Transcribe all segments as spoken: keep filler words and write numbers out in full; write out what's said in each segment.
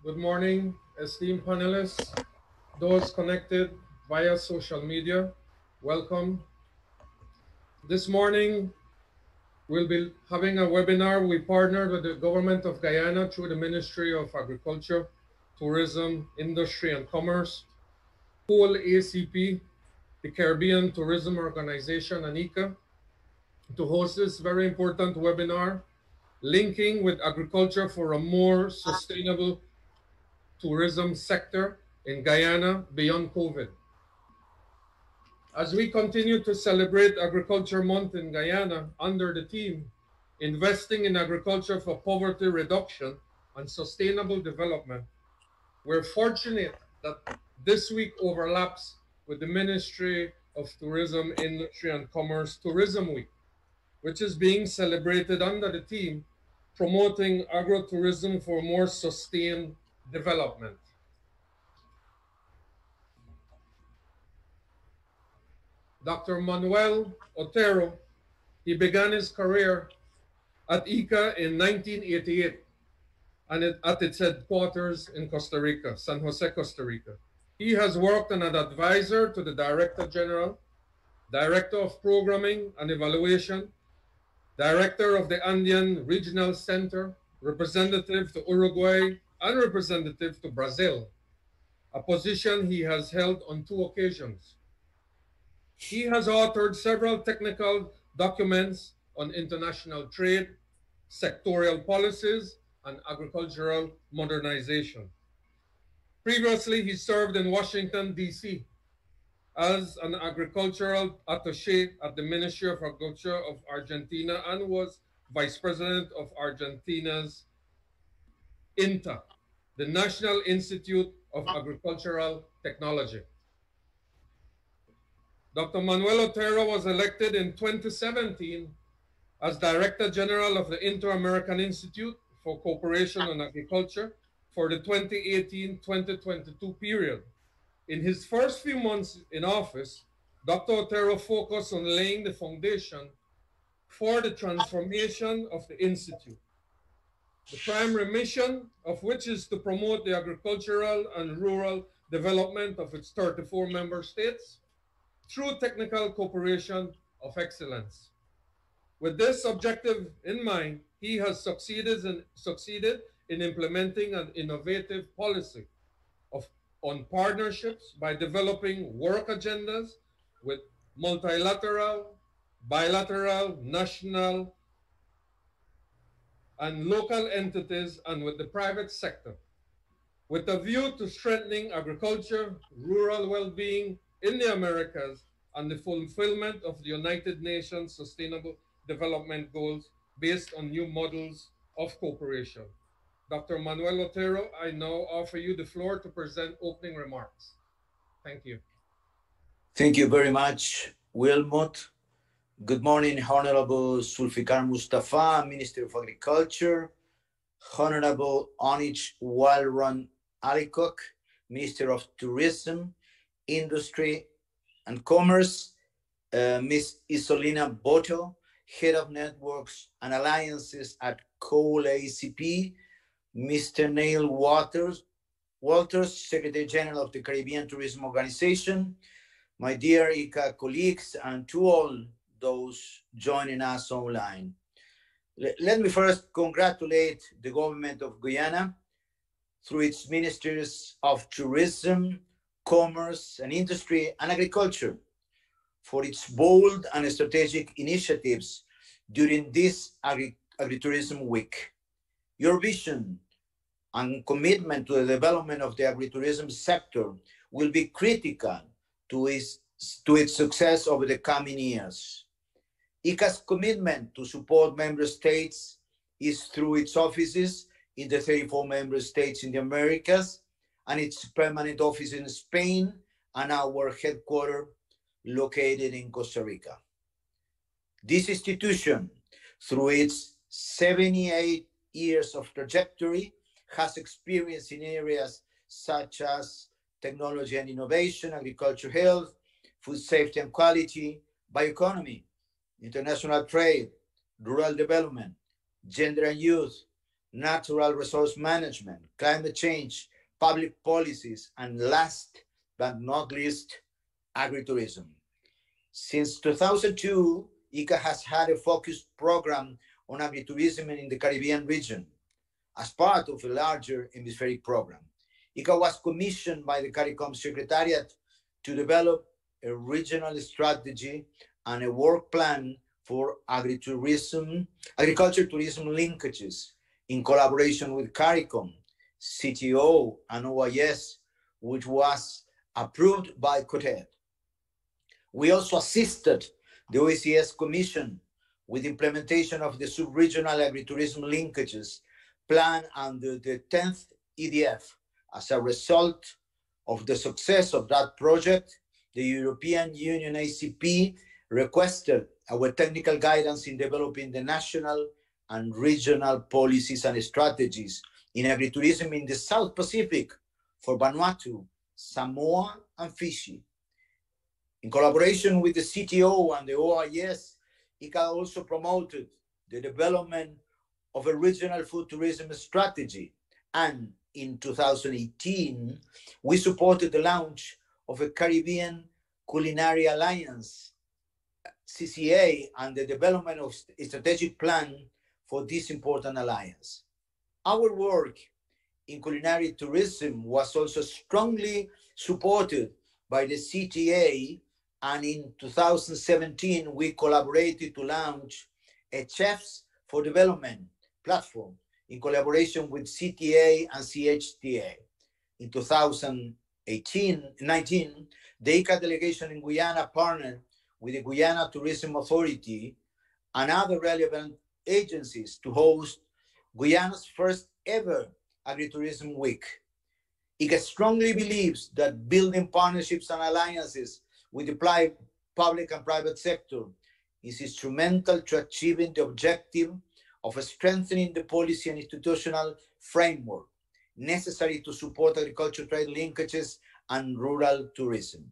Good morning, esteemed panelists, those connected via social media. Welcome. This morning, we'll be having a webinar. We partnered with the government of Guyana through the Ministry of Agriculture, Tourism, Industry and Commerce, Whole A C P, the Caribbean Tourism Organization, and I C A, to host this very important webinar, linking with agriculture for a more sustainable tourism sector in Guyana beyond COVID. As we continue to celebrate Agriculture Month in Guyana under the theme, Investing in Agriculture for Poverty Reduction and Sustainable Development, we're fortunate that this week overlaps with the Ministry of Tourism, Industry and Commerce Tourism Week, which is being celebrated under the theme, Promoting Agritourism for More Sustained Development. Doctor Manuel Otero, he began his career at I C A in nineteen eighty-eight and it, at its headquarters in Costa Rica, San Jose, Costa Rica. He has worked as an advisor to the Director General, Director of Programming and Evaluation, Director of the Andean Regional Center, representative to Uruguay, and representative to Brazil, a position he has held on two occasions. He has authored several technical documents on international trade, sectorial policies, and agricultural modernization. Previously, he served in Washington, D C as an agricultural attaché at the Ministry of Agriculture of Argentina and was vice president of Argentina's INTA, the National Institute of Agricultural Technology. Doctor Manuel Otero was elected in twenty seventeen as Director General of the Inter-American Institute for Cooperation on Agriculture for the twenty eighteen twenty twenty-two period. In his first few months in office, Doctor Otero focused on laying the foundation for the transformation of the Institute, the primary mission of which is to promote the agricultural and rural development of its thirty-four member states through technical cooperation of excellence. With this objective in mind, he has succeeded in, succeeded in implementing an innovative policy of, on partnerships by developing work agendas with multilateral, bilateral, national, and local entities and with the private sector, with a view to strengthening agriculture, rural well-being in the Americas, and the fulfillment of the United Nations Sustainable Development Goals based on new models of cooperation. Doctor Manuel Otero, I now offer you the floor to present opening remarks. Thank you. Thank you very much, Wilmot. Good morning, Honorable Zulfikar Mustafa, Minister of Agriculture, Honorable Onich Walron Alikok, Minister of Tourism, Industry and Commerce, uh, Miz Isolina Boto, Head of Networks and Alliances at Coal A C P, Mister Neil Waters, Walters, Secretary General of the Caribbean Tourism Organization, my dear I C A colleagues, and to all those joining us online. Let me first congratulate the government of Guyana through its ministries of tourism, commerce and industry and agriculture for its bold and strategic initiatives during this Agri Agritourism Week. Your vision and commitment to the development of the agritourism sector will be critical to its, to its success over the coming years. I C A's commitment to support member states is through its offices in the thirty-four member states in the Americas and its permanent office in Spain and our headquarters located in Costa Rica. This institution, through its seventy-eight years of trajectory, has experience in areas such as technology and innovation, agriculture, health, food safety and quality, bioeconomy, international trade, rural development, gender and youth, natural resource management, climate change, public policies, and last but not least, agritourism. Since two thousand two, I C A has had a focused program on agritourism in the Caribbean region as part of a larger hemispheric program. I C A was commissioned by the CARICOM Secretariat to develop a regional strategy and a work plan for agritourism, agriculture tourism linkages in collaboration with CARICOM, C T O, and O I S, which was approved by COTED. We also assisted the O E C S Commission with implementation of the sub-regional agritourism linkages plan under the tenth E D F. As a result of the success of that project, the European Union A C P requested our technical guidance in developing the national and regional policies and strategies in agritourism in the South Pacific for Vanuatu, Samoa, and Fiji. In collaboration with the C T O and the O I S, I C A also promoted the development of a regional food tourism strategy. And in two thousand eighteen, we supported the launch of a Caribbean Culinary Alliance, C C A, and the development of a strategic plan for this important alliance. Our work in culinary tourism was also strongly supported by the C T A, and in two thousand seventeen, we collaborated to launch a Chefs for Development platform in collaboration with C T A and C H T A. In two thousand eighteen nineteen, the I C A delegation in Guyana partnered with the Guyana Tourism Authority and other relevant agencies to host Guyana's first ever Agritourism Week. I C A strongly believes that building partnerships and alliances with the public and private sector is instrumental to achieving the objective of strengthening the policy and institutional framework necessary to support agriculture trade linkages and rural tourism.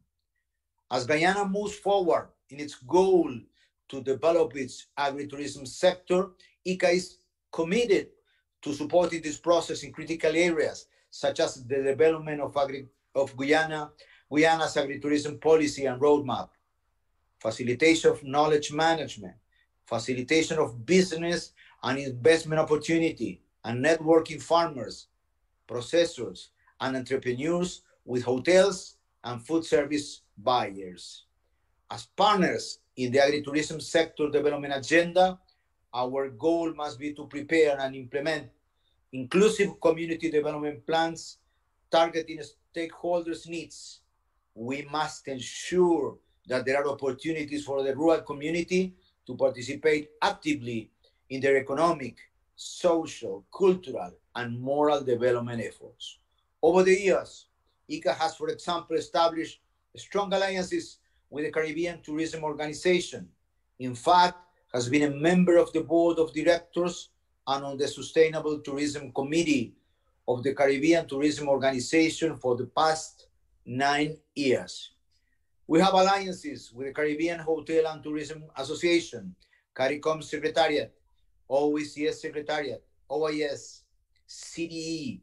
As Guyana moves forward in its goal to develop its agritourism sector, I C A is committed to supporting this process in critical areas, such as the development of, agri of Guyana, Guyana's agritourism policy and roadmap, facilitation of knowledge management, facilitation of business and investment opportunity, and networking farmers, processors, and entrepreneurs with hotels and food service buyers. As partners in the agritourism sector development agenda, our goal must be to prepare and implement inclusive community development plans targeting stakeholders' needs. We must ensure that there are opportunities for the rural community to participate actively in their economic, social, cultural, and moral development efforts. Over the years, I C A has, for example, established strong alliances with the Caribbean Tourism Organization. In fact, has been a member of the board of directors and on the Sustainable Tourism Committee of the Caribbean Tourism Organization for the past nine years. We have alliances with the Caribbean Hotel and Tourism Association, CARICOM Secretariat, O E C S Secretariat, O I S, C D E,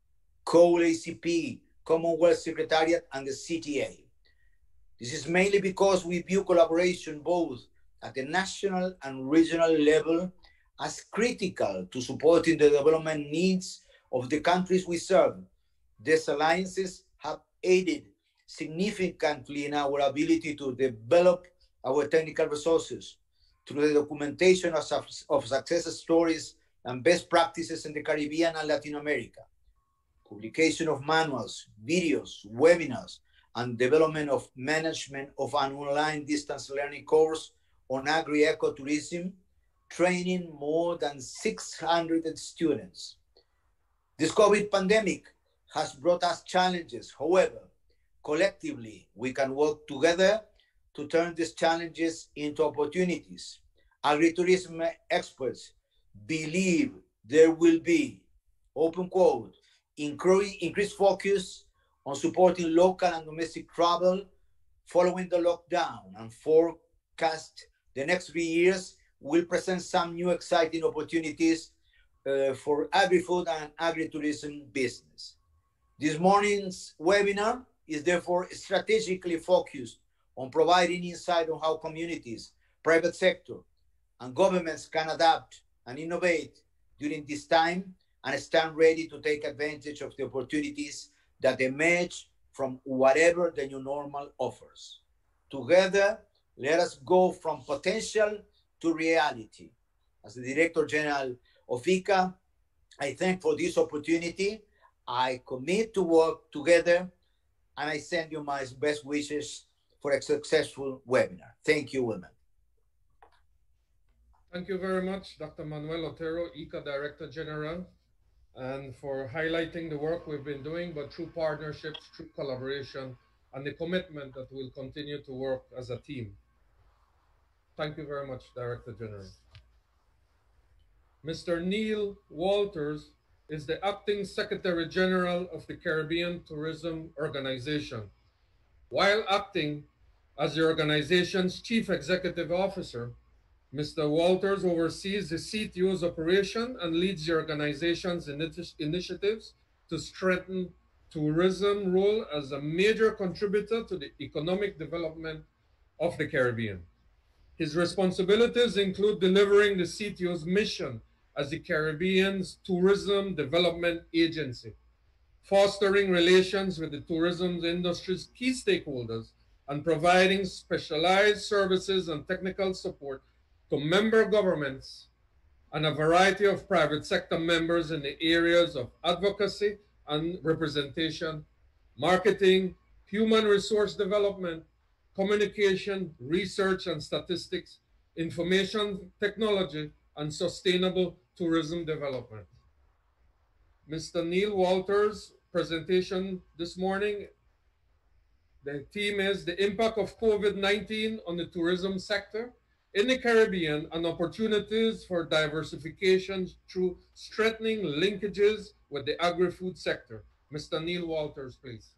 C O L A C P, Commonwealth Secretariat, and the C T A. This is mainly because we view collaboration both at the national and regional level as critical to supporting the development needs of the countries we serve. These alliances have aided significantly in our ability to develop our technical resources through the documentation of, of success stories and best practices in the Caribbean and Latin America, publication of manuals, videos, webinars, and development of management of an online distance learning course on agri-ecotourism, training more than six hundred students. This COVID pandemic has brought us challenges. However, collectively, we can work together to turn these challenges into opportunities. Agritourism experts believe there will be, open quote, increased focus on supporting local and domestic travel following the lockdown, and forecast the next three years will present some new exciting opportunities uh, for agri-food and agritourism business. This morning's webinar is therefore strategically focused on providing insight on how communities, private sector, and governments can adapt and innovate during this time and stand ready to take advantage of the opportunities that emerge from whatever the new normal offers. Together, let us go from potential to reality. As the Director General of ICA, I thank for this opportunity. I commit to work together, and I send you my best wishes for a successful webinar. Thank you, women. Thank you very much, Doctor Manuel Otero, ICA Director General, and for highlighting the work we've been doing, but through partnerships, through collaboration, and the commitment that we'll continue to work as a team. Thank you very much, Director General. Mister Neil Walters is the Acting Secretary General of the Caribbean Tourism Organization. While acting as the organization's Chief Executive Officer, Mister Walters oversees the C T O's operation and leads the organization's initi initiatives to strengthen tourism role as a major contributor to the economic development of the Caribbean. His responsibilities include delivering the C T O's mission as the Caribbean's Tourism Development Agency, fostering relations with the tourism industry's key stakeholders, and providing specialized services and technical support to member governments and a variety of private sector members in the areas of advocacy and representation, marketing, human resource development, communication, research and statistics, information technology, and sustainable tourism development. Mister Neil Walters' presentation this morning, the theme is the impact of COVID nineteen on the tourism sector in the Caribbean and opportunities for diversification through strengthening linkages with the agri-food sector. Mister Neil Walters, please.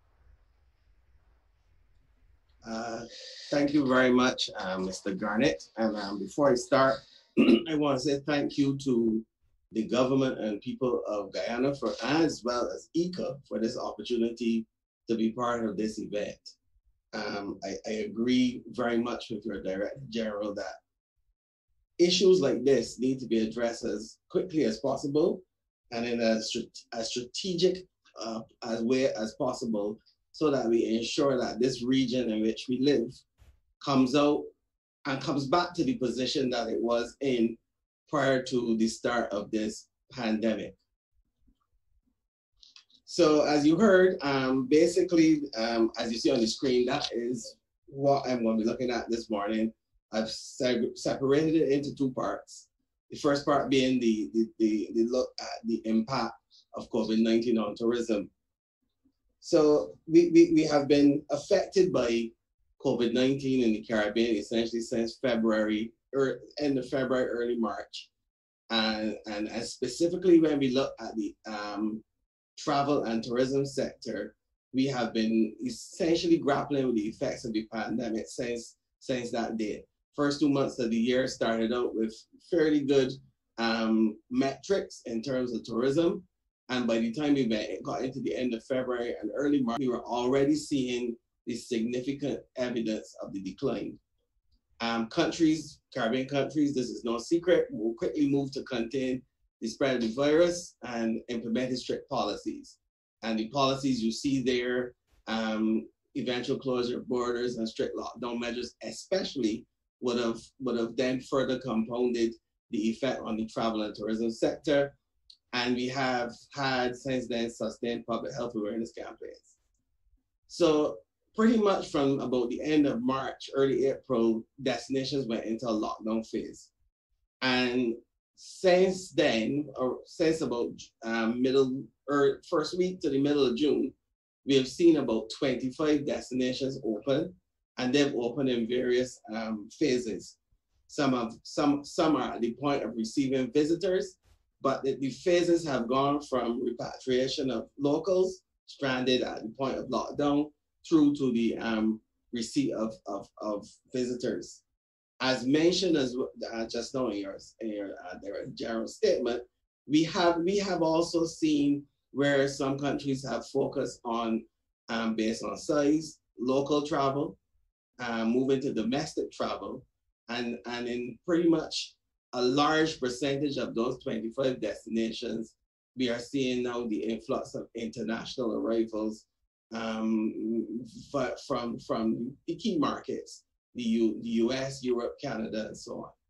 Uh, thank you very much, uh, Mister Garnett. And um, before I start, I want to say thank you to the government and people of Guyana, for, as well as ICA, for this opportunity to be part of this event. Um, I, I agree very much with your Director General that issues like this need to be addressed as quickly as possible and in a, a strategic uh, as way as possible, so that we ensure that this region in which we live comes out and comes back to the position that it was in prior to the start of this pandemic. So as you heard, um, basically, um, as you see on the screen, that is what I'm going to be looking at this morning. I've separated it into two parts. The first part being the, the, the, the look at the impact of COVID nineteen on tourism. So we, we, we have been affected by COVID nineteen in the Caribbean essentially since February, or end of February, early March. And, and, and specifically when we look at the um, travel and tourism sector, we have been essentially grappling with the effects of the pandemic since, since that date. First two months of the year started out with fairly good um, metrics in terms of tourism. And by the time we got into the end of February and early March, we were already seeing the significant evidence of the decline. Um, countries, Caribbean countries, this is no secret, will quickly move to contain the spread of the virus and implemented strict policies. And the policies you see there, um, eventual closure of borders and strict lockdown measures, especially would have, would have then further compounded the effect on the travel and tourism sector. And we have had since then sustained public health awareness campaigns. So pretty much from about the end of March, early April, destinations went into a lockdown phase. And since then, or since about um, middle or first week to the middle of June, we have seen about twenty-five destinations open, and they've opened in various um, phases. Some of some some are at the point of receiving visitors, but the, the phases have gone from repatriation of locals stranded at the point of lockdown through to the um, receipt of, of, of visitors. As mentioned as uh, just now in your, in your uh, general statement, We have, we have also seen where some countries have focused on, um, based on size, local travel, um, moving to domestic travel, and, and in pretty much a large percentage of those twenty-five destinations, we are seeing now the influx of international arrivals um, from, from the key markets, the, U, the U S, Europe, Canada, and so on.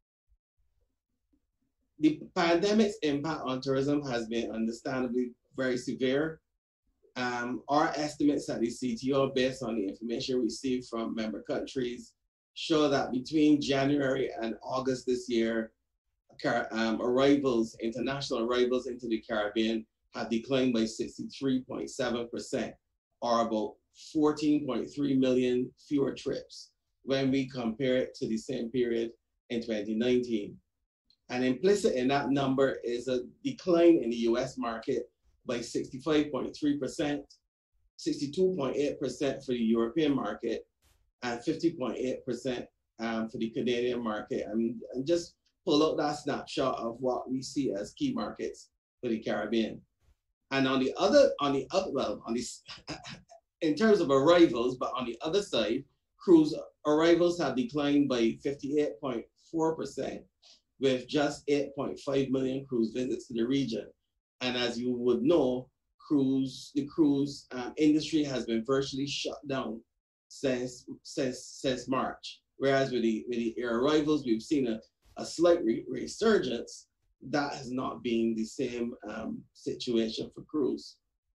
The pandemic's impact on tourism has been understandably very severe. Um, our estimates at the C T O, based on the information received from member countries, show that between January and August this year, um, arrivals, international arrivals into the Caribbean have declined by sixty-three point seven percent, or about fourteen point three million fewer trips when we compare it to the same period in twenty nineteen. And implicit in that number is a decline in the U S market by sixty-five point three percent, sixty-two point eight percent for the European market, and fifty point eight percent um, for the Canadian market. And, and just pull out that snapshot of what we see as key markets for the Caribbean. And on the other, on the other, well, on this, in terms of arrivals, but on the other side, cruise arrivals have declined by fifty-eight point four percent, with just eight point five million cruise visits to the region. And as you would know, cruise, the cruise um, industry has been virtually shut down since, since, since March. Whereas with the, with the air arrivals, we've seen a, a slight re resurgence. That has not been the same um, situation for cruise.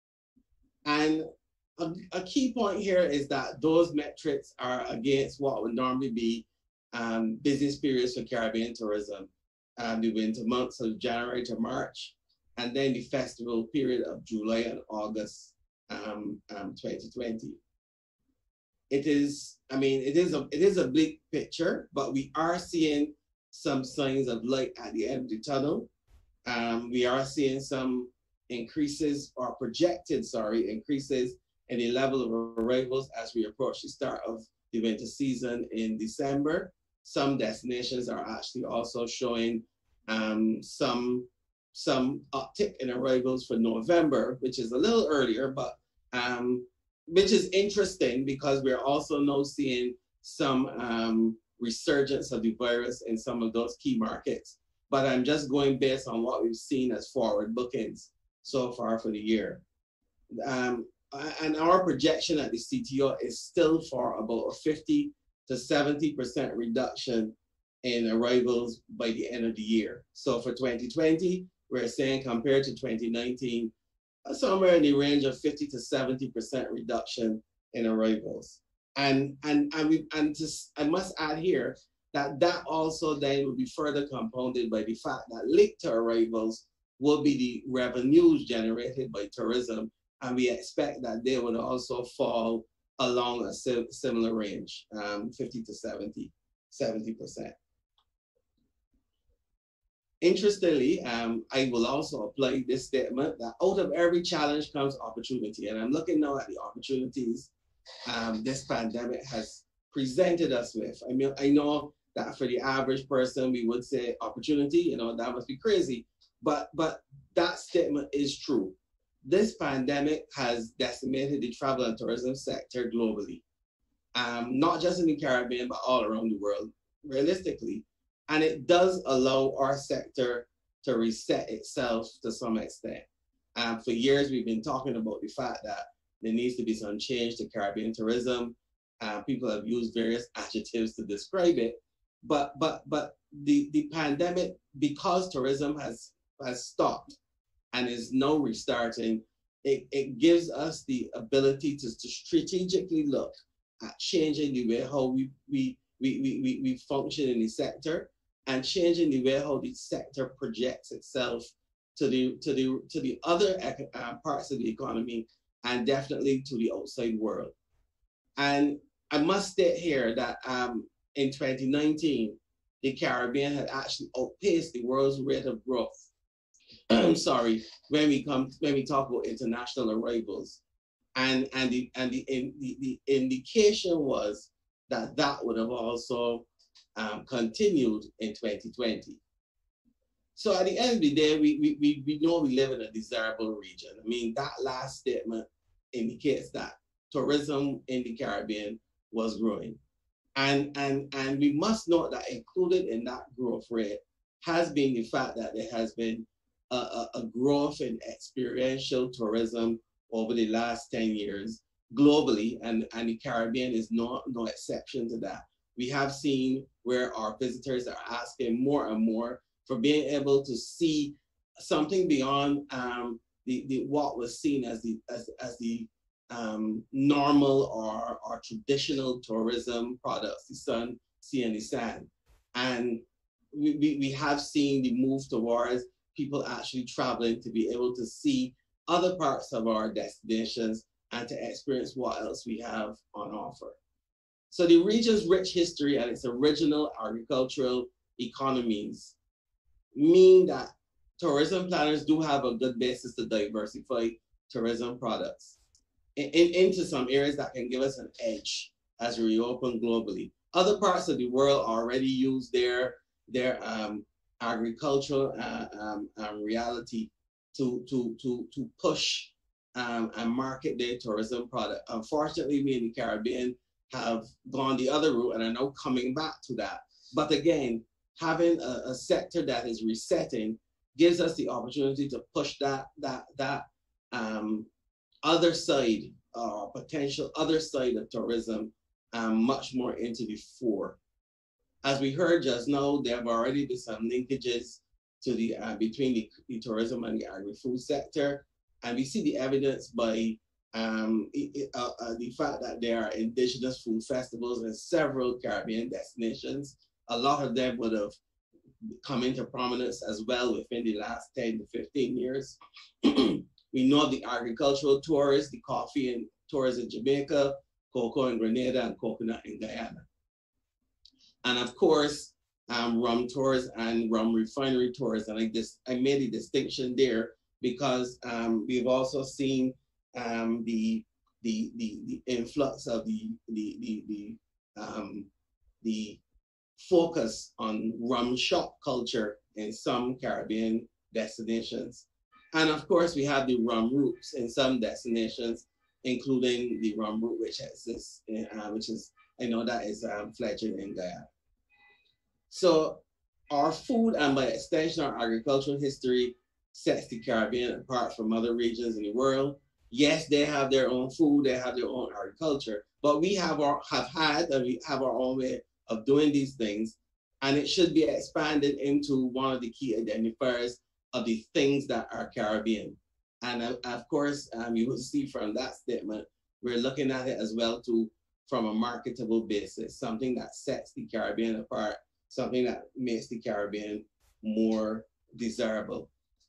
And a, a key point here is that those metrics are against what would normally be um, business periods for Caribbean tourism, um, the winter months of January to March, and then the festival period of July and August um, um, twenty twenty. It is, I mean, it is a it is a bleak picture, but we are seeing some signs of light at the end of the tunnel. Um, we are seeing some increases, or projected, sorry, increases in the level of arrivals as we approach the start of the winter season in December. Some destinations are actually also showing um, some, some uptick in arrivals for November, which is a little earlier, but um, which is interesting because we're also now seeing some um, resurgence of the virus in some of those key markets. But I'm just going based on what we've seen as forward bookings so far for the year. Um, and our projection at the C T O is still for about a fifty to seventy percent reduction in arrivals by the end of the year. So for twenty twenty, we're saying compared to twenty nineteen, somewhere in the range of fifty to seventy percent reduction in arrivals. And, and, and, we, and just, I must add here that that also then will be further compounded by the fact that linked to arrivals will be the revenues generated by tourism. And we expect that they would also fall along a similar range, um, fifty to seventy, seventy percent. Interestingly, um, I will also apply this statement that out of every challenge comes opportunity. And I'm looking now at the opportunities um, this pandemic has presented us with. I mean, I know that for the average person, we would say opportunity, you know, that must be crazy. But, but that statement is true. This pandemic has decimated the travel and tourism sector globally, um, not just in the Caribbean, but all around the world, realistically. And it does allow our sector to reset itself to some extent. Um, for years, we've been talking about the fact that there needs to be some change to Caribbean tourism. Uh, people have used various adjectives to describe it. But, but, but the, the pandemic, because tourism has, has stopped and is now restarting, it, it gives us the ability to, to strategically look at changing the way how we, we, we, we, we, we function in the sector, and changing the way how the sector projects itself to the, to the, to the other uh, parts of the economy, and definitely to the outside world. And I must state here that um, in twenty nineteen, the Caribbean had actually outpaced the world's rate of growth. I'm sorry, when we come, when we talk about international arrivals. And, and, the, and the, in, the, the indication was that that would have also um, continued in twenty twenty. So at the end of the day, we, we, we, we know we live in a desirable region. I mean, that last statement indicates that tourism in the Caribbean was growing. And, and, and we must note that included in that growth rate has been the fact that there has been a, a, a growth in experiential tourism over the last ten years globally, and, and the Caribbean is no, no exception to that. We have seen where our visitors are asking more and more for being able to see something beyond um, the, the what was seen as the as, as the um, normal or, or traditional tourism products, the sun, sea, and the sand. And we, we, we have seen the move towards people actually traveling to be able to see other parts of our destinations and to experience what else we have on offer. So the region's rich history and its original agricultural economies mean that tourism planners do have a good basis to diversify tourism products in, in, into some areas that can give us an edge as we reopen globally. Other parts of the world already use their, their um, agricultural uh, um, um, reality to, to, to, to push um, and market their tourism product. Unfortunately, we in the Caribbean have gone the other route and are now coming back to that. But again, having a, a sector that is resetting gives us the opportunity to push that, that, that um, other side, uh, potential other side of tourism um, much more into the fore. As we heard just now, there have already been some linkages to the uh, between the, the tourism and the agri-food sector, and we see the evidence by um, it, uh, uh, the fact that there are indigenous food festivals in several Caribbean destinations. A lot of them would have come into prominence as well within the last ten to fifteen years. We know the agricultural tours, the coffee and tours in Jamaica, cocoa in Grenada, and coconut in Guyana. And of course, um, rum tours and rum refinery tours. And I just I made a distinction there because um, we've also seen um, the, the the the influx of the the the the, um, the focus on rum shop culture in some Caribbean destinations. And of course, we have the rum routes in some destinations, including the rum route, which exists, in, uh, which is, I know that is um, fledgling in Guyana. So our food and by extension, our agricultural history sets the Caribbean apart from other regions in the world. Yes, they have their own food, they have their own agriculture, but we have our have had and we have our own way of doing these things, and it should be expanded into one of the key identifiers of the things that are Caribbean. And uh, of course, um, you will see from that statement, we're looking at it as well too from a marketable basis, something that sets the Caribbean apart, something that makes the Caribbean more desirable.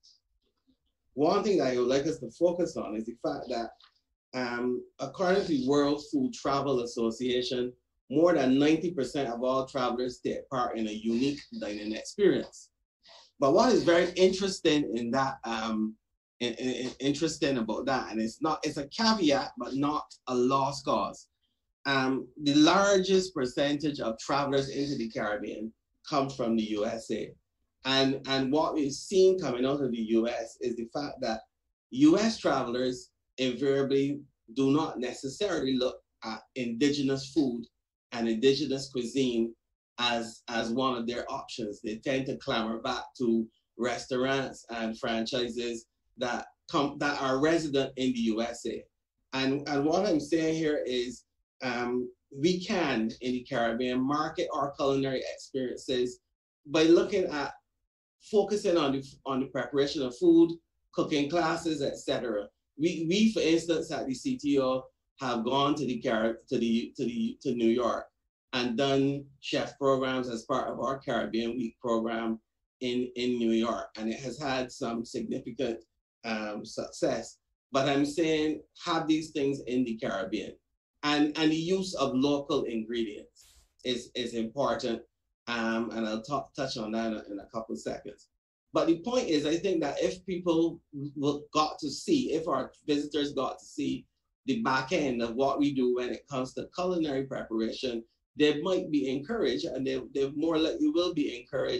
One thing that I would like us to focus on is the fact that um, according to the World Food Travel Association, more than ninety percent of all travelers take part in a unique dining experience. But what is very interesting in that, um, in, in, interesting about that, and it's not, it's a caveat, but not a lost cause. Um, the largest percentage of travelers into the Caribbean comes from the U S A. And, and what we've seen coming out of the U S is the fact that U S travelers invariably do not necessarily look at indigenous food and indigenous cuisine as, as one of their options. They tend to clamor back to restaurants and franchises that come that are resident in the U S A. And, and what I'm saying here is um, we can, in the Caribbean, market our culinary experiences by looking at focusing on the, on the preparation of food, cooking classes, et cetera. We, we, for instance, at the C T O have gone to the, to the, to the, to New York and done chef programs as part of our Caribbean Week program in, in New York. And it has had some significant um, success. But I'm saying have these things in the Caribbean. And, and the use of local ingredients is, is important. Um, and I'll talk, touch on that in a, in a couple of seconds. But the point is, I think that if people will, got to see, if our visitors got to see the back end of what we do when it comes to culinary preparation, they might be encouraged, and they, they more likely will be encouraged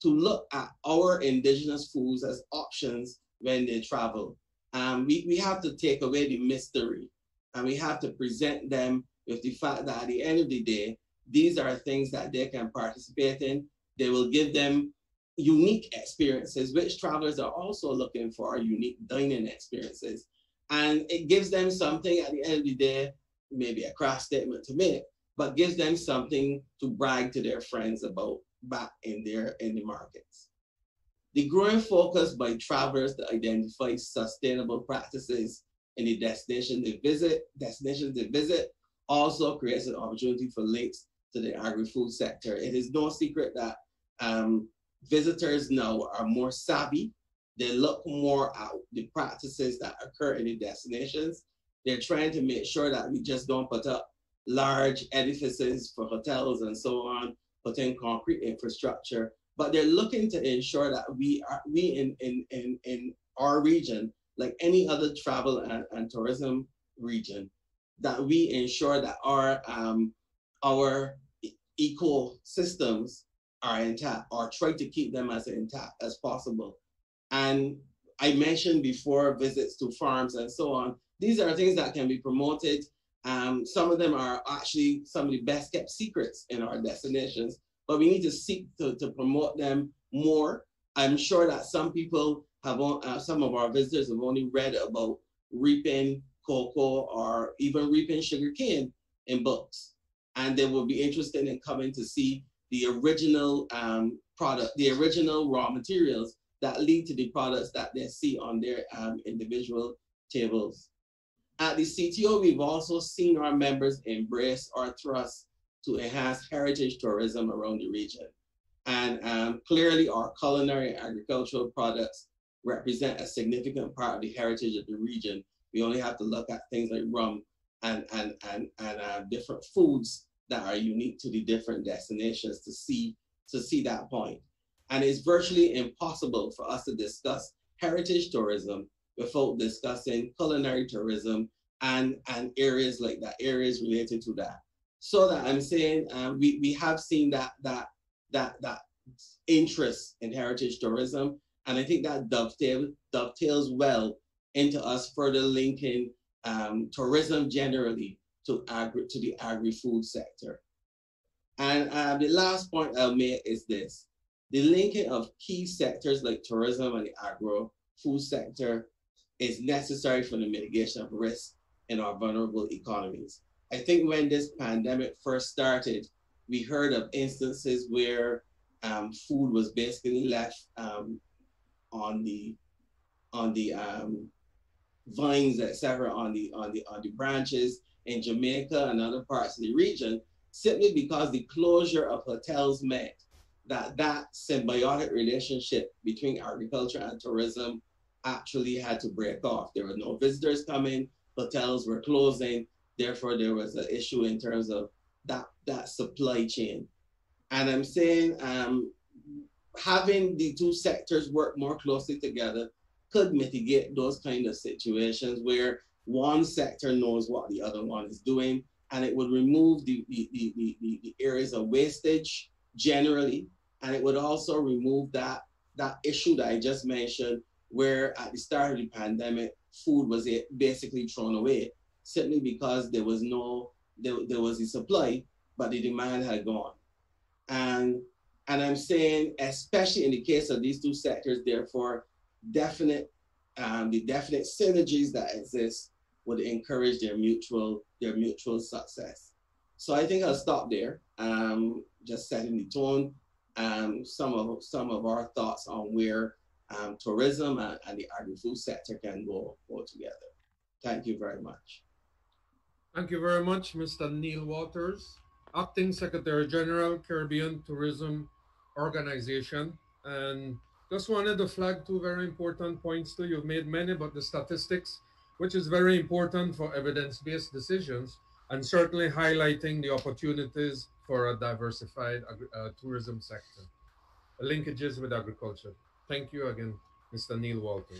to look at our indigenous foods as options when they travel. Um, we, we have to take away the mystery, and we have to present them with the fact that at the end of the day, these are things that they can participate in. They will give them unique experiences, which travelers are also looking for, unique dining experiences. And it gives them something at the end of the day, maybe a craft statement to make, but gives them something to brag to their friends about back in their in the markets. The growing focus by travelers to identify sustainable practices in the destination they visit, destinations they visit, also creates an opportunity for links to the agri-food sector. It is no secret that um, visitors now are more savvy. They look more at the practices that occur in the destinations. They're trying to make sure that we just don't put up large edifices for hotels and so on, put in concrete infrastructure, but they're looking to ensure that we are we in in in, in our region, like any other travel and, and tourism region, that we ensure that our um, our ecosystems are intact, or try to keep them as intact as possible. And I mentioned before visits to farms and so on. These are things that can be promoted. Um, some of them are actually some of the best kept secrets in our destinations, but we need to seek to, to promote them more. I'm sure that some people have, uh, some of our visitors have only read about reaping cocoa or even reaping sugarcane in books. And they will be interested in coming to see the original um, product, the original raw materials that lead to the products that they see on their um, individual tables. At the C T O, we've also seen our members embrace our thrust to enhance heritage tourism around the region. And um, clearly our culinary and agricultural products represent a significant part of the heritage of the region. We only have to look at things like rum and, and, and, and uh, different foods that are unique to the different destinations to see, to see that point. And it's virtually impossible for us to discuss heritage tourism without discussing culinary tourism and, and areas like that, areas related to that. So that I'm saying um, we, we have seen that, that, that, that interest in heritage tourism. And I think that dovetail, dovetails well into us further linking um, tourism generally to, agri, to the agri-food sector. And uh, the last point I'll make is this. The linking of key sectors like tourism and the agro-food sector is necessary for the mitigation of risk in our vulnerable economies. I think when this pandemic first started, we heard of instances where um, food was basically left um, on the on the um, vines, et cetera, on the on the on the branches in Jamaica and other parts of the region, simply because the closure of hotels meant that that symbiotic relationship between agriculture and tourism actually had to break off. There were no visitors coming, hotels were closing, therefore there was an issue in terms of that, that supply chain. And I'm saying um, having the two sectors work more closely together could mitigate those kind of situations where one sector knows what the other one is doing, and it would remove the, the, the, the, the areas of wastage generally, and it would also remove that, that issue that I just mentioned, where at the start of the pandemic, food was basically thrown away simply because there was no, there, there was a supply, but the demand had gone. And, and I'm saying, especially in the case of these two sectors, therefore, definite, um, the definite synergies that exist would encourage their mutual, their mutual success. So I think I'll stop there, um, just setting the tone, um, some of some of our thoughts on where um, tourism and, and the agri-food sector can go, go together. Thank you very much. Thank you very much, Mister Neil Waters, Acting Secretary General, Caribbean Tourism Organization. And just wanted to flag two very important points too. You've made many, but the statistics, which is very important for evidence-based decisions, and certainly highlighting the opportunities for a diversified uh, tourism sector, linkages with agriculture. Thank you again, Mister Neil Walters.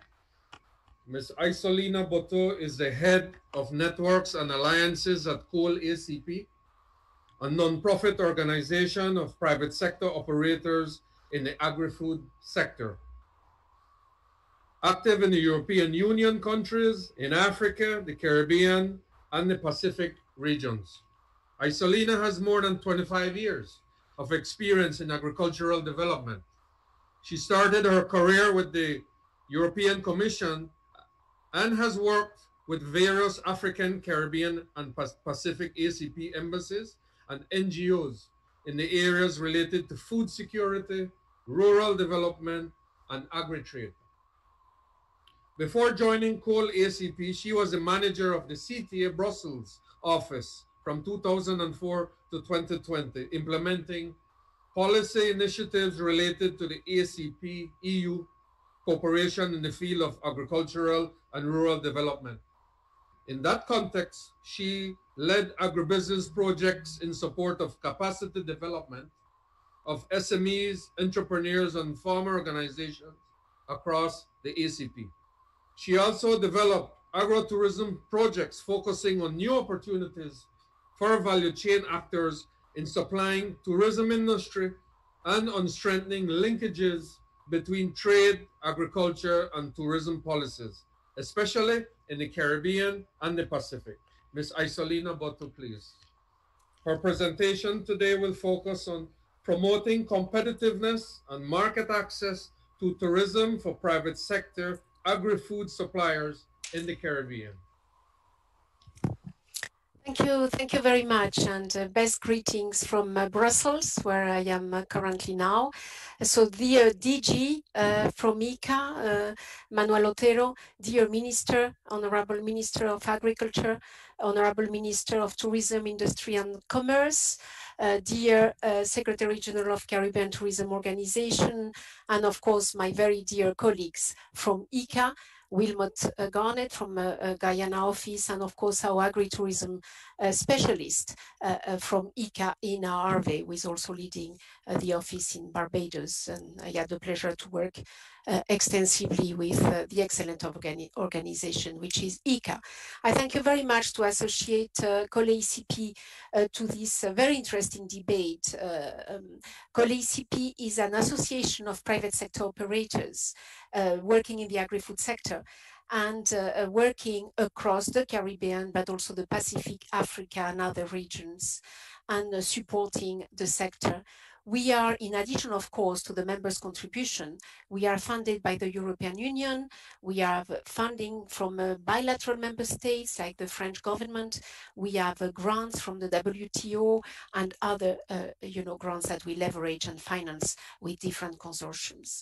Miz Isolina Boto is the head of networks and alliances at Coal A C P, a non-profit organization of private sector operators in the agri-food sector. Active in the European Union countries, in Africa, the Caribbean, and the Pacific regions. Isolina has more than twenty-five years of experience in agricultural development. She started her career with the European Commission and has worked with various African, Caribbean, and Pacific A C P embassies and N G Os in the areas related to food security, rural development, and agri-trade. Before joining Cole A C P, she was the manager of the C T A Brussels office from two thousand four to twenty twenty, implementing policy initiatives related to the A C P E U cooperation in the field of agricultural and rural development. In that context, she led agribusiness projects in support of capacity development of S M Es, entrepreneurs, and farmer organizations across the A C P. She also developed agritourism projects focusing on new opportunities for value chain actors in supplying tourism industry and on strengthening linkages between trade, agriculture, and tourism policies, especially in the Caribbean and the Pacific. Miz Isolina Boto, please. Her presentation today will focus on promoting competitiveness and market access to tourism for private sector agri-food suppliers in the Caribbean. Thank you, thank you very much, and uh, best greetings from uh, Brussels, where I am uh, currently now. So, dear D G uh, from I C A, uh, Manuel Otero, dear Minister, Honorable Minister of Agriculture, Honorable Minister of Tourism, Industry and Commerce, uh, dear uh, Secretary General of Caribbean Tourism Organization, and of course, my very dear colleagues from I C A, Wilmot uh, Garnett from uh, uh, Guyana office, and of course our agritourism uh, specialist uh, uh, from I C A, Ina Harvey, who is also leading uh, the office in Barbados. And I had the pleasure to work uh, extensively with uh, the excellent organi organization, which is I C A. I thank you very much to associate uh, Cole A C P uh, to this uh, very interesting debate. Uh, um, Cole A C P is an association of private sector operators uh, working in the agri-food sector and uh, working across the Caribbean, but also the Pacific, Africa, and other regions, and uh, supporting the sector. We are, in addition, of course, to the members' contribution, we are funded by the European Union. We have funding from uh, bilateral member states like the French government. We have uh, grants from the W T O and other, uh, you know, grants that we leverage and finance with different consortiums.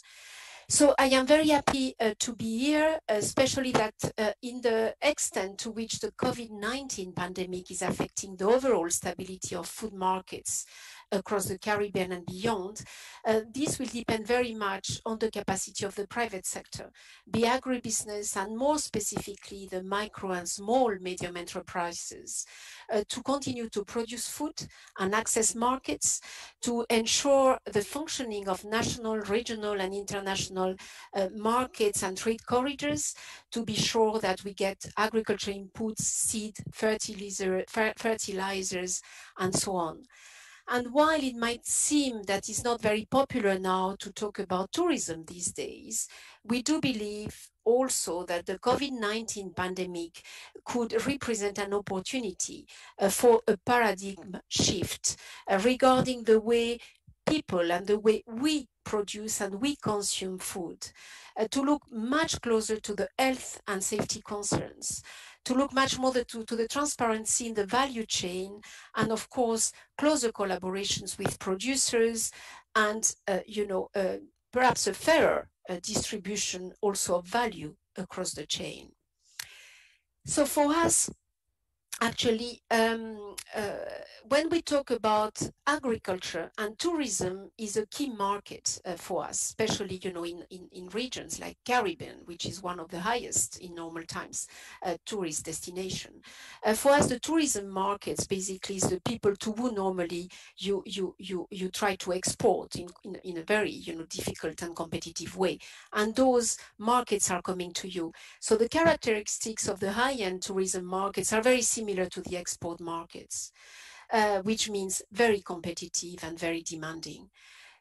So I am very happy uh, to be here, especially that uh, in the extent to which the COVID nineteen pandemic is affecting the overall stability of food markets across the Caribbean and beyond, uh, this will depend very much on the capacity of the private sector, the agribusiness, and more specifically the micro and small medium enterprises, uh, to continue to produce food and access markets, to ensure the functioning of national, regional, and international uh, markets and trade corridors, to be sure that we get agriculture inputs, seed, fertilizer, fer fertilizers, and so on. And while it might seem that it's not very popular now to talk about tourism these days, we do believe also that the COVID nineteen pandemic could represent an opportunity uh, for a paradigm shift uh, regarding the way people and the way we produce and we consume food, uh, to look much closer to the health and safety concerns, to look much more to, to the transparency in the value chain, and of course, closer collaborations with producers and, uh, you know, uh, perhaps a fairer uh, distribution also of value across the chain. So for us, actually, um, uh, when we talk about agriculture, and tourism is a key market uh, for us, especially, you know, in, in, in regions like Caribbean, which is one of the highest in normal times uh, tourist destination. Uh, for us, the tourism markets basically is the people to who normally you you you you try to export in, in in a very, you know, difficult and competitive way, and those markets are coming to you. So the characteristics of the high-end tourism markets are very similar to the export markets, uh, which means very competitive and very demanding.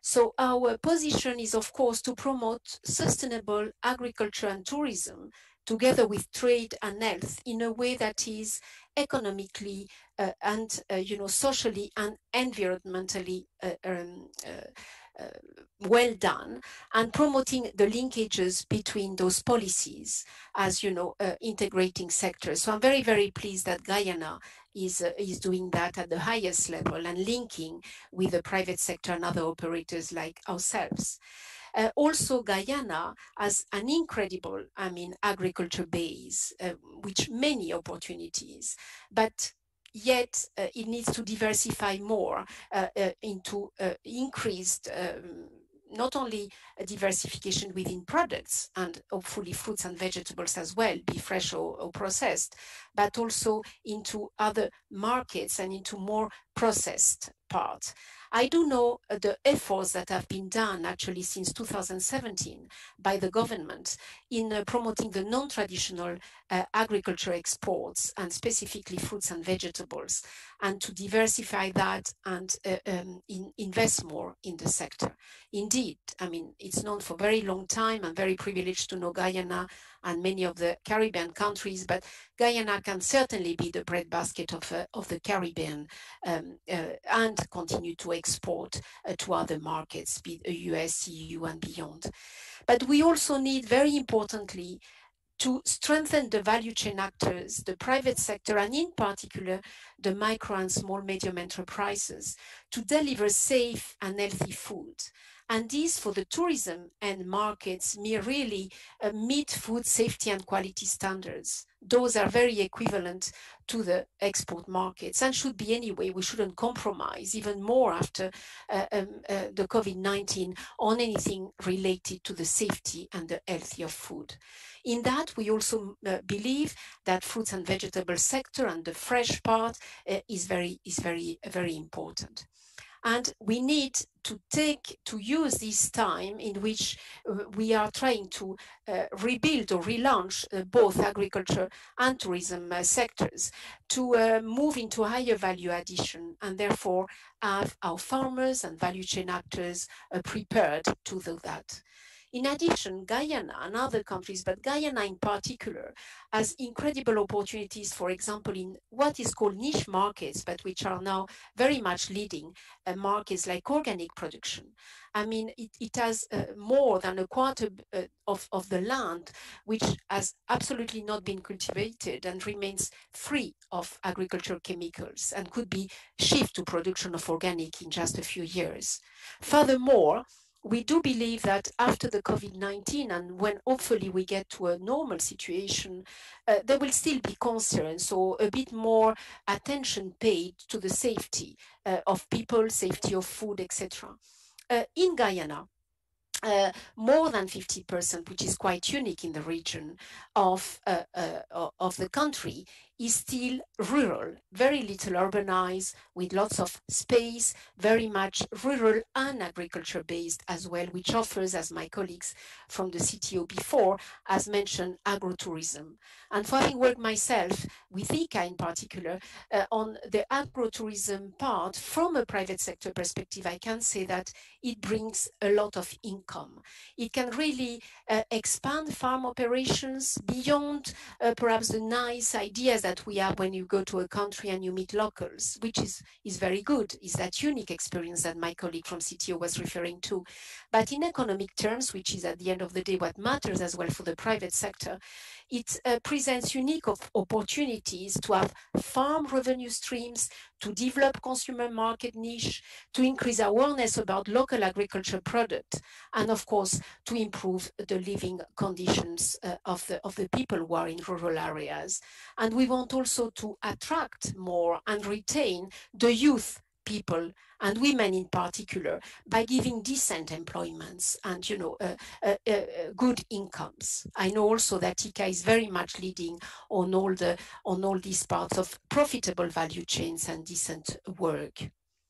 So our position is, of course, to promote sustainable agriculture and tourism together with trade and health in a way that is economically uh, and uh, you know socially and environmentally uh, um, uh, uh, well done, and promoting the linkages between those policies as you know uh, integrating sectors. So I'm very very pleased that Guyana is uh, is doing that at the highest level and linking with the private sector and other operators like ourselves. Uh, also, Guyana has an incredible, I mean, agriculture base, uh, which many opportunities, but yet uh, it needs to diversify more uh, uh, into uh, increased um, not only a diversification within products and hopefully fruits and vegetables as well, be fresh or, or processed, but also into other markets and into more processed parts. I do know the efforts that have been done actually since two thousand seventeen by the government in uh, promoting the non-traditional uh, agriculture exports and specifically fruits and vegetables, and to diversify that and uh, um, in, invest more in the sector. Indeed, I mean, it's known for a very long time. I'm very privileged to know Guyana and many of the Caribbean countries, but Guyana can certainly be the breadbasket of, uh, of the Caribbean um, uh, and continue to export uh, to other markets, be it the U S, E U, and beyond. But we also need, very importantly, to strengthen the value chain actors, the private sector, and in particular, the micro and small medium enterprises, to deliver safe and healthy food. And these, for the tourism and markets, may really uh, meet food safety and quality standards. Those are very equivalent to the export markets and should be anyway. We shouldn't compromise even more after uh, um, uh, the COVID nineteen on anything related to the safety and the health of food. In that, we also uh, believe that fruits and vegetable sector and the fresh part uh, is very is very very important. And we need to take, to use this time in which uh, we are trying to uh, rebuild or relaunch uh, both agriculture and tourism uh, sectors to uh, move into higher value addition and therefore have our farmers and value chain actors uh, prepared to do that. In addition, Guyana and other countries, but Guyana in particular, has incredible opportunities, for example, in what is called niche markets, but which are now very much leading uh, markets like organic production. I mean, it, it has uh, more than a quarter uh, of, of the land, which has absolutely not been cultivated and remains free of agricultural chemicals and could be shifted to production of organic in just a few years. Furthermore, we do believe that after the COVID nineteen and when hopefully we get to a normal situation, uh, there will still be concerns or a bit more attention paid to the safety uh, of people, safety of food, et cetera. Uh, in Guyana, Uh, more than fifty percent, which is quite unique in the region of, uh, uh, of the country, is still rural, very little urbanized, with lots of space, very much rural and agriculture based as well, which offers, as my colleagues from the C T O before, as mentioned, agrotourism. And for having worked myself with I C A in particular uh, on the agrotourism part from a private sector perspective, I can say that it brings a lot of income. It can really uh, expand farm operations beyond uh, perhaps the nice ideas that we have when you go to a country and you meet locals, which is, is very good, is that unique experience that my colleague from C T O was referring to. But in economic terms, which is at the end of the day what matters as well for the private sector, it uh, presents unique opportunities to have farm revenue streams, to develop consumer market niche, to increase awareness about local agriculture products, and of course, to improve the living conditions uh, of, the, of the people who are in rural areas. And we want also to attract more and retain the youth people and women in particular by giving decent employments and you know uh, uh, uh, good incomes. I know also that I C A is very much leading on all the on all these parts of profitable value chains and decent work.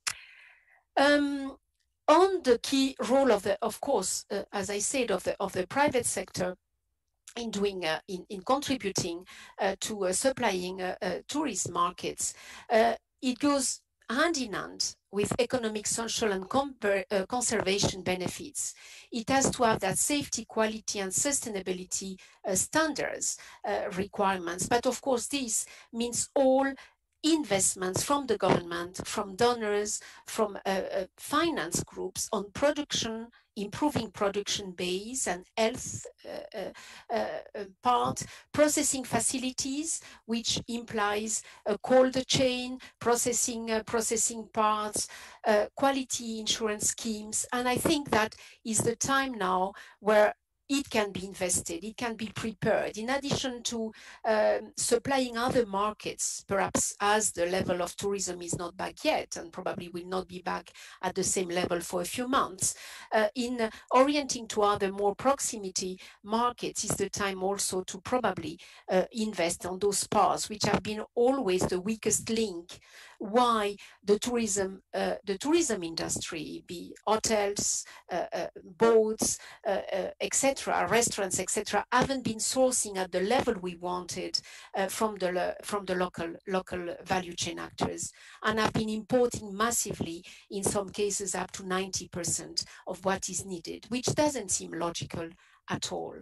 Um, on the key role of the, of course, uh, as I said, of the of the private sector in doing uh, in in contributing uh, to uh, supplying uh, uh, tourist markets, uh, it goes hand in hand with economic, social, and uh, conservation benefits. It has to have that safety, quality, and sustainability uh, standards uh, requirements. But of course, this means all investments from the government, from donors, from uh, uh, finance groups on production, improving production base and health uh, uh, uh, part, processing facilities, which implies a cold chain, processing, uh, processing parts, uh, quality insurance schemes. And I think that is the time now where it can be invested, it can be prepared, in addition to um, supplying other markets, perhaps as the level of tourism is not back yet and probably will not be back at the same level for a few months. Uh, in uh, orienting to other more proximity markets is the time also to probably uh, invest on those parts which have been always the weakest link. Why the tourism, uh, the tourism industry, be hotels, uh, uh, boats, uh, uh, et cetera, restaurants, et cetera, haven't been sourcing at the level we wanted uh, from the from the local local value chain actors, and have been importing massively, in some cases up to ninety percent of what is needed, which doesn't seem logical at all.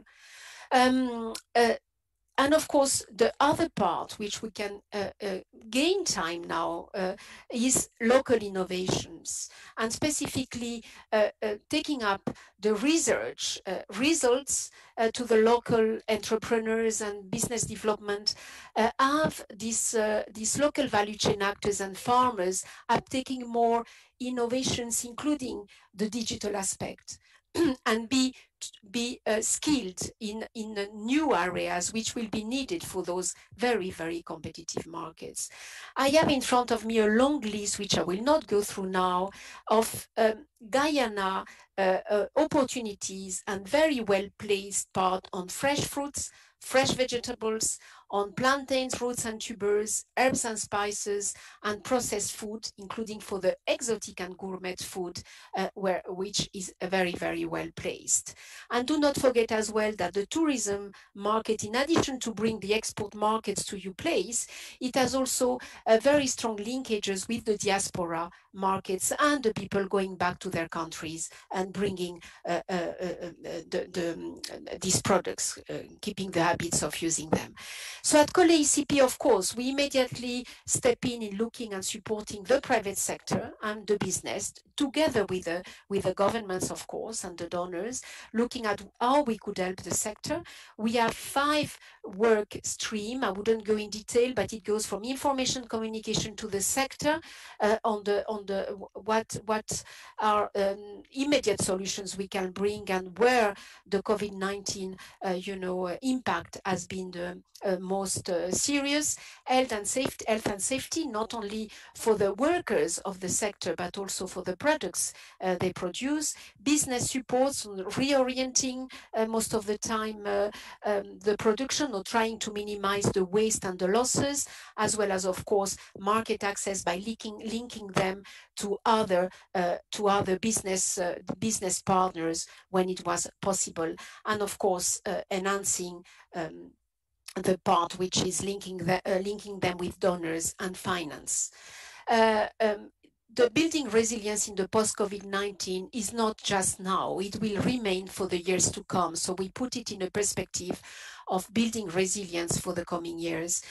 Um, uh, And of course, the other part which we can uh, uh, gain time now uh, is local innovations, and specifically uh, uh, taking up the research uh, results uh, to the local entrepreneurs and business development. Uh, have these, uh, these local value chain actors and farmers are taking more innovations, including the digital aspect, and be be uh, skilled in, in uh, new areas which will be needed for those very, very competitive markets. I have in front of me a long list, which I will not go through now, of um, Guyana uh, uh, opportunities and very well-placed part on fresh fruits, fresh vegetables, on plantains, roots and tubers, herbs and spices, and processed food, including for the exotic and gourmet food, uh, where, which is very, very well placed. And do not forget as well that the tourism market, in addition to bring the export markets to your place, it has also uh, very strong linkages with the diaspora markets and the people going back to their countries and bringing uh, uh, uh, the, the, um, these products, uh, keeping the habits of using them. So at Colle E C P, of course, we immediately step in in looking and supporting the private sector and the business, together with the, with the governments, of course, and the donors, looking at how we could help the sector. We have five work streams. I wouldn't go in detail, but it goes from information communication to the sector uh, on the on the what what are um, immediate solutions we can bring, and where the COVID nineteen uh, you know uh, impact has been the uh, most uh, serious. Health and safety, health and safety, not only for the workers of the sector, but also for the products uh, they produce. Business supports on reorienting uh, most of the time uh, um, the production, or trying to minimize the waste and the losses, as well as, of course, market access by linking linking them to other uh, to other business uh, business partners when it was possible, and of course uh, enhancing um, the part which is linking the, uh, linking them with donors and finance. Uh, um, the building resilience in the post-COVID nineteen is not just now, it will remain for the years to come. So we put it in a perspective of building resilience for the coming years.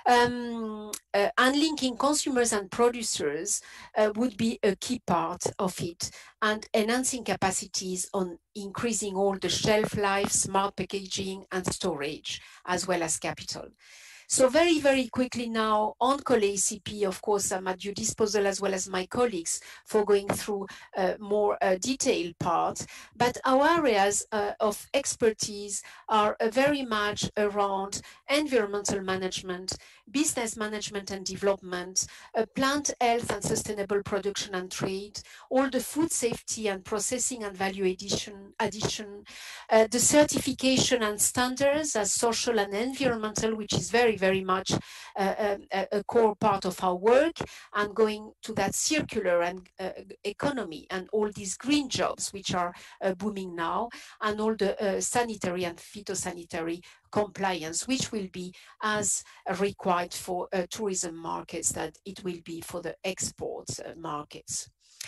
Um, uh, and linking consumers and producers uh, would be a key part of it, and enhancing capacities on increasing all the shelf life, smart packaging and storage, as well as capital. So very, very quickly now on Colle E C P, of course, I'm at your disposal as well as my colleagues for going through uh, more uh, detailed part. But our areas uh, of expertise are uh, very much around environmental management, business management and development, uh, plant health and sustainable production and trade, all the food safety and processing and value addition, addition uh, the certification and standards as social and environmental, which is very very, very much uh, a, a core part of our work, and going to that circular and uh, economy and all these green jobs which are uh, booming now, and all the uh, sanitary and phytosanitary compliance, which will be as required for uh, tourism markets that it will be for the export uh, markets.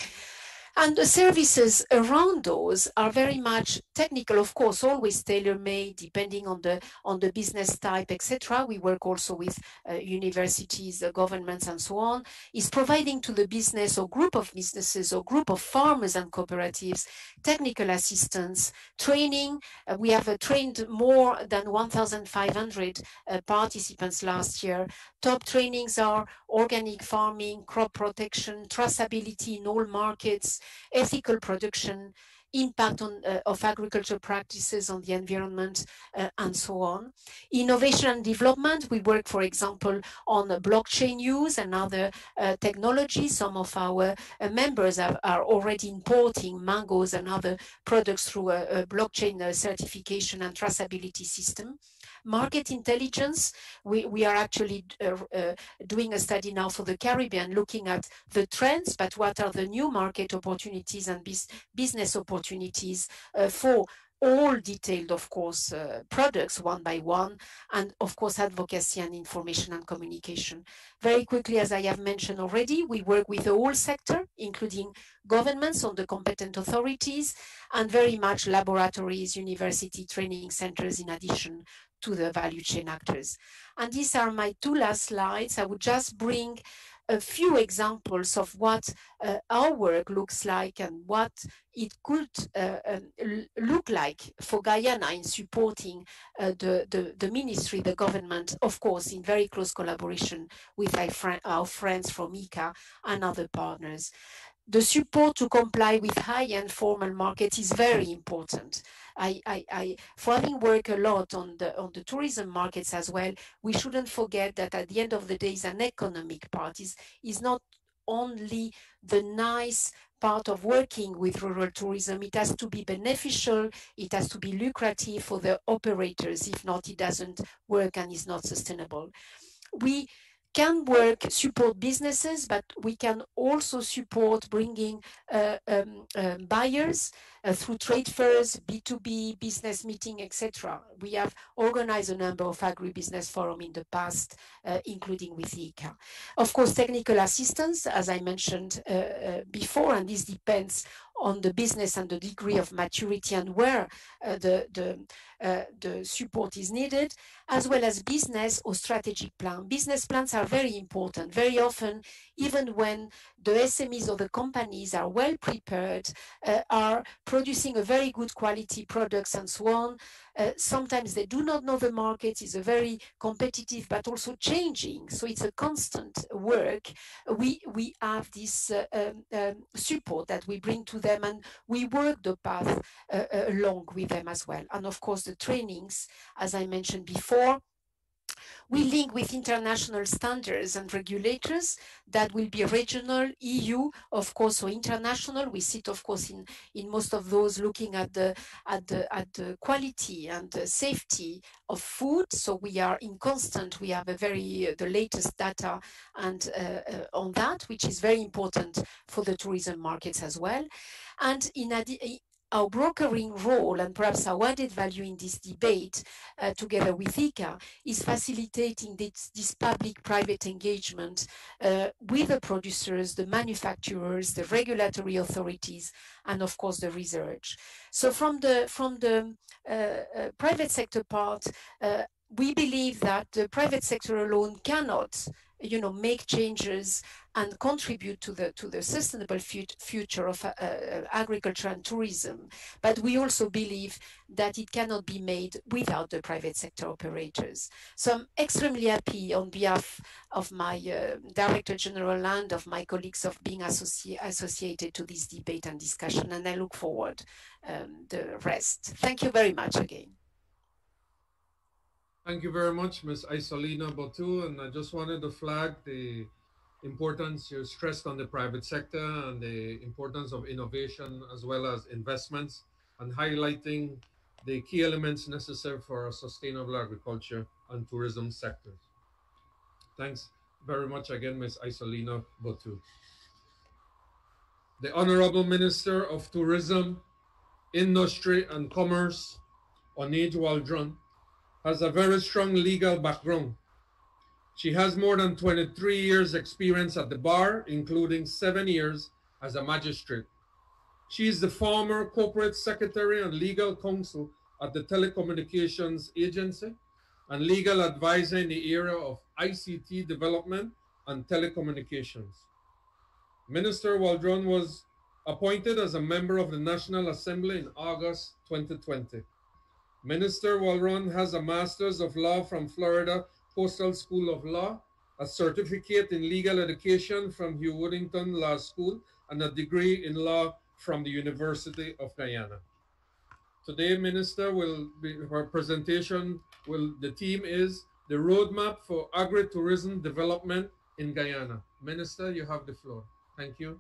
And the services around those are very much technical, of course, always tailor-made, depending on the on the business type, et cetera. We work also with uh, universities, uh, governments, and so on. Is providing to the business or group of businesses or group of farmers and cooperatives technical assistance, training. Uh, we have uh, trained more than one thousand five hundred uh, participants last year. Top trainings are organic farming, crop protection, traceability in all markets, ethical production, impact on, uh, of agriculture practices on the environment, uh, and so on. Innovation and development, we work, for example, on uh, blockchain use and other uh, technologies. Some of our uh, members are, are already importing mangoes and other products through a, a blockchain uh, certification and traceability system. Market intelligence, we, we are actually uh, uh, doing a study now for the Caribbean, looking at the trends, but what are the new market opportunities and bis business opportunities uh, for all detailed, of course, uh, products one by one, and of course, advocacy and information and communication. Very quickly, as I have mentioned already, we work with the whole sector, including governments on the competent authorities, and very much laboratories, university training centers in addition to the value chain actors. And these are my two last slides. I would just bring a few examples of what uh, our work looks like and what it could uh, um, look like for Guyana in supporting uh, the, the, the ministry, the government, of course, in very close collaboration with our, fr our friends from I C A and other partners. The support to comply with high-end formal markets is very important. I, I, I, for having worked a lot on the, on the tourism markets as well, we shouldn't forget that at the end of the day, is an economic part. Is is not only the nice part of working with rural tourism. It has to be beneficial. It has to be lucrative for the operators. If not, it doesn't work and is not sustainable. We can work, support businesses, but we can also support bringing uh, um, um, buyers uh, through trade fairs, B two B, business meeting, et cetera. We have organized a number of agribusiness forums in the past, uh, including with I C A. Of course, technical assistance, as I mentioned uh, uh, before, and this depends on the business and the degree of maturity and where uh, the, the, uh, the support is needed, as well as business or strategic plan. Business plans are very important. Very often, even when the S M Es or the companies are well prepared, uh, are producing a very good quality products and so on, uh, sometimes they do not know the market is a very competitive but also changing. So it's a constant work. We, we have this uh, um, um, support that we bring to them, and we work the path uh, uh, along with them as well. And of course, the trainings, as I mentioned before, we link with international standards and regulators that will be regional, E U, of course, or international. We sit, of course, in, in most of those looking at the, at, the, at the quality and the safety of food. So we are in constant, we have a very, uh, the latest data and uh, uh, on that, which is very important for the tourism markets as well. And in addition, our brokering role and perhaps our added value in this debate uh, together with I C A is facilitating this, this public-private engagement uh, with the producers, the manufacturers, the regulatory authorities, and of course the research. So from the, from the uh, uh, private sector part, uh, we believe that the private sector alone cannot, you know, make changes and contribute to the to the sustainable fut future of uh, uh, agriculture and tourism. But we also believe that it cannot be made without the private sector operators. So I'm extremely happy on behalf of my uh, Director General and of my colleagues of being associ associated to this debate and discussion, and I look forward um, the rest. Thank you very much again. Thank you very much, Miz Isolina Botu, and I just wanted to flag the importance you stressed on the private sector and the importance of innovation as well as investments, and highlighting the key elements necessary for a sustainable agriculture and tourism sectors. Thanks very much again, Miz Isolina Botu. The Honorable Minister of Tourism, Industry and Commerce, Onij Waldron, has a very strong legal background. She has more than twenty-three years experience at the bar, including seven years as a magistrate. She is the former corporate secretary and legal counsel at the Telecommunications Agency and legal advisor in the area of I C T development and telecommunications. Minister Waldron was appointed as a member of the National Assembly in August twenty twenty. Minister Waldron has a Master's of Law from Florida Coastal School of Law, a certificate in legal education from Hugh Woodington Law School, and a degree in law from the University of Guyana. Today, Minister, will be, her presentation will, the theme is the roadmap for agritourism development in Guyana. Minister, you have the floor. Thank you.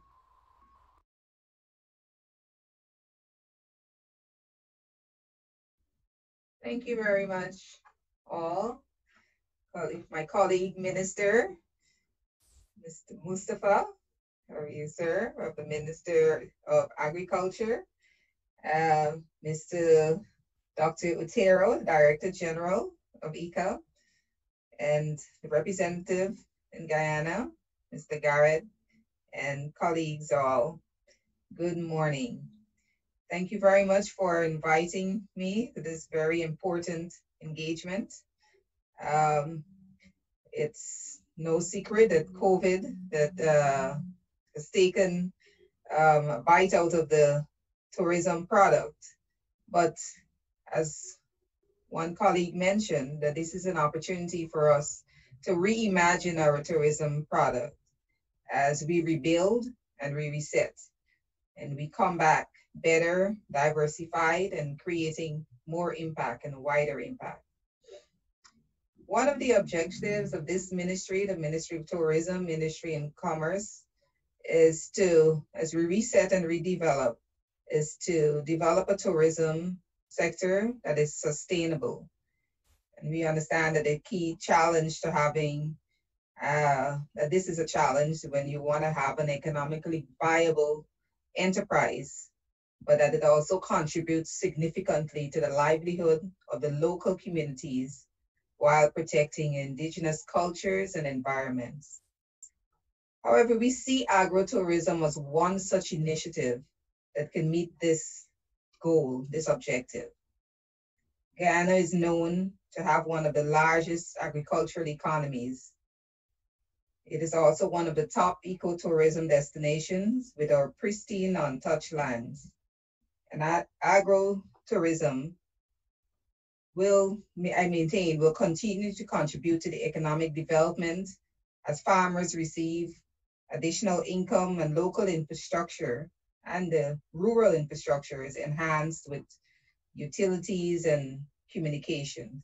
Thank you very much, all. My colleague, Minister, Mister Mustafa, how are you, sir, of the Minister of Agriculture, uh, Mister Doctor Otero, Director General of I C A, and the representative in Guyana, Mister Garrett, and colleagues all. Good morning. Thank you very much for inviting me to this very important engagement. Um, it's no secret that COVID that uh, has taken um, a bite out of the tourism product. But as one colleague mentioned, that this is an opportunity for us to reimagine our tourism product as we rebuild and we reset and we come back better, diversified, and creating more impact and wider impact. One of the objectives of this ministry, the Ministry of Tourism, Industry and Commerce, is to, as we reset and redevelop, is to develop a tourism sector that is sustainable. And we understand that the key challenge to having, uh, that this is a challenge when you want to have an economically viable enterprise, but that it also contributes significantly to the livelihood of the local communities while protecting indigenous cultures and environments. However, we see agritourism as one such initiative that can meet this goal, this objective. Guyana is known to have one of the largest agricultural economies. It is also one of the top ecotourism destinations with our pristine untouched lands. And agro-tourism will, I maintain, will continue to contribute to the economic development as farmers receive additional income and local infrastructure, and the rural infrastructure is enhanced with utilities and communication.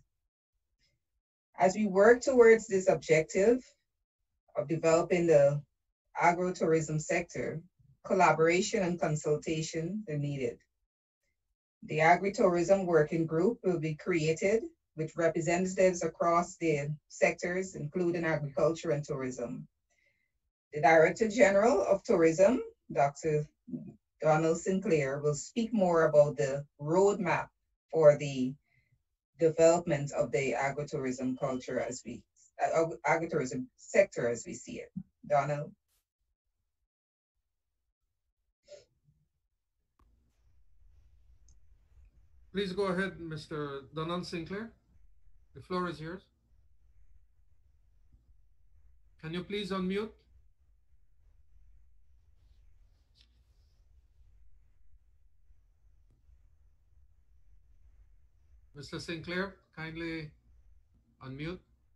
As we work towards this objective of developing the agro-tourism sector, collaboration and consultation are needed. The Agritourism Working Group will be created with representatives across the sectors, including agriculture and tourism. The Director General of Tourism, Doctor Donald Sinclair, will speak more about the roadmap for the development of the agritourism culture as we, uh, agritourism sector as we see it. Donald. Please go ahead, Mister Donald Sinclair. The floor is yours. Can you please unmute? Mister Sinclair, kindly unmute.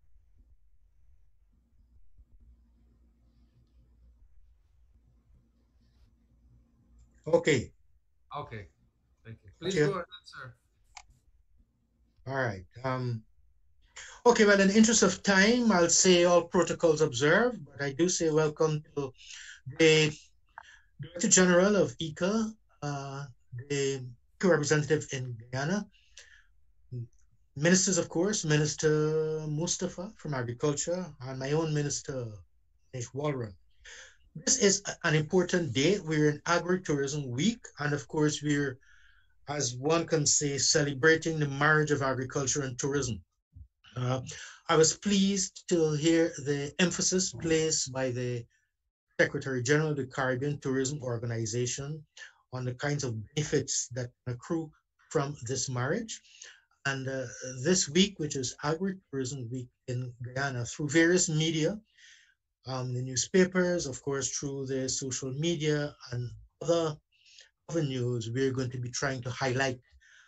Okay. Okay. Thank you. Please Thank you. go ahead, sir. All right. Um, okay, well, in the interest of time, I'll say all protocols observed, but I do say welcome to the Director General of I C A, uh, the co-representative in Guyana, ministers, of course, Minister Mustafa from Agriculture and my own Minister, Nish Walron. This is an important day. We're in Agritourism Week, and of course, we're, as one can say, celebrating the marriage of agriculture and tourism. Uh, I was pleased to hear the emphasis placed by the Secretary General of the Caribbean Tourism Organization on the kinds of benefits that accrue from this marriage. And uh, this week, which is Agritourism Week in Guyana, through various media, um, the newspapers, of course, through the social media and other avenues, we're going to be trying to highlight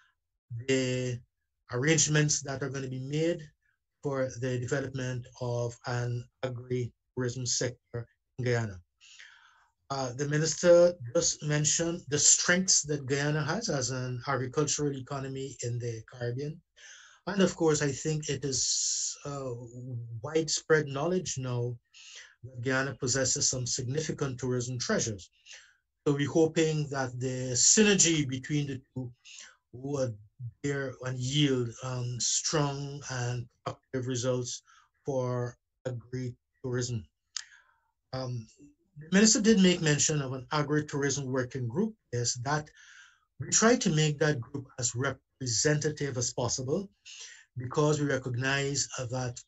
the arrangements that are going to be made for the development of an agri-tourism sector in Guyana. Uh, the minister just mentioned the strengths that Guyana has as an agricultural economy in the Caribbean. And of course, I think it is uh, widespread knowledge now that Guyana possesses some significant tourism treasures. So we're hoping that the synergy between the two would bear and yield um, strong and productive results for agri-tourism. Um, the minister did make mention of an agri-tourism working group. Is that we try to make that group as representative as possible because we recognize uh, that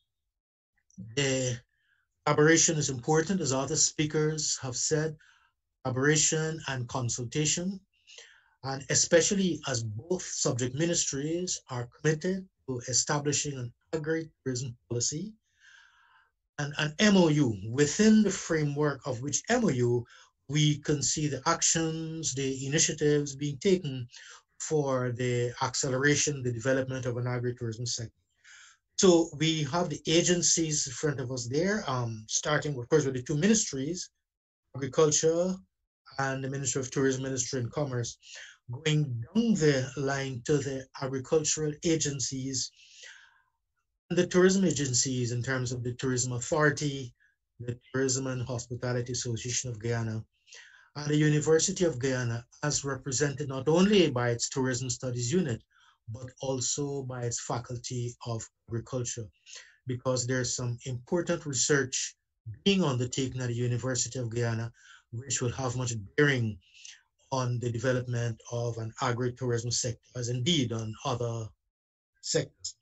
the collaboration is important, as other speakers have said, collaboration and consultation, and especially as both subject ministries are committed to establishing an agri-tourism policy and an M O U, within the framework of which M O U we can see the actions, the initiatives being taken for the acceleration, the development of an agritourism sector. So we have the agencies in front of us there, um, starting, of course, with the two ministries, agriculture and the Ministry of Tourism, Ministry of Commerce, going down the line to the agricultural agencies, the tourism agencies in terms of the Tourism Authority, the Tourism and Hospitality Association of Guyana, and the University of Guyana, as represented not only by its Tourism Studies Unit, but also by its Faculty of Agriculture, because there's some important research being undertaken at the University of Guyana, which will have much bearing on the development of an agritourism sector, as indeed on other sectors.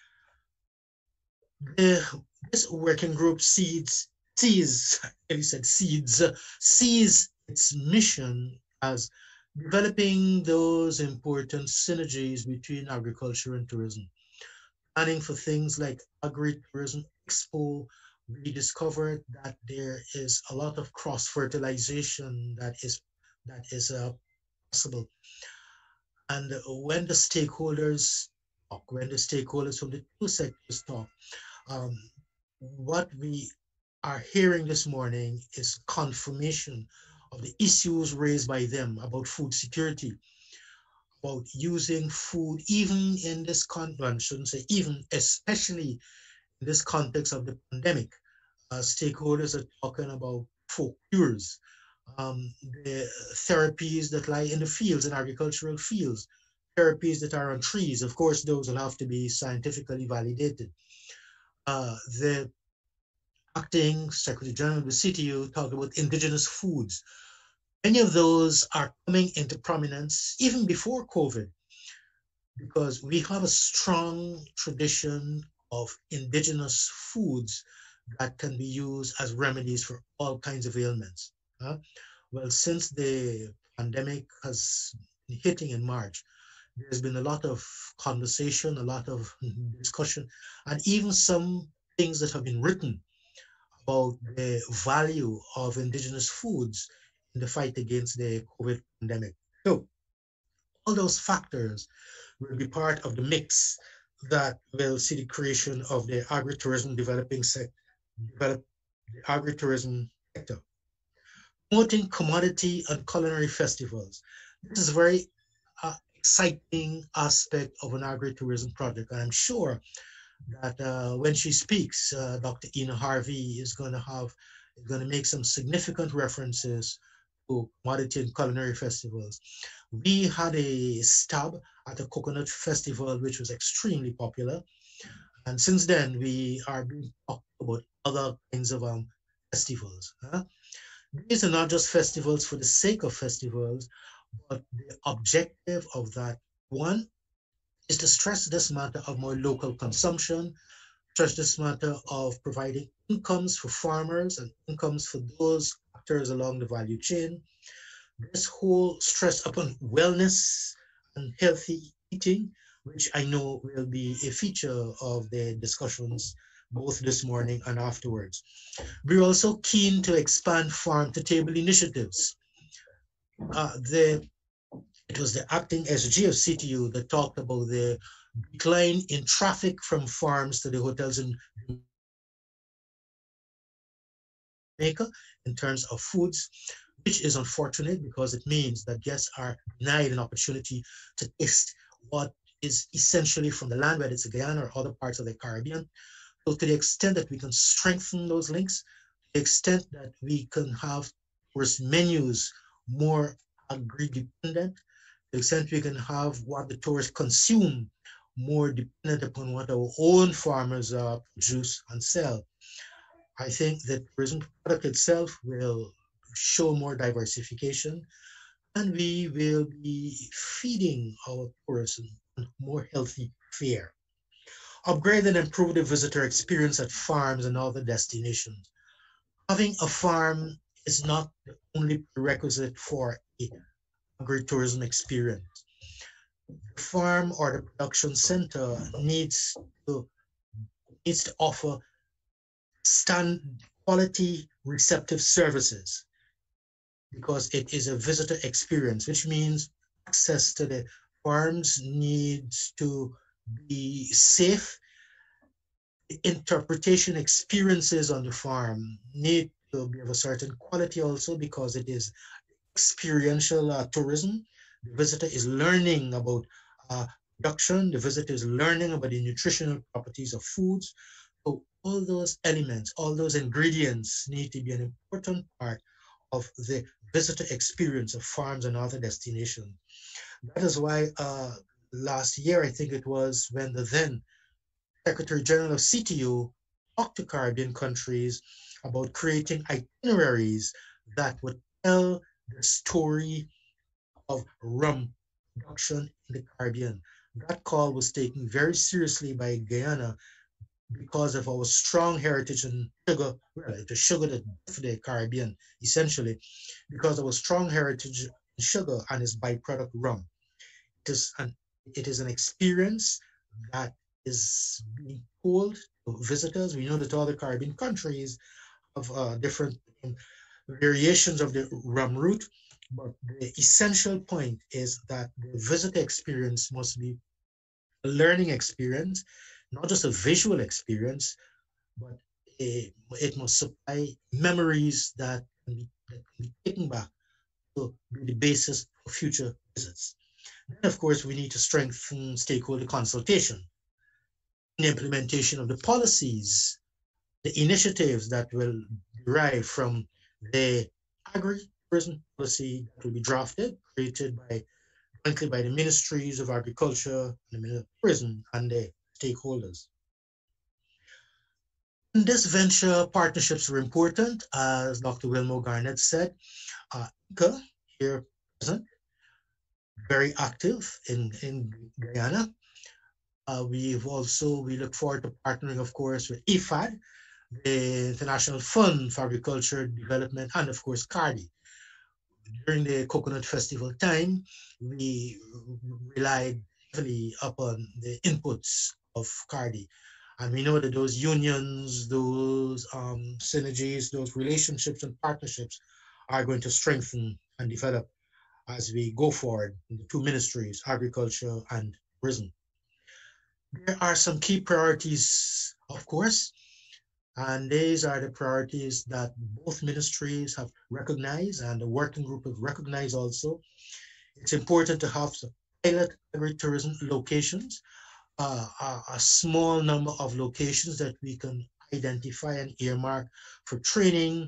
The, this working group seeds, sees, he said seeds, sees its mission as developing those important synergies between agriculture and tourism, planning for things like Agritourism Expo. We discovered that there is a lot of cross-fertilization that is that is uh, possible. And when the stakeholders talk, when the stakeholders from the two sectors talk, um, what we are hearing this morning is confirmation of the issues raised by them about food security, about using food, even in this context, I shouldn't say even, especially in this context of the pandemic. Uh, stakeholders are talking about folk cures, um, the therapies that lie in the fields, in agricultural fields, therapies that are on trees. Of course, those will have to be scientifically validated. Uh, the acting Secretary General of the C T U talked about indigenous foods. Many of those are coming into prominence even before COVID, because we have a strong tradition of indigenous foods that can be used as remedies for all kinds of ailments. Uh, well, since the pandemic has been hitting in March, there's been a lot of conversation, a lot of discussion, and even some things that have been written about the value of indigenous foods in the fight against the COVID pandemic. So all those factors will be part of the mix that will see the creation of the agritourism developing sector, develop the agritourism sector. Promoting commodity and culinary festivals. This is a very uh, exciting aspect of an agritourism project, and I'm sure that uh, when she speaks, uh, Doctor Ina Harvey is going to have, is going to make some significant references to commodity and culinary festivals. We had a stab at a coconut festival, which was extremely popular. And since then, we are being talked about other kinds of um, festivals. Huh? These are not just festivals for the sake of festivals, but the objective of that one is to stress this matter of more local consumption, stress this matter of providing incomes for farmers and incomes for those actors along the value chain. This whole stress upon wellness and healthy eating, which I know will be a feature of the discussions both this morning and afterwards. We're also keen to expand farm to table initiatives. Uh, the, it was the acting S G of C T U that talked about the decline in traffic from farms to the hotels in Jamaica in terms of foods, which is unfortunate because it means that guests are denied an opportunity to taste what is essentially from the land, whether it's Guyana or other parts of the Caribbean. So to the extent that we can strengthen those links, to the extent that we can have tourist menus more agri-dependent, to the extent we can have what the tourists consume more dependent upon what our own farmers uh, produce and sell. I think the tourism product itself will show more diversification, and we will be feeding our tourism more healthy fare. Upgrade and improve the visitor experience at farms and other destinations. Having a farm is not the only prerequisite for a agritourism experience. The farm or the production center needs to needs to offer stand quality receptive services because it is a visitor experience, which means access to the farms needs to be safe. Interpretation experiences on the farm need to be of a certain quality also because it is experiential uh, tourism. The visitor is learning about uh, production. The visitor is learning about the nutritional properties of foods. So all those elements, all those ingredients need to be an important part of the visitor experience of farms and other destinations. That is why uh, last year, I think it was, when the then Secretary General of C T U talked to Caribbean countries about creating itineraries that would tell the story of rum production in the Caribbean. That call was taken very seriously by Guyana because of our strong heritage in sugar, well, it was sugar that for the Caribbean, essentially, because of our strong heritage in sugar and its byproduct rum. It is an, it is an experience that is being told to visitors. We know that all the Caribbean countries have uh, different um, variations of the rum route, but the essential point is that the visitor experience must be a learning experience, not just a visual experience, but a, it must supply memories that can, be, that can be taken back to be the basis for future visits. Then, of course, we need to strengthen stakeholder consultation in the implementation of the policies, the initiatives that will derive from the agritourism policy that will be drafted, created by jointly by the ministries of agriculture and the tourism and the stakeholders. In this venture, partnerships are important, as Doctor Wilmo Garnett said. Uh, I C A, here present, very active in, in Guyana. Uh, we've also, we look forward to partnering, of course, with I F A D, the International Fund for Agriculture Development, and of course, CARDI. During the Coconut Festival time, we relied heavily upon the inputs of CARDI. And we know that those unions, those um, synergies, those relationships and partnerships are going to strengthen and develop as we go forward in the two ministries, agriculture and tourism. There are some key priorities, of course, and these are the priorities that both ministries have recognized and the working group have recognized also. It's important to have some pilot agritourism locations, uh, a, a small number of locations that we can identify and earmark for training,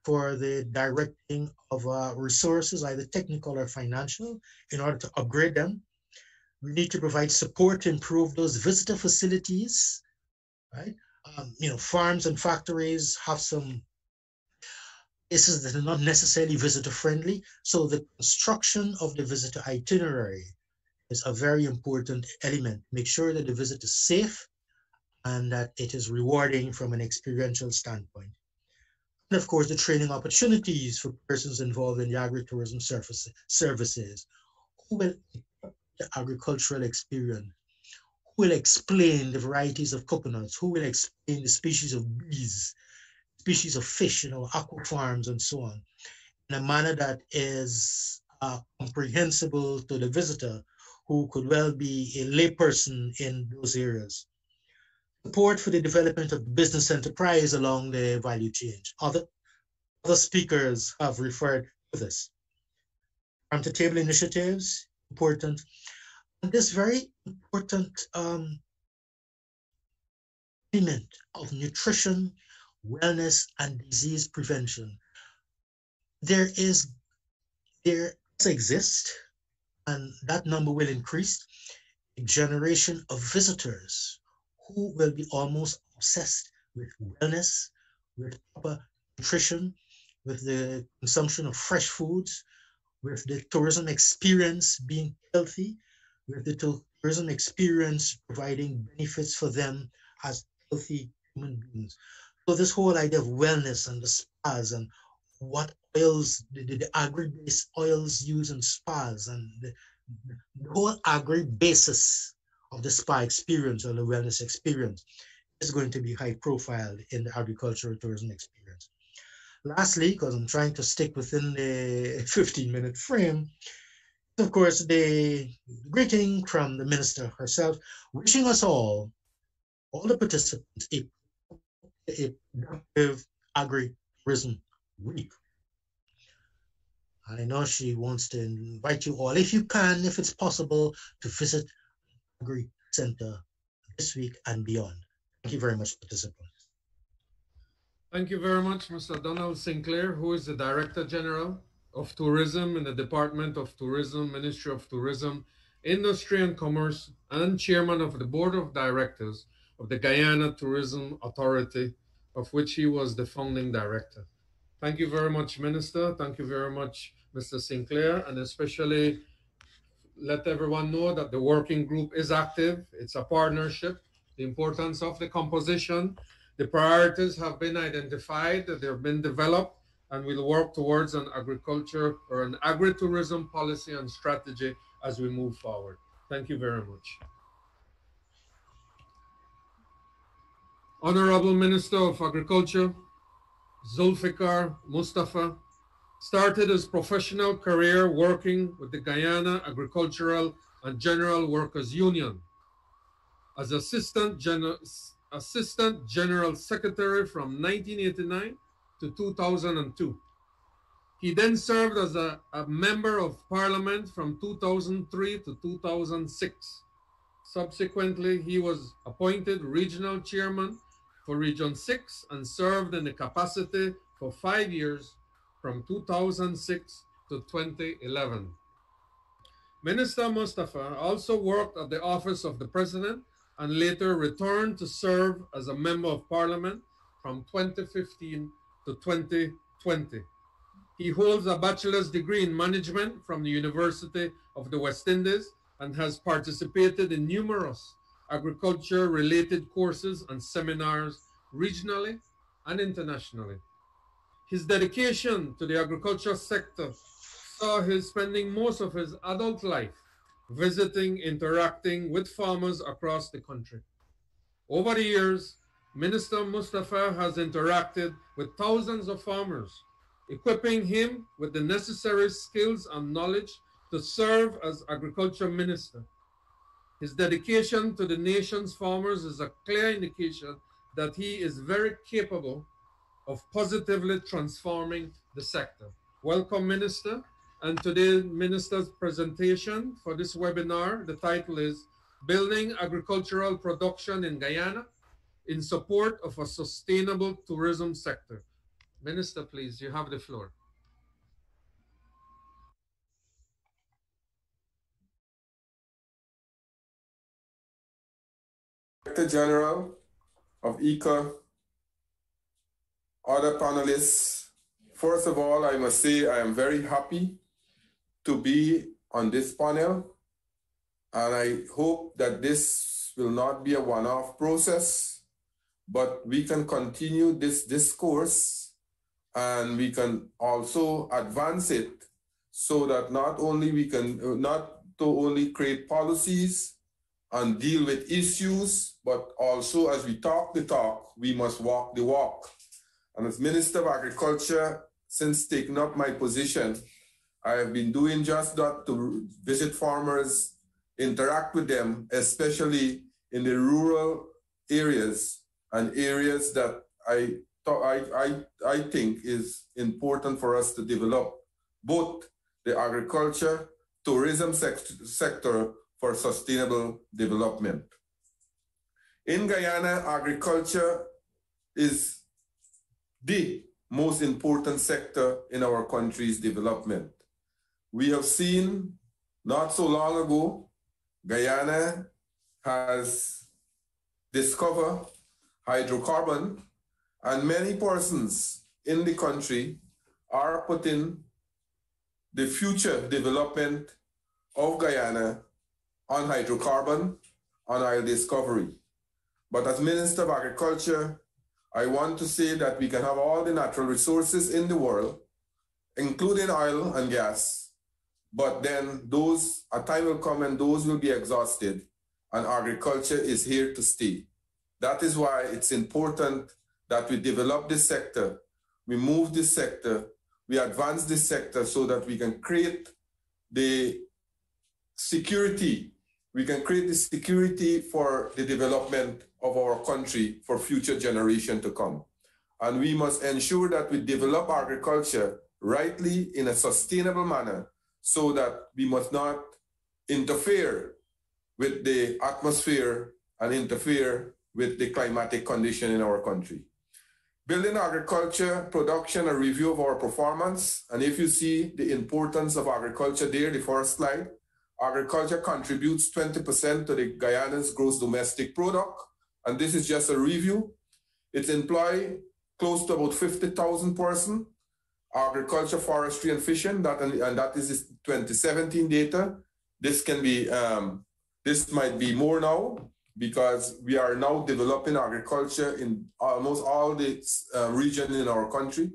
for the directing of uh, resources, either technical or financial, in order to upgrade them. We need to provide support to improve those visitor facilities, right? Um, you know, farms and factories have some places that are not necessarily visitor friendly. So the construction of the visitor itinerary is a very important element. Make sure that the visit is safe and that it is rewarding from an experiential standpoint. And of course, the training opportunities for persons involved in the agritourism service, services who will the agricultural experience, who will explain the varieties of coconuts, who will explain the species of bees, species of fish, you know, aqua farms and so on, in a manner that is uh, comprehensible to the visitor who could well be a layperson in those areas. Support for the development of business enterprise along the value chain. Other, other speakers have referred to this. Farm-to-table initiatives, important. And this very important um, element of nutrition, wellness, and disease prevention. There is, there exists, and that number will increase, a generation of visitors who will be almost obsessed with wellness, with proper nutrition, with the consumption of fresh foods, with the tourism experience being healthy, with the tourism experience providing benefits for them as healthy human beings. So this whole idea of wellness and the spas and what oils, the, the, the agri-based oils used in spas and the, the whole agri-basis of the spa experience or the wellness experience is going to be high profile in the agricultural tourism experience. Lastly, because I'm trying to stick within the fifteen minute frame, of course, the greeting from the minister herself, wishing us all, all the participants, a, a productive agri-tourism week. And I know she wants to invite you all, if you can, if it's possible, to visit Agri Center this week and beyond. Thank you very much, participants. Thank you very much, Mister Donald Sinclair, who is the Director General of Tourism in the Department of Tourism, Ministry of Tourism, Industry and Commerce, and Chairman of the Board of Directors of the Guyana Tourism Authority, of which he was the founding director. Thank you very much, Minister. Thank you very much, Mister Sinclair, and especially let everyone know that the working group is active. It's a partnership. The importance of the composition, the priorities have been identified, they've been developed, and we'll work towards an agriculture or an agritourism policy and strategy as we move forward. Thank you very much. Honorable Minister of Agriculture, Zulfikar Mustafa, started his professional career working with the Guyana Agricultural and General Workers Union as Assistant General, Assistant General Secretary from nineteen eighty-nine to two thousand two. He then served as a, a Member of Parliament from two thousand three to two thousand six. Subsequently, he was appointed Regional Chairman for Region six and served in the capacity for five years from two thousand six to twenty eleven. Minister Mustafa also worked at the Office of the President and later returned to serve as a Member of Parliament from twenty fifteen to twenty twenty. He holds a bachelor's degree in management from the University of the West Indies and has participated in numerous agriculture-related courses and seminars regionally and internationally. His dedication to the agriculture sector saw him spending most of his adult life visiting, interacting with farmers across the country. Over the years, Minister Mustafa has interacted with thousands of farmers, equipping him with the necessary skills and knowledge to serve as Agriculture Minister. His dedication to the nation's farmers is a clear indication that he is very capable of positively transforming the sector. Welcome, Minister. And today's Minister's presentation for this webinar, the title is Building Agricultural Production in Guyana in Support of a Sustainable Tourism Sector. Minister, please, you have the floor. Director General of I C A, other panelists, first of all, I must say I am very happy to be on this panel, and I hope that this will not be a one-off process, but we can continue this discourse and we can also advance it so that not only we can, not to only create policies and deal with issues, but also as we talk the talk, we must walk the walk. And as Minister of Agriculture, since taking up my position, I have been doing just that, to visit farmers, interact with them, especially in the rural areas and areas that I, I, I, I think is important for us to develop, both the agriculture, tourism sect- sector for sustainable development. In Guyana, agriculture is the most important sector in our country's development. We have seen not so long ago, Guyana has discovered hydrocarbon, and many persons in the country are putting the future development of Guyana on hydrocarbon, on oil discovery. But as Minister of Agriculture, I want to say that we can have all the natural resources in the world, including oil and gas, but then those, a time will come and those will be exhausted, and agriculture is here to stay. That is why it's important that we develop this sector, we move this sector, we advance this sector so that we can create the security, we can create the security for the development of our country for future generation to come. And we must ensure that we develop agriculture rightly in a sustainable manner so that we must not interfere with the atmosphere and interfere with the climatic condition in our country. Building agriculture, production, a review of our performance. And if you see the importance of agriculture there, the first slide, agriculture contributes twenty percent to the Guyana's gross domestic product. And this is just a review. It employs close to about fifty thousand persons, agriculture, forestry, and fishing, that, and that is twenty seventeen data. This can be, um, this might be more now, because we are now developing agriculture in almost all the uh, regions in our country.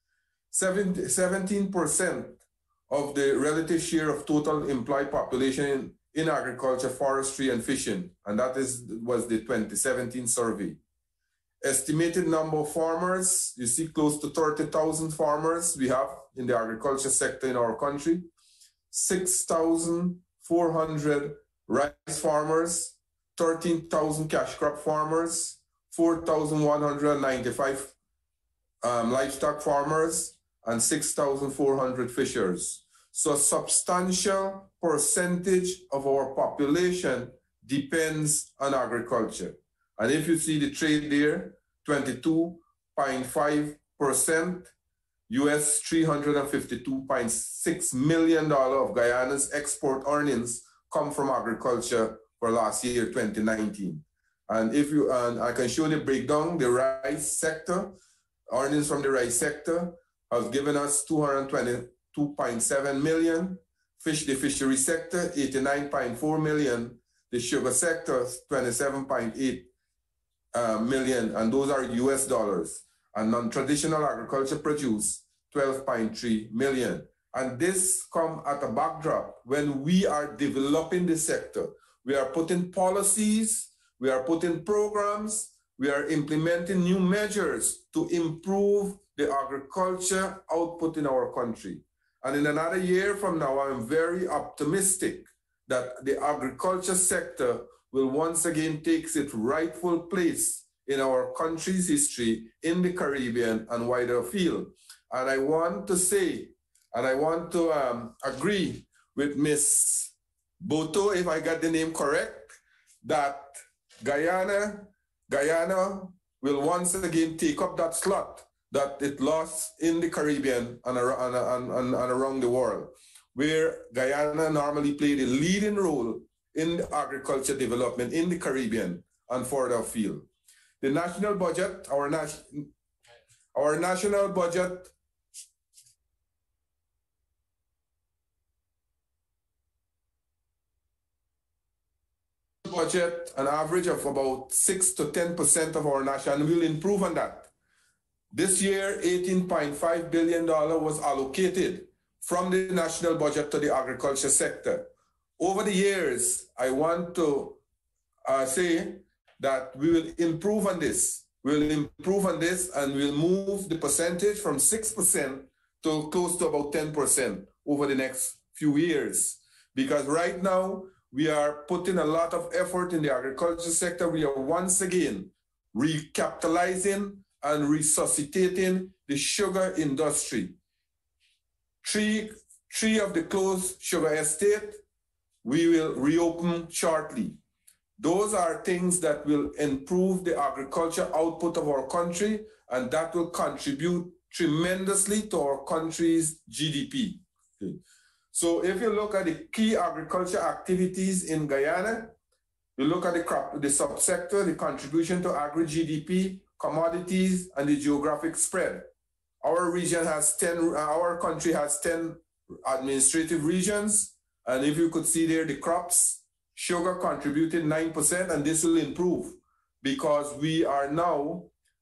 seventeen percent of the relative share of total employed population in, in agriculture, forestry, and fishing, and that is was the twenty seventeen survey. Estimated number of farmers, you see close to thirty thousand farmers we have in the agriculture sector in our country, six thousand four hundred rice farmers, thirteen thousand cash crop farmers, four thousand one hundred ninety-five um, livestock farmers, and six thousand four hundred fishers. So a substantial percentage of our population depends on agriculture. And if you see the trade there, twenty-two point five percent, U S three hundred fifty-two point six million dollars of Guyana's export earnings come from agriculture for last year, twenty nineteen. And if you, and I can show the breakdown, the rice sector, earnings from the rice sector have given us two hundred twenty-two point seven million, fish, the fishery sector, eighty-nine point four million, the sugar sector, twenty-seven point eight uh, million, and those are U S dollars. And non-traditional agriculture produce twelve point three million. And this come at a backdrop when we are developing the sector. We are putting policies, we are putting programs, we are implementing new measures to improve the agriculture output in our country. And in another year from now, I'm very optimistic that the agriculture sector will once again take its rightful place in our country's history, in the Caribbean and wider field. And I want to say, and I want to um, agree with Miz Boto, if I got the name correct, that Guyana, Guyana will once again take up that slot that it lost in the Caribbean and, and, and, and, and around the world, where Guyana normally played a leading role in the agriculture development in the Caribbean and further afield. The national budget, our, nat our national budget budget an average of about six to ten percent of our national, and we'll improve on that. This year, eighteen point five billion dollars was allocated from the national budget to the agriculture sector. Over the years, I want to uh, say that we will improve on this. We'll improve on this and we'll move the percentage from six percent to close to about ten percent over the next few years. Because right now, we are putting a lot of effort in the agriculture sector. We are once again recapitalizing and resuscitating the sugar industry. Three, three of the closed sugar estate, we will reopen shortly. Those are things that will improve the agriculture output of our country, and that will contribute tremendously to our country's G D P. Okay. So if you look at the key agriculture activities in Guyana, you look at the crop, the subsector, the contribution to agri-G D P, commodities, and the geographic spread. Our region has ten, our country has ten administrative regions, and if you could see there the crops, sugar contributed nine percent, and this will improve because we are now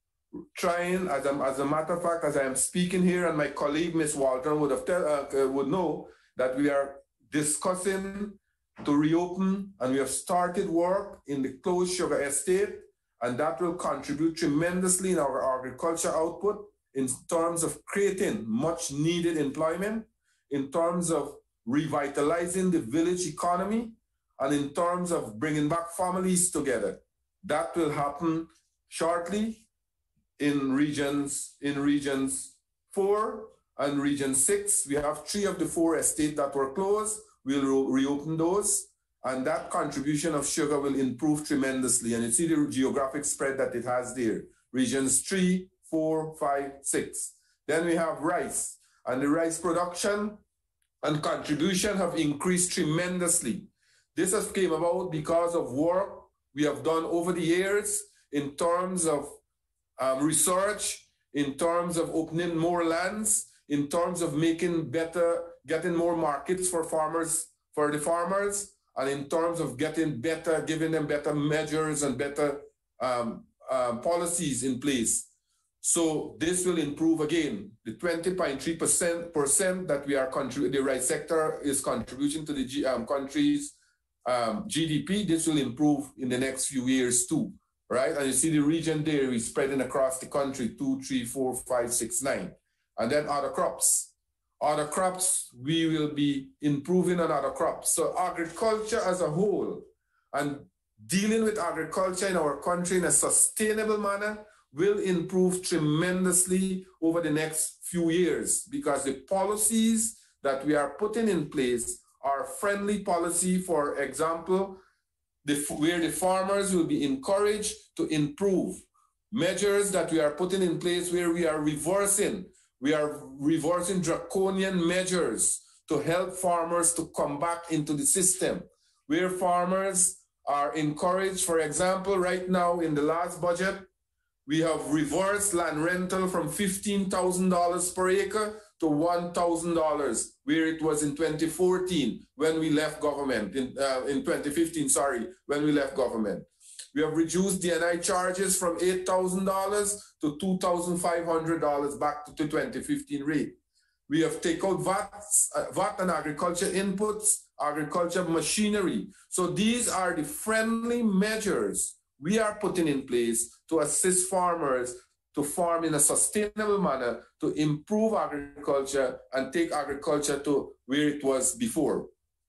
trying, as a, as a matter of fact, as I am speaking here, and my colleague, Miz Walton, would, have tell, uh, would know, that we are discussing to reopen, and we have started work in the closed sugar estate, and that will contribute tremendously in our agriculture output in terms of creating much needed employment, in terms of revitalizing the village economy, and in terms of bringing back families together. That will happen shortly in regions, in regions four, and region six. We have three of the four estates that were closed. We'll re reopen those, and that contribution of sugar will improve tremendously. And you see the geographic spread that it has there. Regions three, four, five, six. Then we have rice, and the rice production and contribution have increased tremendously. This has came about because of work we have done over the years in terms of um, research, in terms of opening more lands, in terms of making better, getting more markets for farmers, for the farmers, and in terms of getting better, giving them better measures and better um, um, policies in place. So this will improve again. The twenty point three percent that we are contributing, the rice sector is contributing to the G, um, country's um, G D P. This will improve in the next few years too, right? And you see the region there is spreading across the country, two, three, four, five, six, nine. And then other crops. Other crops, we will be improving on other crops. So agriculture as a whole, and dealing with agriculture in our country in a sustainable manner will improve tremendously over the next few years, because the policies that we are putting in place are friendly policy. For example, the, where the farmers will be encouraged to improve. Measures that we are putting in place where we are reversing We are reversing draconian measures to help farmers to come back into the system, where farmers are encouraged. For example, right now in the last budget, we have reversed land rental from fifteen thousand dollars per acre to one thousand dollars, where it was in twenty fourteen when we left government, in, uh, in twenty fifteen, sorry, when we left government. We have reduced D and I charges from eight thousand dollars to two thousand five hundred dollars back to the twenty fifteen rate. We have taken out V A T, uh, V A T and agriculture inputs, agriculture machinery. So these are the friendly measures we are putting in place to assist farmers to farm in a sustainable manner, to improve agriculture and take agriculture to where it was before.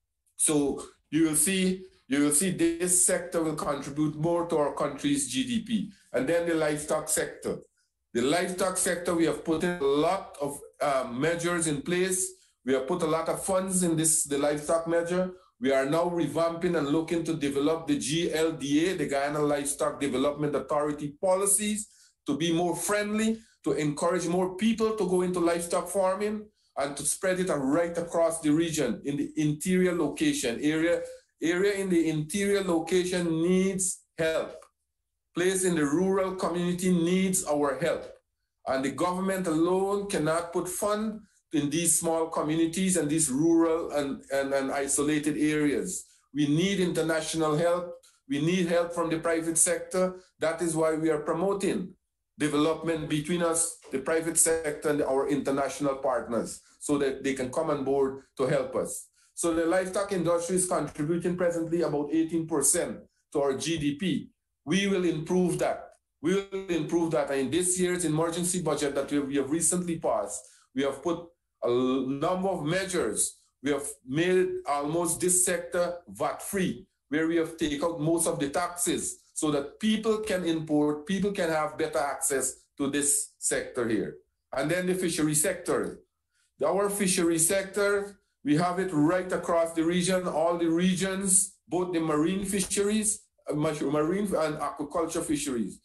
So you will see You will see this sector will contribute more to our country's G D P. And then the livestock sector. The livestock sector, we have put in a lot of um, measures in place. We have put a lot of funds in this, the livestock measure. We are now revamping and looking to develop the G L D A, the Guyana Livestock Development Authority policies, to be more friendly, to encourage more people to go into livestock farming, and to spread it right across the region in the interior location. Area, area in the interior location needs help. Place in the rural community needs our help. And the government alone cannot put fund in these small communities and these rural and, and, and isolated areas. We need international help. We need help from the private sector. That is why we are promoting development between us, the private sector, and our international partners, so that they can come on board to help us. So the livestock industry is contributing presently about eighteen percent to our G D P. We will improve that. We will improve that. And in this year's emergency budget that we have recently passed, we have put a number of measures. We have made almost this sector V A T-free, where we have taken out most of the taxes so that people can import, people can have better access to this sector here. And then the fishery sector. Our fishery sector, we have it right across the region, all the regions, both the marine fisheries, marine and aquaculture fisheries.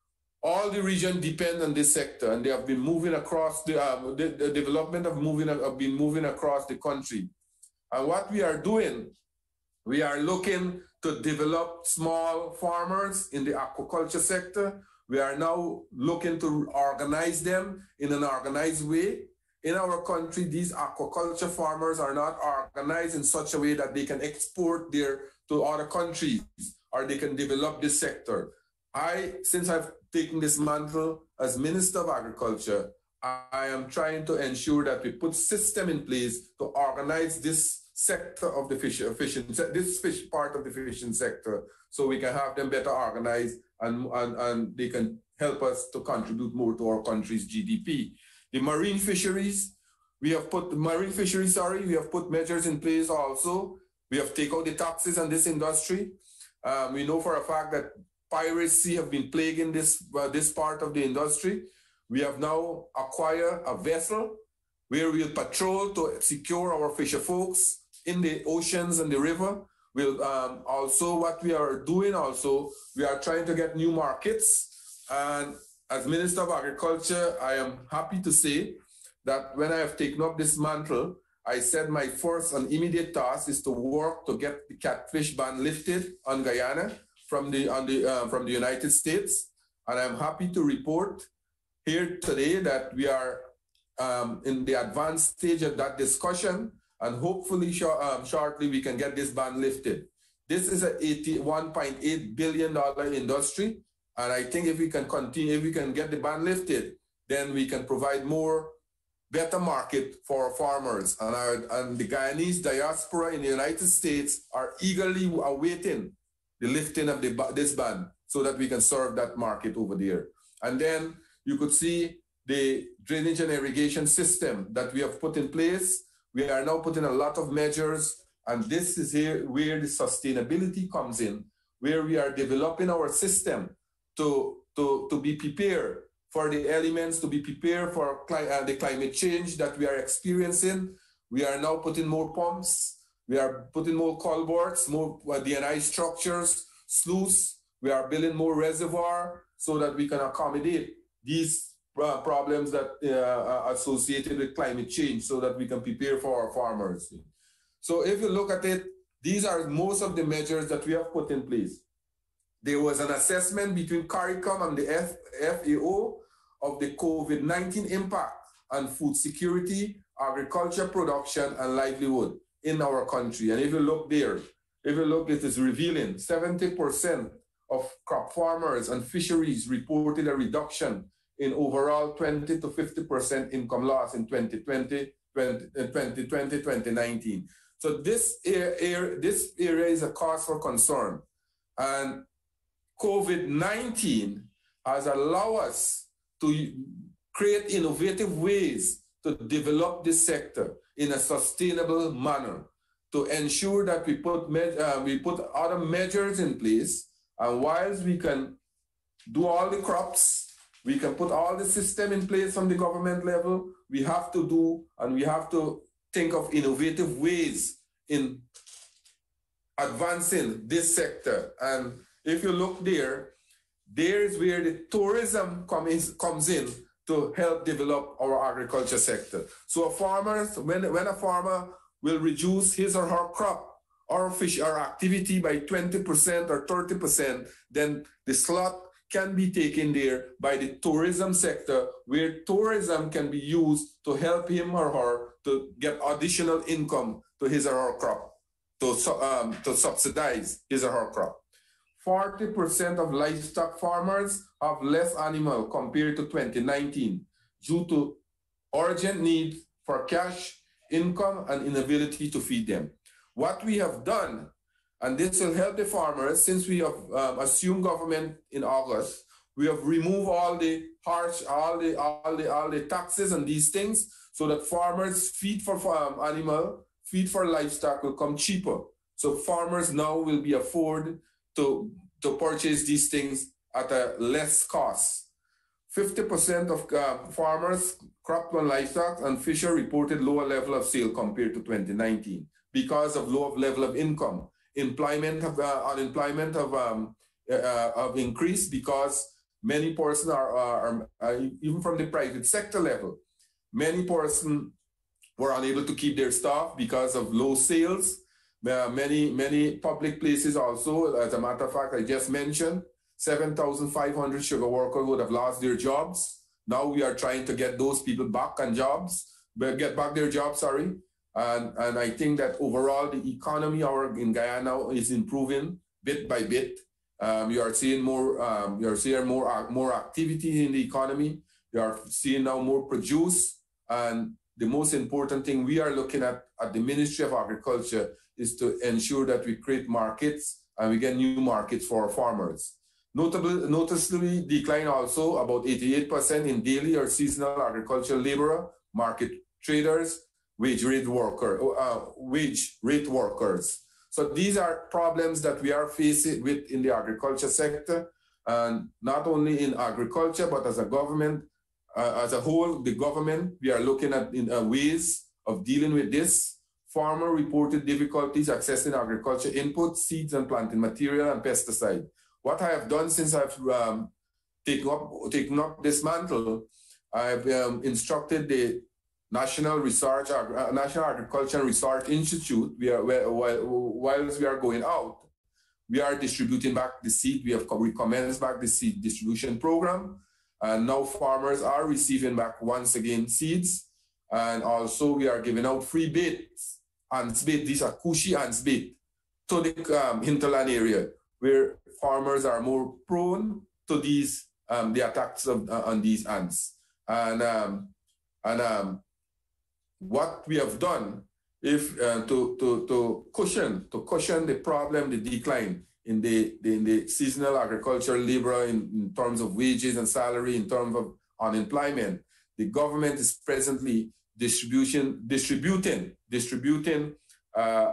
All the region depend on this sector, and they have been moving across the, uh, the, the development of moving have been moving across the country. And what we are doing, we are looking to develop small farmers in the aquaculture sector. We are now looking to organize them in an organized way. In our country, these aquaculture farmers are not organized in such a way that they can export their to other countries or they can develop this sector. I, since I've taken this mantle as Minister of Agriculture, I am trying to ensure that we put system in place to organize this sector of the fish, fishing, this fish part of the fishing sector, so we can have them better organized and, and, and they can help us to contribute more to our country's G D P. The marine fisheries, we have put, marine fisheries, sorry, we have put measures in place also. We have taken out the taxes on this industry. Um, we know for a fact that piracy have been plaguing this, uh, this part of the industry. We have now acquired a vessel where we'll patrol to secure our fisher folks in the oceans and the river. We'll um, also, what we are doing also, we are trying to get new markets. And as Minister of Agriculture, I am happy to say that when I have taken up this mantle, I said my first and immediate task is to work to get the catfish ban lifted on Guyana from the, on the, uh, from the United States. And I'm happy to report here today that we are um, in the advanced stage of that discussion, and hopefully sh um, shortly we can get this ban lifted. This is a eighty-one point eight billion dollar industry, and I think if we can continue, if we can get the ban lifted, then we can provide more better market for farmers. And, our, and the Guyanese diaspora in the United States are eagerly awaiting the lifting of the, this ban so that we can serve that market over there. And then you could see the drainage and irrigation system that we have put in place. We are now putting a lot of measures, and this is here where the sustainability comes in, where we are developing our system to, to, to be prepared for the elements, to be prepared for cli uh, the climate change that we are experiencing. We are now putting more pumps, we are putting more culverts, more uh, D N I structures, sluices. We are building more reservoir so that we can accommodate these uh, problems that uh, are associated with climate change, so that we can prepare for our farmers. So if you look at it, these are most of the measures that we have put in place. There was an assessment between CARICOM and the F A O of the COVID nineteen impact on food security, agriculture production, and livelihood in our country. And if you look there, if you look, it is revealing seventy percent of crop farmers and fisheries reported a reduction in overall twenty to fifty percent income loss in twenty twenty, twenty twenty, twenty nineteen. So this, area, this area is a cause for concern. And COVID nineteen has allowed us to create innovative ways to develop this sector in a sustainable manner, to ensure that we put, uh, we put other measures in place. And whilst we can do all the crops, we can put all the system in place from the government level, we have to do, and we have to think of innovative ways in advancing this sector. And if you look there, there is where the tourism comes comes in to help develop our agriculture sector. So a farmer, when, when a farmer will reduce his or her crop or fish or activity by twenty percent or thirty percent, then the slot can be taken there by the tourism sector, where tourism can be used to help him or her to get additional income to his or her crop, to, um, to subsidize his or her crop. forty percent of livestock farmers have less animal compared to twenty nineteen due to urgent need for cash, income, and inability to feed them. What we have done, and this will help the farmers, since we have um, assumed government in August, we have removed all the harsh, all the, all the, all the taxes and these things, so that farmers' feed for farm animal, feed for livestock will come cheaper. So farmers now will be afford to, to purchase these things at a less cost. fifty percent of uh, farmers, crop and livestock and fisher reported lower level of sale compared to twenty nineteen because of lower level of income. Employment of, uh, unemployment have, um, uh, have increased because many persons are, are, are, even from the private sector level, many persons were unable to keep their staff because of low sales. Uh, many, many public places also, as a matter of fact, I just mentioned, seven thousand five hundred sugar workers would have lost their jobs. Now we are trying to get those people back on jobs, but get back their jobs, sorry. And, and I think that overall the economy our, in Guyana is improving bit by bit. Um, you are seeing more, um, you are seeing more, more activity in the economy. You are seeing now more produce. And the most important thing we are looking at at the Ministry of Agriculture is to ensure that we create markets and we get new markets for our farmers. Notably, noticeably decline also about eighty-eight percent in daily or seasonal agricultural laborer, market traders, wage rate worker, uh, wage rate workers. So these are problems that we are facing with in the agriculture sector, and not only in agriculture, but as a government, uh, as a whole, the government, we are looking at in, uh, ways of dealing with this. Farmer reported difficulties accessing agriculture inputs, seeds and planting material and pesticide. What I have done since I've um, taken up, taken up this mantle, I've um, instructed the National Research, uh, National Agriculture and Research Institute. We are, while, whilst we are going out, we are distributing back the seed. We have recommenced back the seed distribution program. And now farmers are receiving back once again seeds. And also we are giving out free baits, ants bait. These are cushy ants bait to the um, hinterland area where farmers are more prone to these, um, the attacks of, uh, on these ants. And, um, and um, what we have done if uh, to, to, to cushion, to cushion the problem, the decline in the, the, in the seasonal agricultural labor in, in terms of wages and salary, in terms of unemployment, the government is presently distribution, distributing, distributing uh,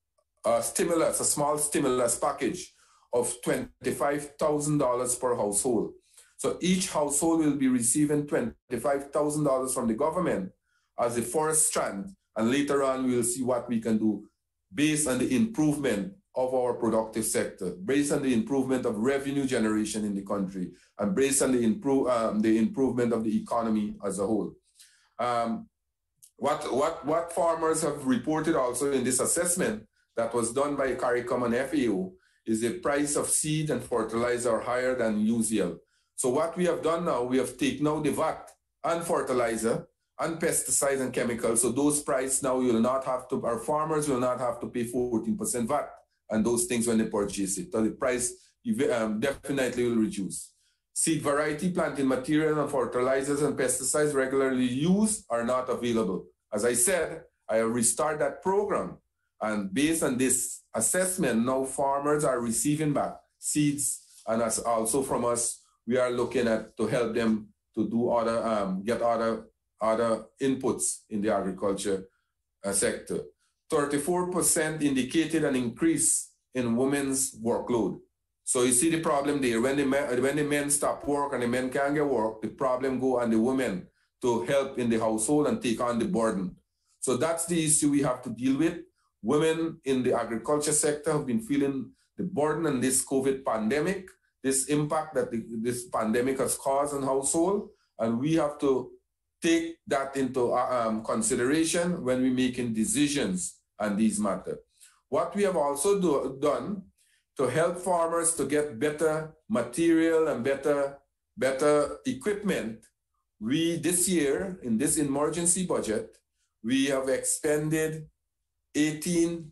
a stimulus, a small stimulus package of twenty-five thousand dollars per household. So each household will be receiving twenty-five thousand dollars from the government as the first strand, and later on we will see what we can do based on the improvement of our productive sector, based on the improvement of revenue generation in the country, and based on the, improve, um, the improvement of the economy as a whole. Um, what, what, what farmers have reported also in this assessment that was done by CARICOM and F A O is the price of seed and fertilizer are higher than usual. So what we have done now, we have taken out the V A T and fertilizer and pesticides and chemicals. So those prices now you will not have to, our farmers will not have to pay fourteen percent V A T and those things when they purchase it. So the price um, definitely will reduce. Seed variety, planting material and fertilizers and pesticides regularly used are not available. As I said, I have restarted that program. And based on this assessment, now farmers are receiving back seeds, and as also from us, we are looking at to help them to do other, um, get other, other inputs in the agriculture uh, sector. thirty-four percent indicated an increase in women's workload. So you see the problem there. When the men, when the men stop work and the men can't get work, the problem go on the women to help in the household and take on the burden. So that's the issue we have to deal with. Women in the agriculture sector have been feeling the burden in this COVID pandemic. this impact that the, this pandemic has caused on household, and we have to take that into um, consideration when we're making decisions on these matters. What we have also do, done to help farmers to get better material and better, better equipment, we this year, in this emergency budget, we have expended eighteen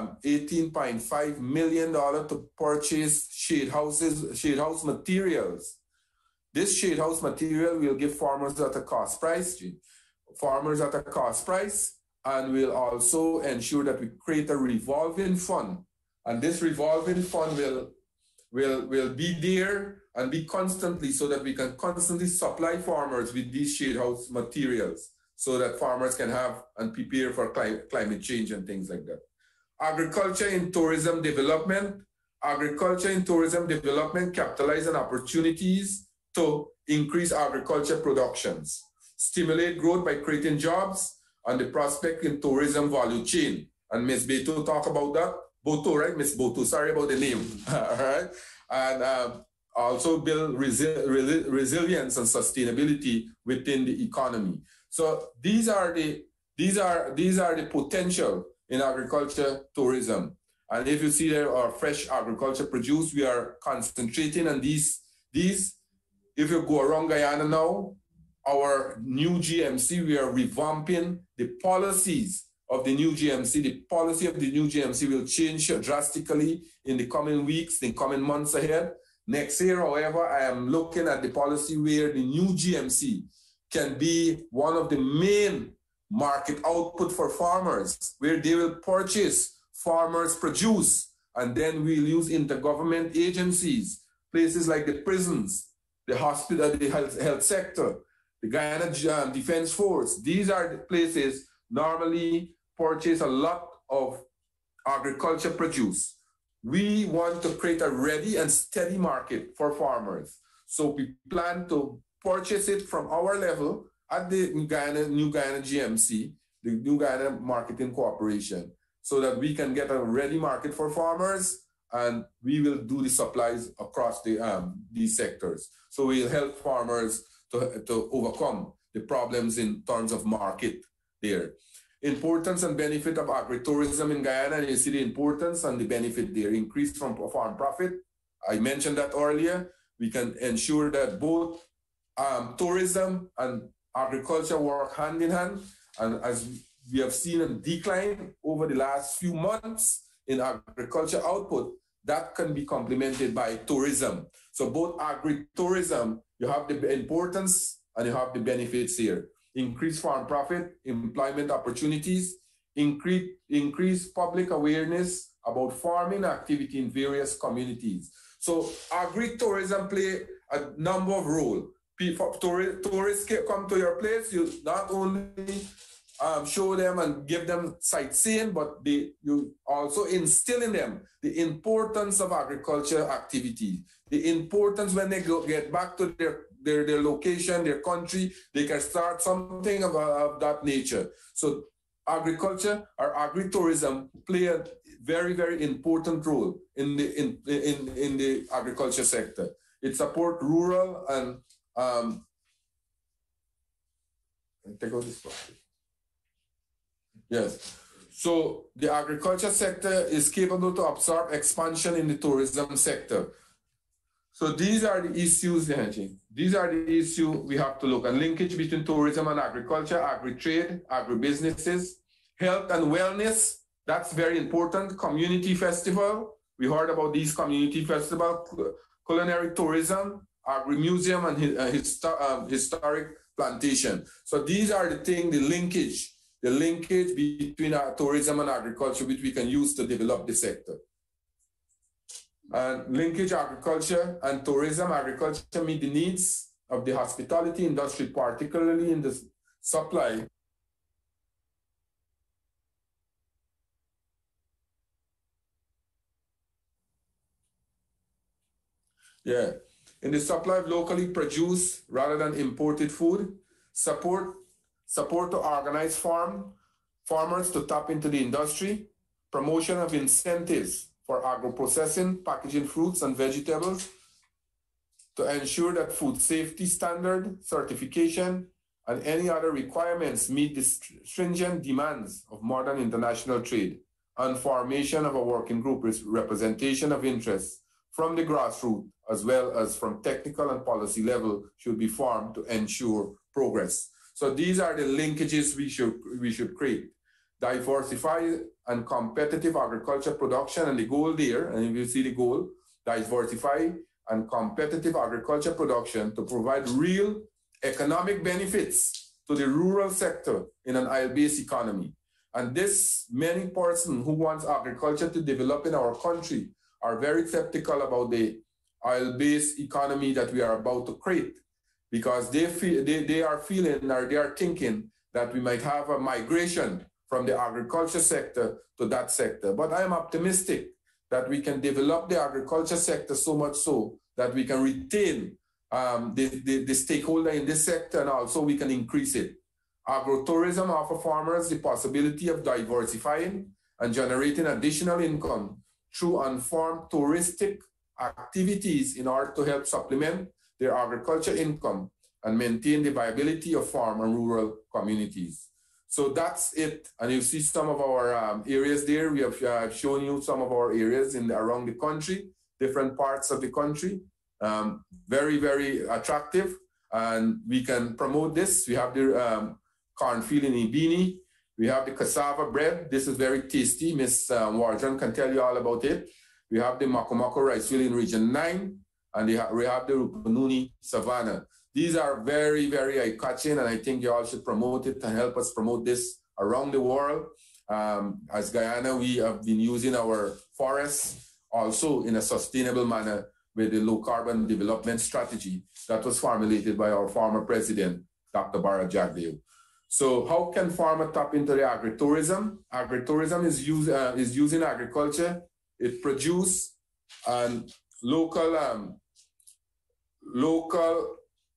point five million dollars to purchase shade houses, shade house materials. This shade house material will give farmers at a cost price, farmers at a cost price, and will also ensure that we create a revolving fund. And this revolving fund will, will, will be there and be constantly, so that we can constantly supply farmers with these shade house materials, so that farmers can have and prepare for climate, climate change and things like that. Agriculture and tourism development. Agriculture and tourism development capitalize on opportunities to increase agriculture productions, stimulate growth by creating jobs, and the prospect in tourism value chain. And Miz Beto talk about that. Boto, right? Miss Boto, sorry about the name. All right. And um, also build resi resi resilience and sustainability within the economy. So these are the these are these are the potential in agriculture tourism. And if you see there are fresh agriculture produce, we are concentrating on these these. If you go around Guyana now, our new G M C, we are revamping the policies of the new G M C. The policy of the new G M C will change drastically in the coming weeks, the coming months ahead. Next year, however, I am looking at the policy where the new G M C can be one of the main market output for farmers, where they will purchase farmers' produce, and then we'll use intergovernment agencies, places like the prisons, the hospital, the health, health sector, the Guyana um, Defense Force. These are the places normally purchase a lot of agriculture produce. We want to create a ready and steady market for farmers. So we plan to purchase it from our level at the New Guyana, New Guyana G M C, the New Guyana Marketing Corporation, so that we can get a ready market for farmers, and we will do the supplies across the, um, these sectors. So we'll help farmers to, to overcome the problems in terms of market there. Importance and benefit of agritourism in Guyana, and you see the importance and the benefit there. Increase from farm profit. I mentioned that earlier. We can ensure that both um, tourism and agriculture work hand in hand. And as we have seen a decline over the last few months in agriculture output, that can be complemented by tourism. So both agritourism, you have the importance and you have the benefits here. Increase farm profit, employment opportunities, increase, increase public awareness about farming activity in various communities. So agritourism play a number of roles. Tourists come to your place, you not only um, show them and give them sightseeing, but they, you also instill in them the importance of agriculture activity, the importance when they go, get back to their, their, their location, their country, they can start something of, of that nature. So agriculture or agritourism play a very, very important role in the, in, in, in the agriculture sector. It supports rural and um, take out this part. Yes. So the agriculture sector is capable to absorb expansion in the tourism sector. So these are the issues, these are the issues we have to look at. Linkage between tourism and agriculture, agri-trade, agribusinesses, health and wellness, that's very important. Community festival, we heard about these community festivals, culinary tourism, agri-museum, and histor um, historic plantation. So these are the things, the linkage, the linkage between our tourism and agriculture, which we can use to develop the sector. And linkage agriculture and tourism. Agriculture meet the needs of the hospitality industry, particularly in the supply. Yeah, in the supply of locally produced rather than imported food, support, support to organize farm, farmers to tap into the industry, promotion of incentives for agro-processing, packaging fruits and vegetables, to ensure that food safety standard, certification, and any other requirements meet the stringent demands of modern international trade, and formation of a working group with representation of interests from the grassroots as well as from technical and policy level should be formed to ensure progress. So these are the linkages we should, we should create. Diversify and competitive agriculture production, and the goal there, and you see the goal, diversify and competitive agriculture production to provide real economic benefits to the rural sector in an oil-based economy. And this, many persons who want agriculture to develop in our country are very skeptical about the oil-based economy that we are about to create, because they feel they, they are feeling or they are thinking that we might have a migration from the agriculture sector to that sector. But I am optimistic that we can develop the agriculture sector so much so that we can retain um, the, the, the stakeholder in this sector, and also we can increase it. Agritourism offers farmers the possibility of diversifying and generating additional income through unfarmed touristic activities in order to help supplement their agriculture income and maintain the viability of farm and rural communities. So that's it. And you see some of our um, areas there. We have uh, shown you some of our areas in the, around the country, different parts of the country. Um, very, very attractive. And we can promote this. We have the um, cornfield in Ibini. We have the cassava bread. This is very tasty. Miss Uh, Wardron can tell you all about it. We have the Makomako rice field in Region nine. And we have the Rupununi Savannah. These are very, very eye-catching, and I think you all should promote it and help us promote this around the world. Um, as Guyana, we have been using our forests also in a sustainable manner with the low-carbon development strategy that was formulated by our former president, Doctor Bara Jagdeo. So how can farmers tap into the agritourism? Agritourism is, use, uh, is using agriculture. It produces um, local, um, local,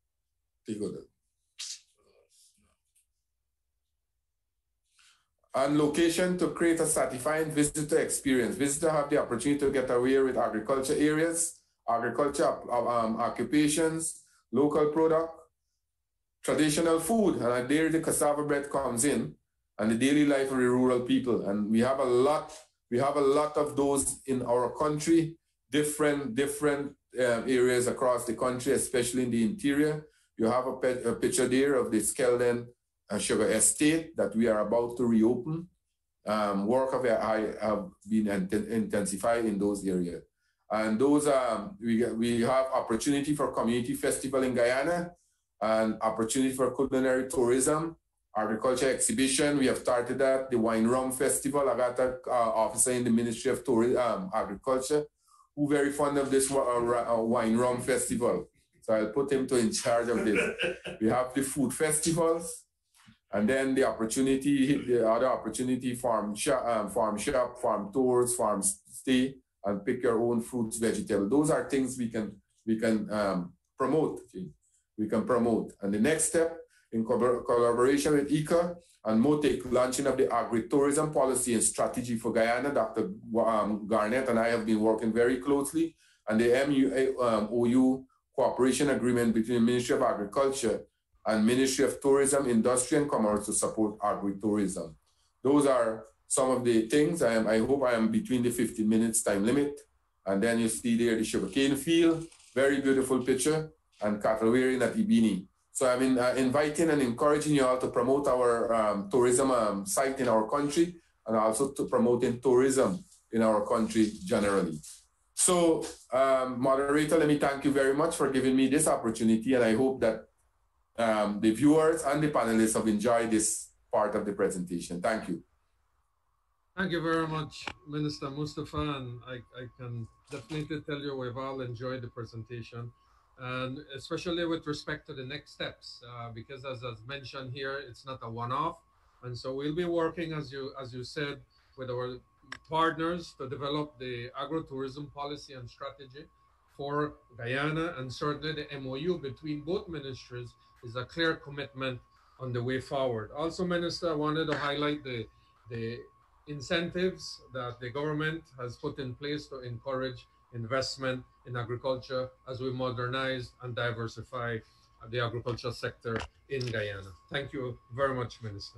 and location to create a satisfying visitor experience. Visitors have the opportunity to get aware with agriculture areas, agriculture um, occupations, local product, traditional food, and there the cassava bread comes in, and the daily life of the rural people. And we have a lot, we have a lot of those in our country, different, different um, areas across the country, especially in the interior. You have a, pet, a picture there of the Skeldon uh, Sugar Estate that we are about to reopen. Um, work have, have been intensified in those areas. And those, um, we, we have opportunity for community festival in Guyana, and opportunity for culinary tourism, agriculture exhibition. We have started that, the Wine Rum Festival. I got an uh, officer in the Ministry of Tourism, um, Agriculture who very fond of this uh, Wine Rum Festival. So I'll put him to in charge of this. We have the food festivals, and then the opportunity, the other opportunity, farm shop, um, farm shop, farm tours, farm stay, and pick your own fruits, vegetables. Those are things we can we can um, promote. We can promote. And the next step, in co collaboration with I C A and MOTIC, launching of the agritourism policy and strategy for Guyana. Doctor Um, Garnett and I have been working very closely, and the M O U cooperation agreement between the Ministry of Agriculture and Ministry of Tourism, Industry and Commerce to support agritourism. Those are some of the things. I am. I hope I am between the fifteen minutes time limit. And then you see there the sugarcane field, very beautiful picture, and cattle rearing at Ibini. So I mean, uh, inviting and encouraging you all to promote our um, tourism um, site in our country, and also to promoting tourism in our country generally. So, um, moderator, let me thank you very much for giving me this opportunity, and I hope that um, the viewers and the panelists have enjoyed this part of the presentation. Thank you. Thank you very much, Minister Mustafa, and I, I can definitely tell you we've all enjoyed the presentation, and especially with respect to the next steps, uh, because as I've mentioned here, it's not a one-off, and so we'll be working, as you as you said, with our partners to develop the agritourism policy and strategy for Guyana, and certainly the M O U between both ministries is a clear commitment on the way forward. Also, Minister, I wanted to highlight the the incentives that the government has put in place to encourage investment in agriculture as we modernize and diversify the agriculture sector in Guyana. Thank you very much, Minister.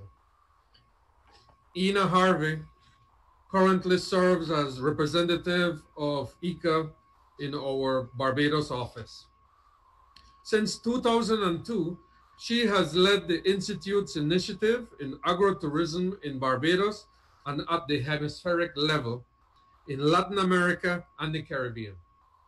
Ina Harvey currently serves as representative of I C A in our Barbados office. Since two thousand two, she has led the Institute's initiative in agrotourism in Barbados and at the hemispheric level in Latin America and the Caribbean.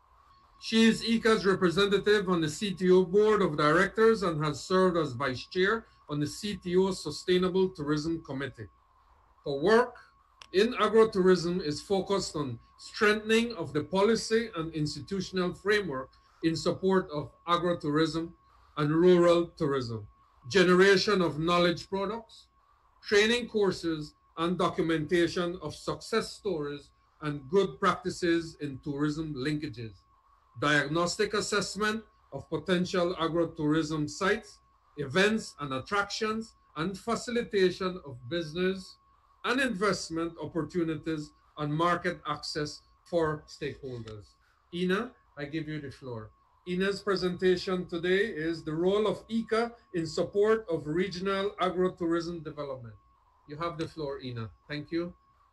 She is I C A's representative on the C T O Board of Directors and has served as Vice Chair on the C T O Sustainable Tourism Committee. Her work in agrotourism is focused on strengthening of the policy and institutional framework in support of agrotourism and rural tourism, generation of knowledge products, training courses, and documentation of success stories and good practices in tourism linkages, diagnostic assessment of potential agrotourism sites, events and attractions, and facilitation of business and investment opportunities and market access for stakeholders. Ina, I give you the floor. Ina's presentation today is the role of I C A in support of regional agrotourism development. You have the floor, Ina. Thank you.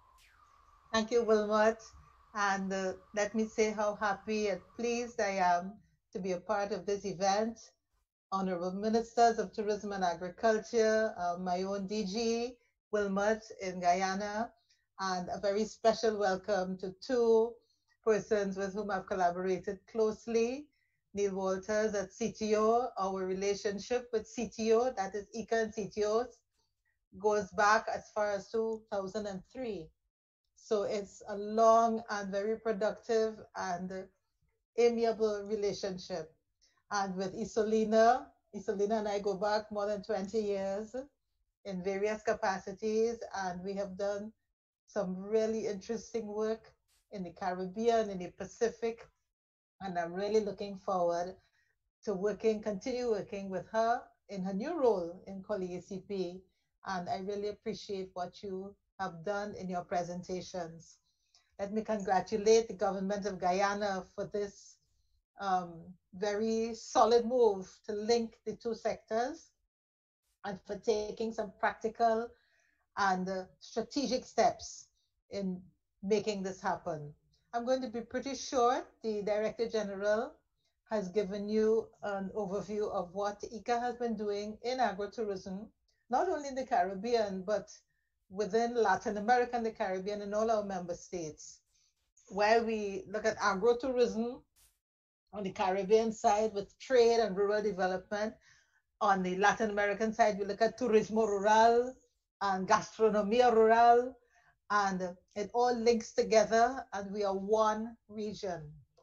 Thank you, Wilmot. And uh, let me say how happy and pleased I am to be a part of this event. Honorable Ministers of Tourism and Agriculture, uh, my own D G, Wilmot in Guyana, and a very special welcome to two persons with whom I've collaborated closely. Neil Walters at C T O. Our relationship with C T O, that is I C A and C T Os, goes back as far as two thousand three. So it's a long and very productive and amiable relationship. And with Isolina, Isolina and I go back more than twenty years in various capacities, and we have done some really interesting work in the Caribbean, in the Pacific, and I'm really looking forward to working, continue working with her in her new role in Collie A C P, and I really appreciate what you have done in your presentations. Let me congratulate the government of Guyana for this um, very solid move to link the two sectors and for taking some practical and uh, strategic steps in making this happen. I'm going to be pretty short. The Director General has given you an overview of what I C A has been doing in agrotourism, not only in the Caribbean, but within Latin America and the Caribbean and all our member states, where we look at agrotourism on the Caribbean side with trade and rural development. On the Latin American side, we look at turismo rural and gastronomia rural, and it all links together and we are one region.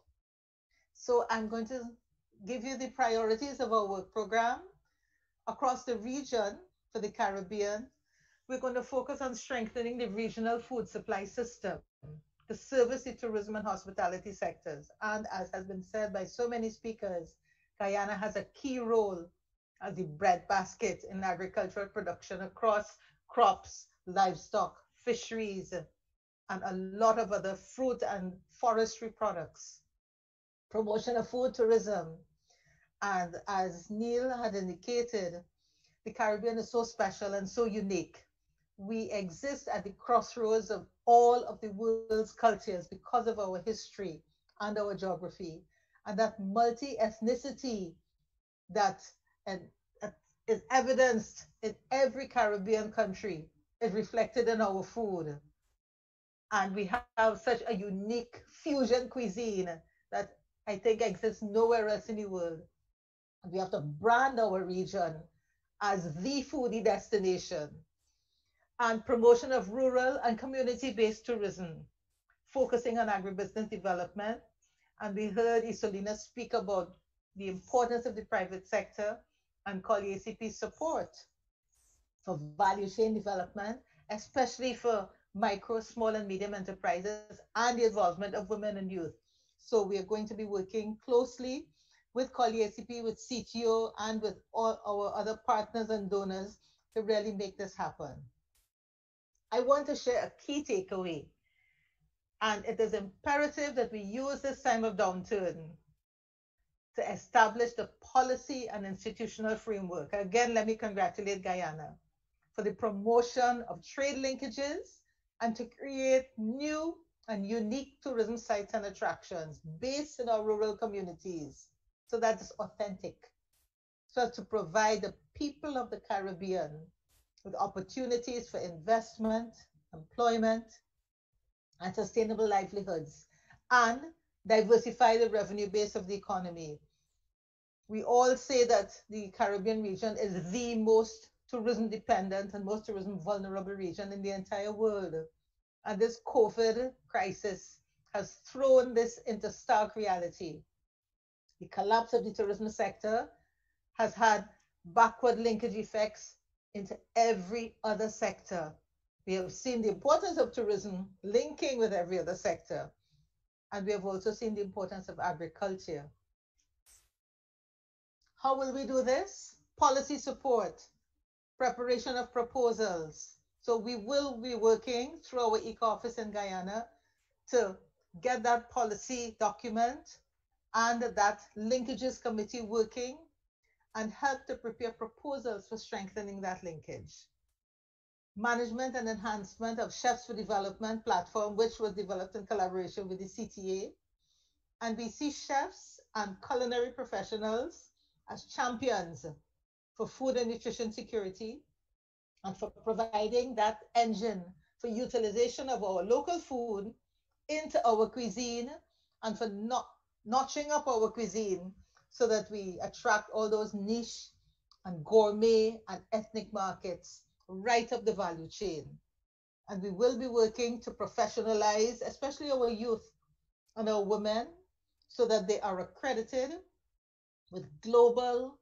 So I'm going to give you the priorities of our work program. Across the region for the Caribbean, we're going to focus on strengthening the regional food supply system to service the tourism and hospitality sectors. And as has been said by so many speakers, Guyana has a key role as the breadbasket in agricultural production across crops, livestock, fisheries, and a lot of other fruit and forestry products. Promotion of food tourism. And as Neil had indicated, the Caribbean is so special and so unique. We exist at the crossroads of all of the world's cultures because of our history and our geography. And that multi-ethnicity that and, uh, is evidenced in every Caribbean country is reflected in our food. And we have such a unique fusion cuisine that I think exists nowhere else in the world. We have to brand our region as the foodie destination. And promotion of rural and community-based tourism, focusing on agribusiness development. And we heard Isolina speak about the importance of the private sector and Collie A C P support for value chain development, especially for micro, small, and medium enterprises and the involvement of women and youth. So we are going to be working closely with Collie A C P, with C T O, and with all our other partners and donors to really make this happen. I want to share a key takeaway. And it is imperative that we use this time of downturn to establish the policy and institutional framework. Again, let me congratulate Guyana for the promotion of trade linkages and to create new and unique tourism sites and attractions based in our rural communities so that it's authentic, so as to provide the people of the Caribbean with opportunities for investment, employment, and sustainable livelihoods, and diversify the revenue base of the economy. We all say that the Caribbean region is the most tourism dependent and most tourism vulnerable region in the entire world. And this COVID crisis has thrown this into stark reality. The collapse of the tourism sector has had backward linkage effects into every other sector. We have seen the importance of tourism linking with every other sector. And we have also seen the importance of agriculture. How will we do this? Policy support, preparation of proposals. So we will be working through our Eco Office in Guyana to get that policy document and that linkages committee working and help to prepare proposals for strengthening that linkage. Management and enhancement of Chefs for Development platform, which was developed in collaboration with the C T A. And we see chefs and culinary professionals as champions for food and nutrition security and for providing that engine for utilization of our local food into our cuisine and for not notching up our cuisine so that we attract all those niche and gourmet and ethnic markets right up the value chain. And we will be working to professionalize, especially our youth and our women, so that they are accredited with global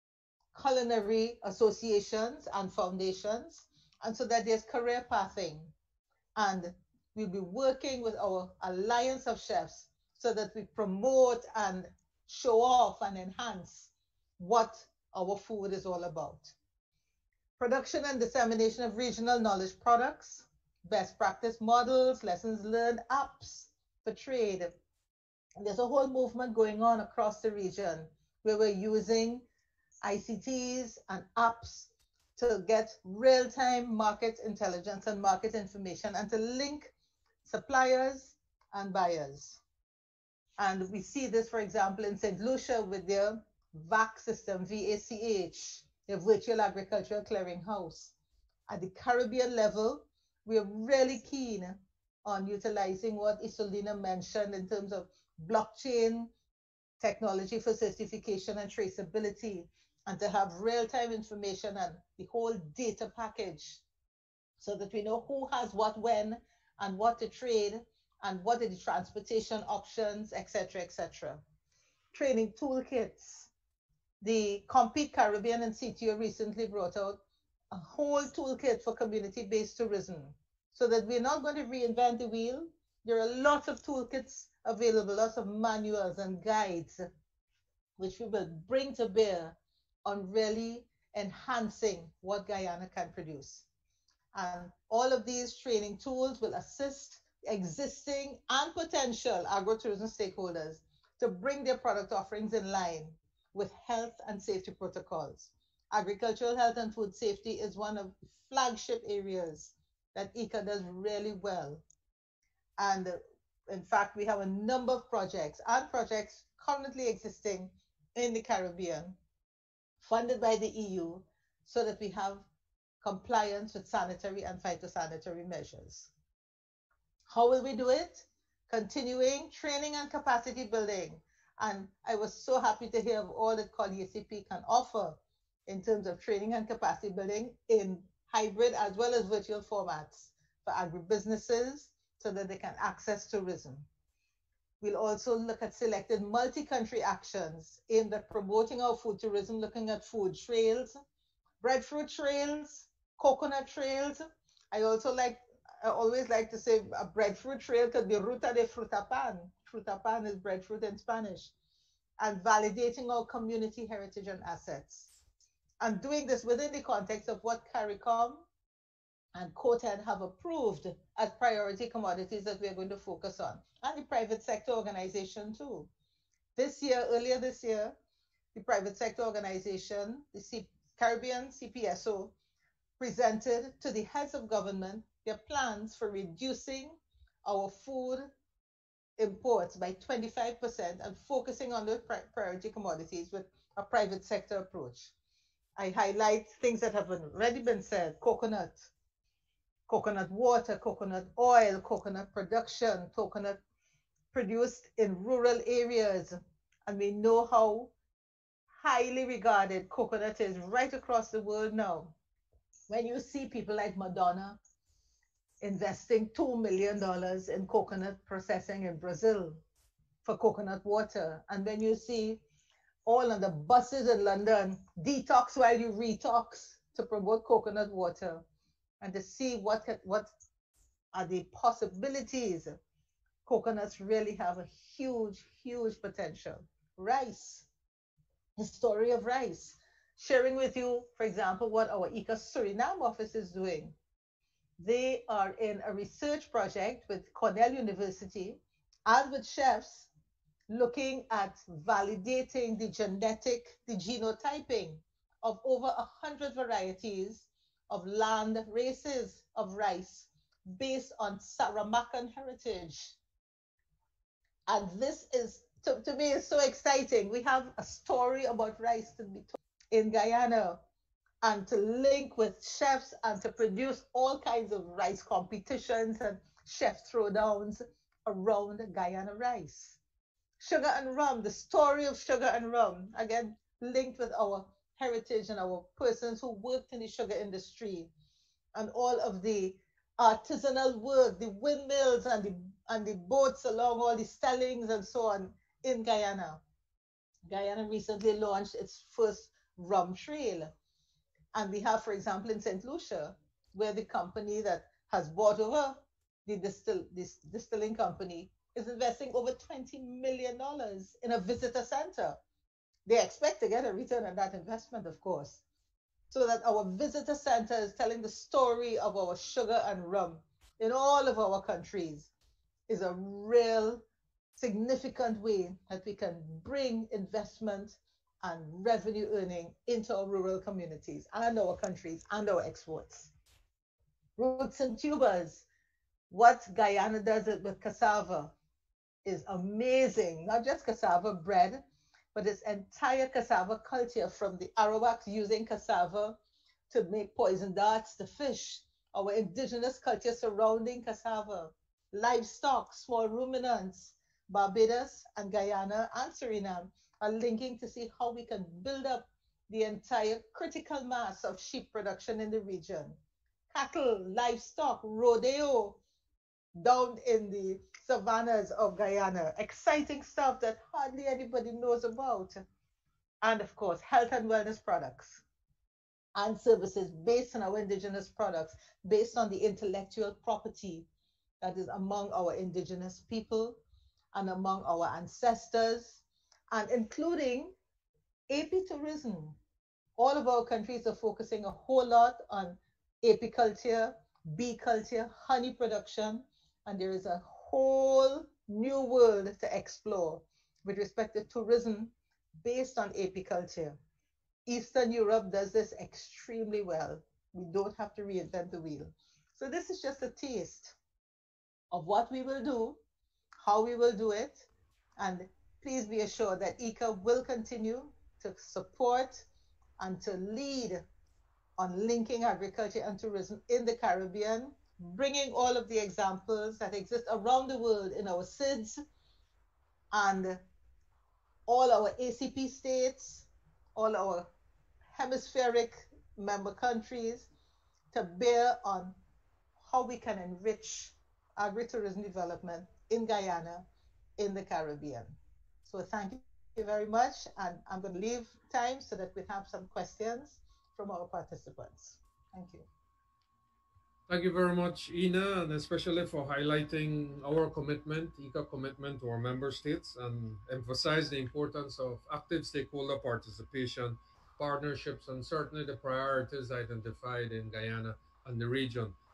culinary associations and foundations, and so that there's career pathing. And we'll be working with our alliance of chefs so that we promote and show off and enhance what our food is all about. Production and dissemination of regional knowledge products, best practice models, lessons learned, apps for trade. And there's a whole movement going on across the region where we're using I C Ts and apps to get real-time market intelligence and market information and to link suppliers and buyers. And we see this, for example, in Saint Lucia with their V A C system, V A C H, their Virtual Agricultural Clearinghouse. At the Caribbean level, we are really keen on utilizing what Isolina mentioned in terms of blockchain technology for certification and traceability, and to have real-time information and the whole data package so that we know who has what when and what to trade and what are the transportation options, et cetera, et cetera. Training toolkits. The Compete Caribbean and C T O recently brought out a whole toolkit for community-based tourism so that we're not going to reinvent the wheel. There are lots of toolkits available, lots of manuals and guides, which we will bring to bear on really enhancing what Guyana can produce. And all of these training tools will assist existing and potential agrotourism stakeholders to bring their product offerings in line with health and safety protocols. Agricultural health and food safety is one of the flagship areas that I C A does really well. And in fact, we have a number of projects and projects currently existing in the Caribbean, funded by the E U, so that we have compliance with sanitary and phytosanitary measures. How will we do it? Continuing training and capacity building. And I was so happy to hear of all that Collier C P can offer in terms of training and capacity building in hybrid as well as virtual formats for agribusinesses so that they can access tourism. We'll also look at selected multi-country actions aimed at promoting our food tourism, looking at food trails, breadfruit trails, coconut trails. I also like, I always like to say a breadfruit trail could be ruta de frutapan. Frutapan is breadfruit in Spanish. And validating our community heritage and assets. And doing this within the context of what CARICOM and COTEN have approved as priority commodities that we're going to focus on, and the private sector organization too. This year, earlier this year, the private sector organization, the C- Caribbean C P S O, presented to the heads of government their plans for reducing our food imports by twenty-five percent and focusing on those priority commodities with a private sector approach. I highlight things that have already been said: coconut, coconut water, coconut oil, coconut production, coconut produced in rural areas. And we know how highly regarded coconut is right across the world now. When you see people like Madonna investing two million dollars in coconut processing in Brazil for coconut water, and when you see all of the buses in London detox while you retox to promote coconut water, and to see what, what are the possibilities, coconuts really have a huge, huge potential. Rice, the story of rice. Sharing with you, for example, what our I C A Suriname office is doing. They are in a research project with Cornell University and with chefs looking at validating the genetic, the genotyping of over one hundred varieties of land races of rice based on Saramaccan heritage. And this is, to, to me, is so exciting. We have a story about rice to be told in Guyana, and to link with chefs and to produce all kinds of rice competitions and chef throwdowns around Guyana rice. Sugar and rum, the story of sugar and rum, again, linked with our heritage and our persons who worked in the sugar industry, and all of the artisanal work, the windmills and the, and the boats along all the stellings and so on in Guyana. Guyana recently launched its first rum trail. And we have, for example, in Saint Lucia, where the company that has bought over the distill, this distilling company is investing over twenty million dollars in a visitor center. They expect to get a return on that investment, of course. So that our visitor center is telling the story of our sugar and rum in all of our countries is a real significant way that we can bring investment and revenue earning into our rural communities and our countries and our exports. Roots and tubers, what Guyana does with cassava is amazing. Not just cassava bread, but its entire cassava culture, from the Arawaks using cassava to make poison darts to fish, our indigenous culture surrounding cassava, livestock, small ruminants. Barbados and Guyana and Suriname are linking to see how we can build up the entire critical mass of sheep production in the region. Cattle, livestock, rodeo down in the savannas of Guyana. Exciting stuff that hardly anybody knows about. And of course, health and wellness products and services based on our indigenous products, based on the intellectual property that is among our indigenous people and among our ancestors, and including apitourism. All of our countries are focusing a whole lot on apiculture, bee culture, honey production, and there is a whole new world to explore with respect to tourism based on apiculture. Eastern Europe does this extremely well. We don't have to reinvent the wheel. So this is just a taste of what we will do, how we will do it, and please be assured that I C A will continue to support and to lead on linking agriculture and tourism in the Caribbean, bringing all of the examples that exist around the world in our S I Ds and all our A C P states, all our hemispheric member countries, to bear on how we can enrich agritourism development in Guyana, in the Caribbean. So thank you very much, and I'm going to leave time so that we have some questions from our participants. Thank you. Thank you very much, Ina, and especially for highlighting our commitment, I C A commitment to our member states, and emphasize the importance of active stakeholder participation, partnerships, and certainly the priorities identified in Guyana and the region.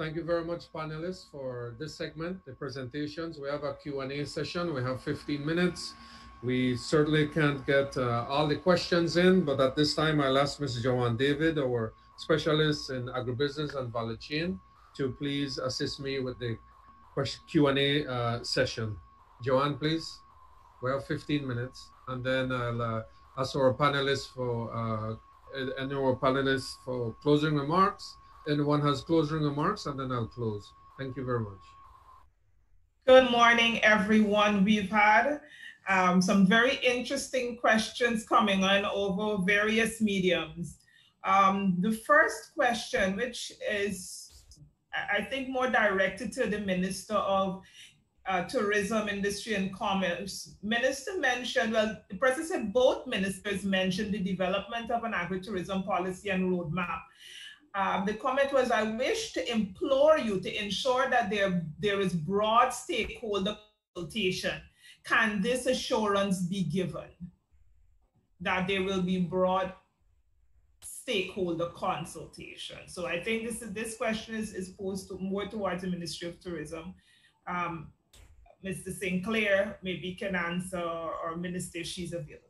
thank you very much, panelists, for this segment, the presentations. We have a Q and A session. We have fifteen minutes. We certainly can't get uh, all the questions in, but at this time, I'll ask Mister Joanne David, our specialist in agribusiness and value chain, to please assist me with the Q and A uh, session. Joanne, please. We have fifteen minutes, and then I'll uh, ask our panelists for uh, and our panelists for closing remarks. Anyone has closing remarks, and then I'll close. Thank you very much. Good morning, everyone. We've had um, some very interesting questions coming on over various mediums. Um, the first question, which is, I think, more directed to the Minister of uh, Tourism, Industry and Commerce. Minister mentioned, well, the President said both ministers mentioned the development of an agritourism policy and roadmap. Um, the comment was, I wish to implore you to ensure that there, there is broad stakeholder consultation. Can this assurance be given that there will be broad stakeholder consultation? So I think this, is, this question is, is posed to more towards the Ministry of Tourism. Um, Mister Sinclair maybe can answer, or Minister if she's available.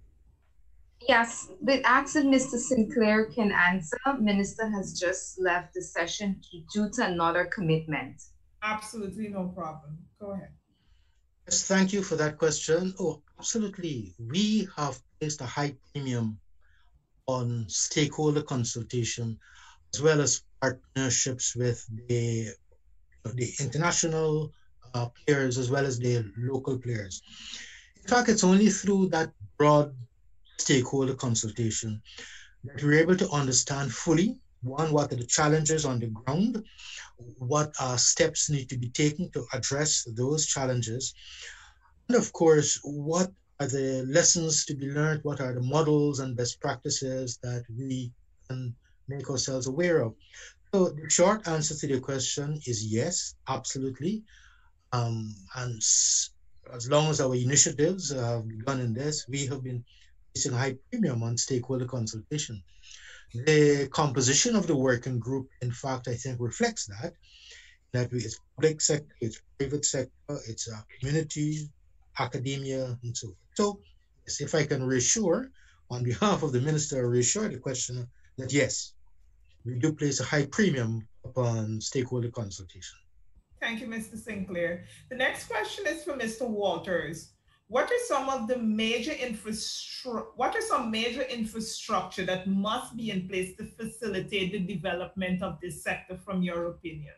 Yes, the ask that Mister Sinclair can answer. Minister has just left the session due to another commitment. Absolutely no problem. Go ahead. Yes, thank you for that question. Oh, absolutely. We have placed a high premium on stakeholder consultation, as well as partnerships with the, the international uh, players, as well as the local players. In fact, it's only through that broad stakeholder consultation that we're able to understand fully, one, what are the challenges on the ground, what uh, steps need to be taken to address those challenges, and of course, what are the lessons to be learned, what are the models and best practices that we can make ourselves aware of. So the short answer to the question is yes, absolutely. Um, and as long as our initiatives have begun in this, we have been placing a high premium on stakeholder consultation. The composition of the working group, in fact, I think reflects that, that we, it's public sector, it's private sector, it's uh, community, academia, and so forth. So yes, if I can reassure, on behalf of the minister, reassure the questioner that yes, we do place a high premium upon stakeholder consultation. Thank you, Mister Sinclair. The next question is for Mister Walters. What are some of the major infrastructure, what are some major infrastructure that must be in place to facilitate the development of this sector, from your opinion?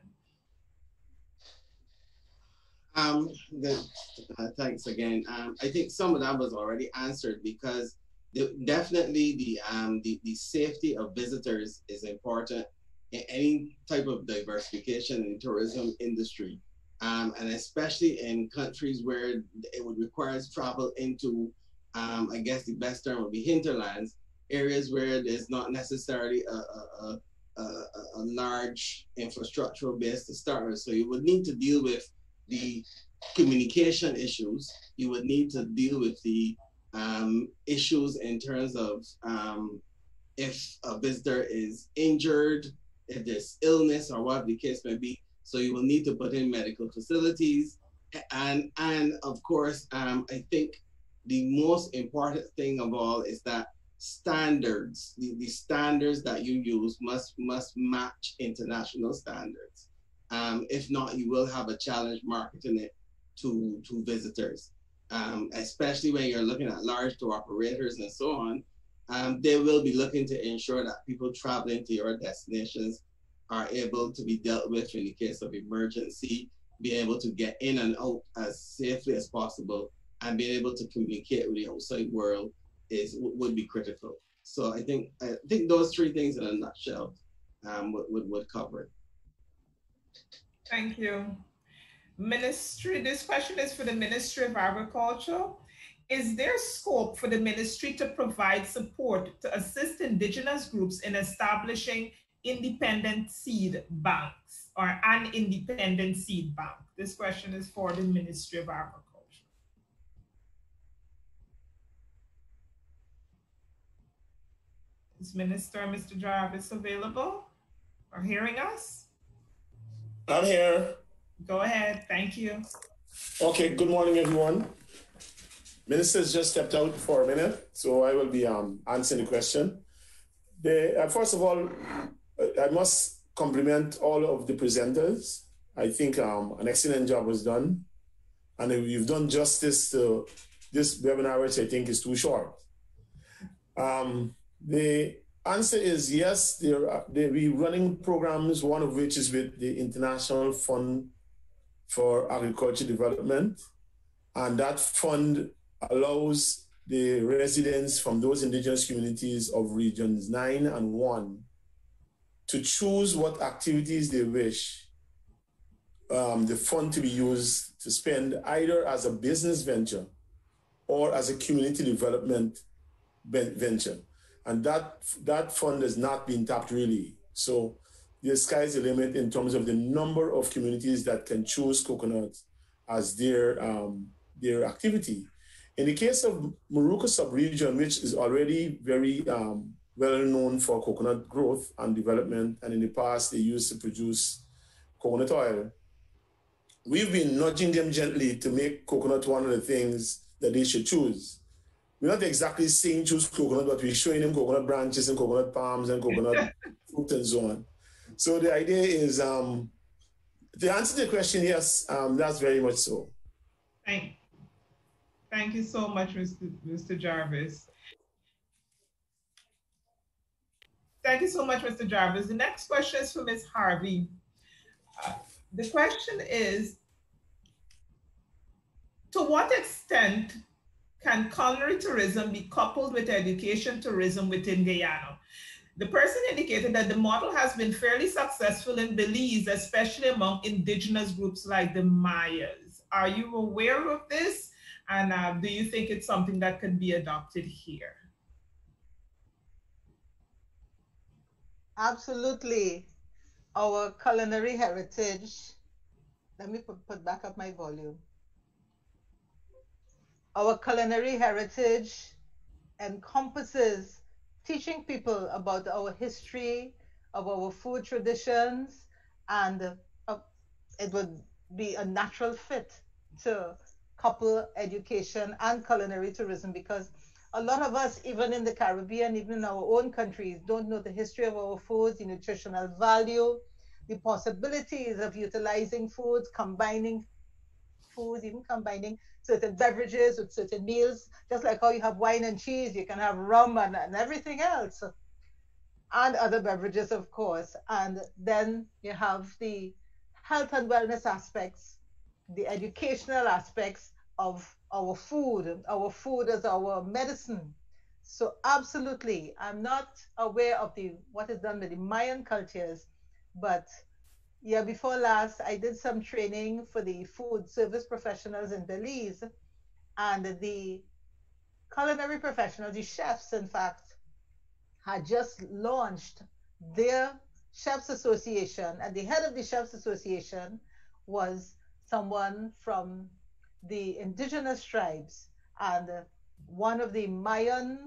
Um, the, uh, thanks again. Um, I think some of that was already answered, because the, definitely the, um, the, the safety of visitors is important in any type of diversification in the tourism industry. Um, and especially in countries where it would require travel into, um, I guess the best term would be hinterlands, areas where there's not necessarily a, a, a, a, a large infrastructural base to start with. So you would need to deal with the communication issues. You would need to deal with the um, issues in terms of um, if a visitor is injured, if there's illness or whatever the case may be. So you will need to put in medical facilities. And, and of course, um, I think the most important thing of all is that standards, the, the standards that you use must, must match international standards. Um, if not, you will have a challenge marketing it to, to visitors, um, especially when you're looking at large tour operators and so on. Um, they will be looking to ensure that people traveling to your destinations are able to be dealt with in the case of emergency, be able to get in and out as safely as possible, and being able to communicate with the outside world is would be critical. So I think I think those three things in a nutshell um, would, would, would cover it. Thank you. Ministry, this question is for the Ministry of Agriculture. Is there scope for the ministry to provide support to assist indigenous groups in establishing independent seed banks, or an independent seed bank? This question is for the Ministry of Agriculture. Is Minister Mister Jarvis available or hearing us? I'm here. Go ahead. Thank you. Okay, good morning, everyone. Minister's just stepped out for a minute, so I will be um, answering the question. The, uh, first of all, I must compliment all of the presenters. I think um, an excellent job was done, and you've done justice to this webinar, which I think is too short. Um, the answer is yes, they're, they'll be running programs, one of which is with the International Fund for Agriculture Development. And that fund allows the residents from those indigenous communities of regions nine and one to choose what activities they wish um, the fund to be used to spend either as a business venture or as a community development venture. And that, that fund has not been tapped really. So the sky's the limit in terms of the number of communities that can choose coconut as their, um, their activity. In the case of Moruca sub-region, which is already very um, well known for coconut growth and development, and in the past they used to produce coconut oil, we've been nudging them gently to make coconut one of the things that they should choose. We're not exactly saying choose coconut, but we're showing them coconut branches and coconut palms and coconut fruit and so on. So the idea is, um, to answer the question, yes, um, that's very much so. Thank, thank you so much, Mister Mister Jarvis. Thank you so much, Mister Jarvis. The next question is for Miz Harvey. Uh, the question is, to what extent can culinary tourism be coupled with education tourism within Guyana? The person indicated that the model has been fairly successful in Belize, especially among indigenous groups like the Mayas. Are you aware of this? And uh, do you think it's something that can be adopted here? Absolutely. Our culinary heritage, let me put, put back up my volume. Our culinary heritage encompasses teaching people about our history, of our food traditions, and uh, it would be a natural fit to couple education and culinary tourism, because a lot of us, even in the Caribbean, even in our own countries, don't know the history of our foods, the nutritional value, the possibilities of utilizing foods, combining foods, even combining certain beverages with certain meals, just like how you have wine and cheese, you can have rum and, and everything else, and other beverages, of course. And then you have the health and wellness aspects, the educational aspects of our food, our food as our medicine. So absolutely, I'm not aware of the what is done with the Mayan cultures, but yeah, before last, I did some training for the food service professionals in Belize, and the culinary professionals, the chefs, in fact, had just launched their Chefs Association, and the head of the Chefs Association was someone from the indigenous tribes, and one of the Mayan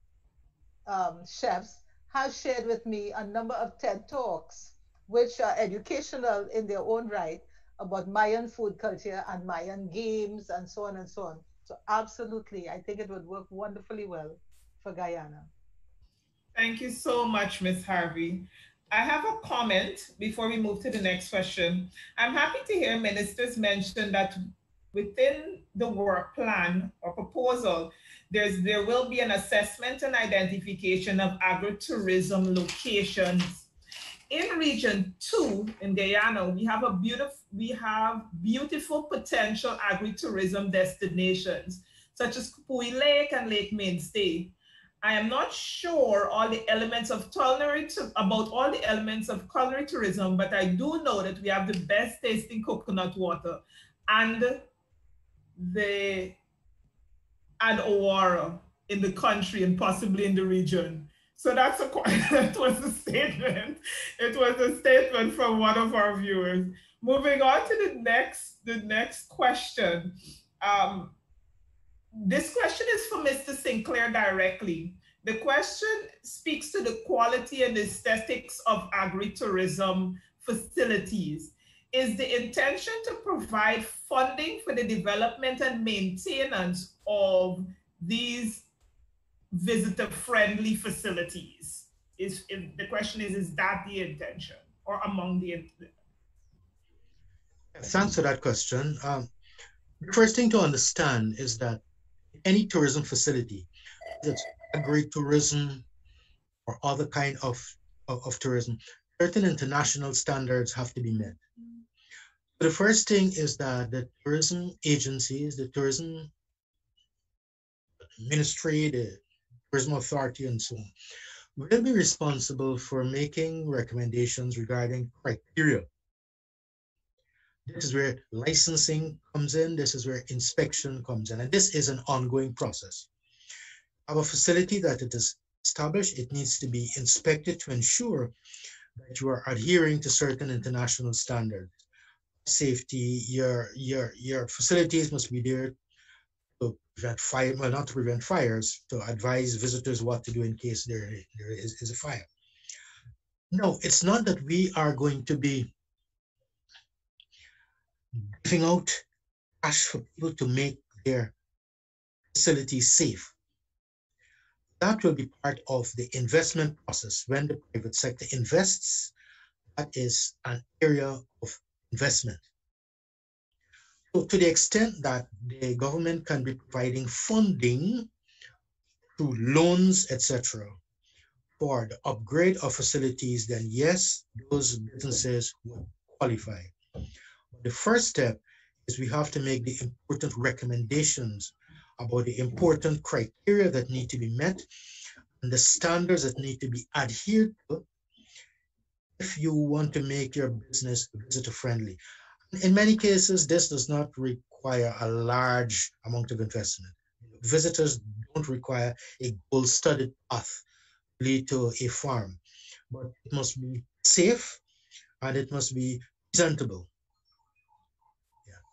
um, chefs has shared with me a number of TED Talks, which are educational in their own right, about Mayan food culture and Mayan games and so on and so on. So absolutely, I think it would work wonderfully well for Guyana. Thank you so much, Miz Harvey. I have a comment before we move to the next question. I'm happy to hear ministers mention that within the work plan or proposal, there's, there will be an assessment and identification of agritourism locations. In region two in Guyana, we have a beautiful, we have beautiful potential agritourism destinations, such as Kapui Lake and Lake Mainstay. I am not sure all the elements of culinary to, about all the elements of culinary tourism, but I do know that we have the best tasting coconut water and the and Owara in the country and possibly in the region. So that's a that was a statement. It was a statement from one of our viewers. Moving on to the next the next question. Um, This question is for Mister Sinclair directly. The question speaks to the quality and aesthetics of agritourism facilities. is the intention to provide funding for the development and maintenance of these visitor-friendly facilities? Is if the question is, is that the intention or among the? Thanks for that question. Um, the first thing to understand is that any tourism facility, whether it's agritourism or other kind of, of, of tourism, certain international standards have to be met. The first thing is that the tourism agencies, the tourism ministry, the tourism authority, and so on, will be responsible for making recommendations regarding criteria. This is where licensing comes in, this is where inspection comes in, and this is an ongoing process. Our facility that it is established, it needs to be inspected to ensure that you are adhering to certain international standards. Safety, your your your facilities must be there to prevent fire, well, not to prevent fires, to advise visitors what to do in case there, there is, is a fire. No, it's not that we are going to be giving out cash for people to make their facilities safe. That will be part of the investment process. When the private sector invests, that is an area of investment. So to the extent that the government can be providing funding through loans, et cetera, for the upgrade of facilities, then yes, those businesses will qualify. But the first step is we have to make the important recommendations about the important criteria that need to be met and the standards that need to be adhered to if you want to make your business visitor friendly. In many cases, this does not require a large amount of investment. Visitors don't require a goal-studied path to lead to a farm, but it must be safe and it must be presentable. Yeah.